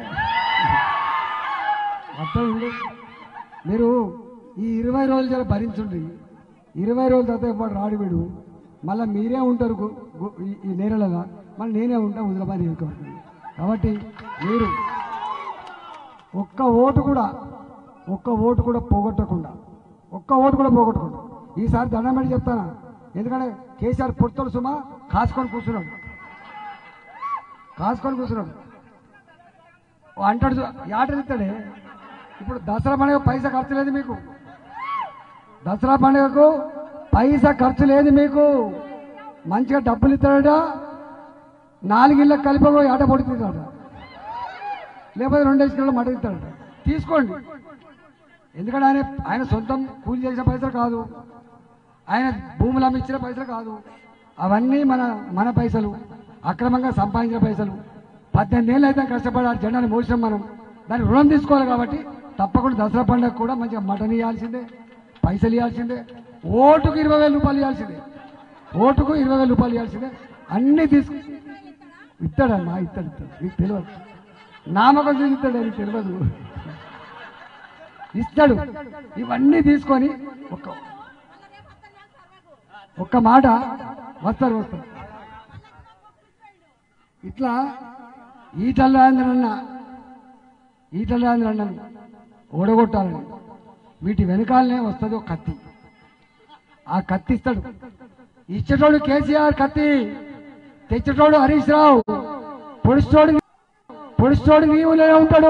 అర్థం ఉంది. మీరు ఈ ఇరవై రోజులు జర భరించుండ్రి. ఇరవై రోజుల తర్వాత వాడు రాడు వీడు, మళ్ళీ మీరే ఉంటారు ఈ నేరలలో. మళ్ళీ నేనే ఉంటా హుజరాబాద్ నియోజకవర్గం. కాబట్టి మీరు ఒక్క ఓటు కూడా ఒక్క ఓటు కూడా పోగొట్టకుండా ఒక్క ఓటు కూడా పోగొట్టకుండా ఈసారి దండం పెట్టి చెప్తానా, ఎందుకంటే కేసీఆర్ పొత్తులు సుమా కాసుకొని కూర్చున్నాడు కాసుకొని కూర్చున్నాడు అంటాడు యాటలు ఇస్తాడే. ఇప్పుడు దసరా పండుగ పైసా ఖర్చు లేదు మీకు, దసరా పండుగకు పైసా ఖర్చు లేదు మీకు, మంచిగా డబ్బులు ఇస్తాడట, నాలుగిళ్ళకి కలిపి ఆట పొడుతుందట, లేకపోతే రెండేసి కిలోలు మట ఇస్తాడట. తీసుకోండి, ఎందుకంటే ఆయన ఆయన సొంతం కూలి చేసిన పైసలు కాదు, ఆయన భూములు అమ్మించిన పైసలు కాదు, అవన్నీ మన మన పైసలు, అక్రమంగా సంపాదించిన పైసలు. పద్దెనిమిది ఏళ్ళు అయితే కష్టపడి ఆ జెండాను మోసినాం మనం, దాన్ని రుణం తీసుకోవాలి. కాబట్టి తప్పకుండా దసరా పండుగ కూడా మంచిగా మటన్ ఇవ్వాల్సిందే, పైసలు ఇవ్వాల్సిందే, ఓటుకు ఇరవై వేల రూపాయలు ఇవ్వాల్సిందే, ఓటుకు ఇరవై వేల రూపాయలు ఇవ్వాల్సిందే. అన్నీ తీసుకు ఇస్తాడమ్మా, ఇస్తాడు ఇస్తాడు మీకు తెలియదు, నామకం చూసి ఇస్తాడు, నీకు తెలియదు, ఇస్తాడు. ఇవన్నీ తీసుకొని ఒక్క ఒక్క మాట వస్తారు వస్తారు ఇట్లా ఈటల రాజేంద్రన్న ఈటల రాజేంద్రన్నను ఓడగొట్టాలని వీటి వెనకాలనే వస్తుంది ఒక కత్తి. ఆ కత్తి ఇస్తాడు, ఇచ్చేటోడు కేసీఆర్ కత్తి, తెచ్చేటోడు హరీష్ రావు, పొడిచోడు పొడిచోడు నీవులే ఉంటాడు.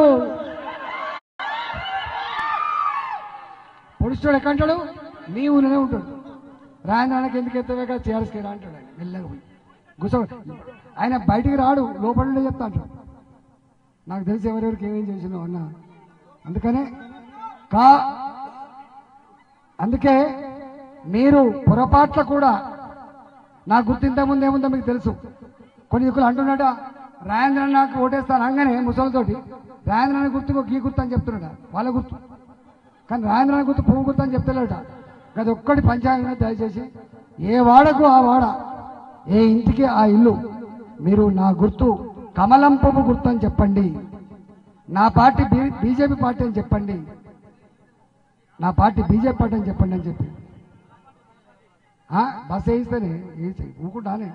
పొడిచోడు ఎక్కంటాడు, నీవులనే ఉంటాడు. రాజేంద్రన్నకి ఎందుకు ఎత్తవే కదా చేయాల్సి అంటాడు, ఆయన మెల్లగా పోయి గుస. ఆయన బయటికి రాడు, లోపల చెప్తా అంటాడు, నాకు తెలిసి ఎవరెవరికి ఏమేం చేసినావు అన్న. అందుకనే కా అందుకే మీరు పొరపాట్ల కూడా నా గుర్తు ఇంతకుముందు ఏముందో మీకు తెలుసు. కొన్ని దిక్కులు అంటున్నాడ రాజేంద్రన్న నాకు ఓటేస్తాను అనగానే ముసలితోటి రాజేంద్రన్న గుర్తుకు గీ గుర్తు అని చెప్తున్నాడ, వాళ్ళ గుర్తు. కానీ రాజేంద్రన్న గుర్తు పువ్వు గుర్తు అని చెప్తలేట. అది ఒక్కటి పంచాంగం దయచేసి ఏ వాడకు ఆ వాడ, ఏ ఇంటికి ఆ ఇల్లు, మీరు నా గుర్తు కమలం పువ్వు గుర్తు అని చెప్పండి, నా పార్టీ బీజేపీ పార్టీ అని చెప్పండి, నా పార్టీ బీజేపీ పార్టీ అని చెప్పండి అని చెప్పి బస్ వేయిస్తేనే వేసి ఊకుంటానే.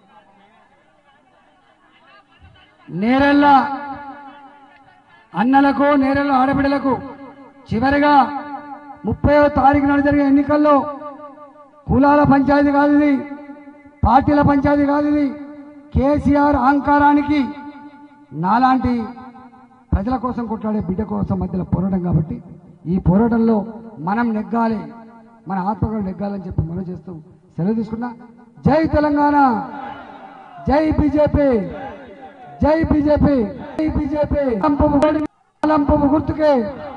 నేరెళ్ళ అన్నలకు నేరెళ్ళ ఆడబిడ్డలకు చివరిగా ముప్పైవ తారీఖు నాడు జరిగే ఎన్నికల్లో కులాల పంచాయతీ కాదు ఇది, పార్టీల పంచాయతీ కాదు ఇది. కేసీఆర్ అహంకారానికి నాలాంటి ప్రజల కోసం కొట్లాడే బిడ్డ కోసం మధ్యలో పోరాటం. కాబట్టి ఈ పోరాటంలో మనం నెగ్గాలి, మన ఆత్మగౌరవం నెగ్గాలని చెప్పి మనం చేస్తూ సెలవు తీసుకున్నా. జై తెలంగాణ, జై బీజేపీ, జై బీజేపీ, జై బీజేపీ. లంపము గుర్తుకే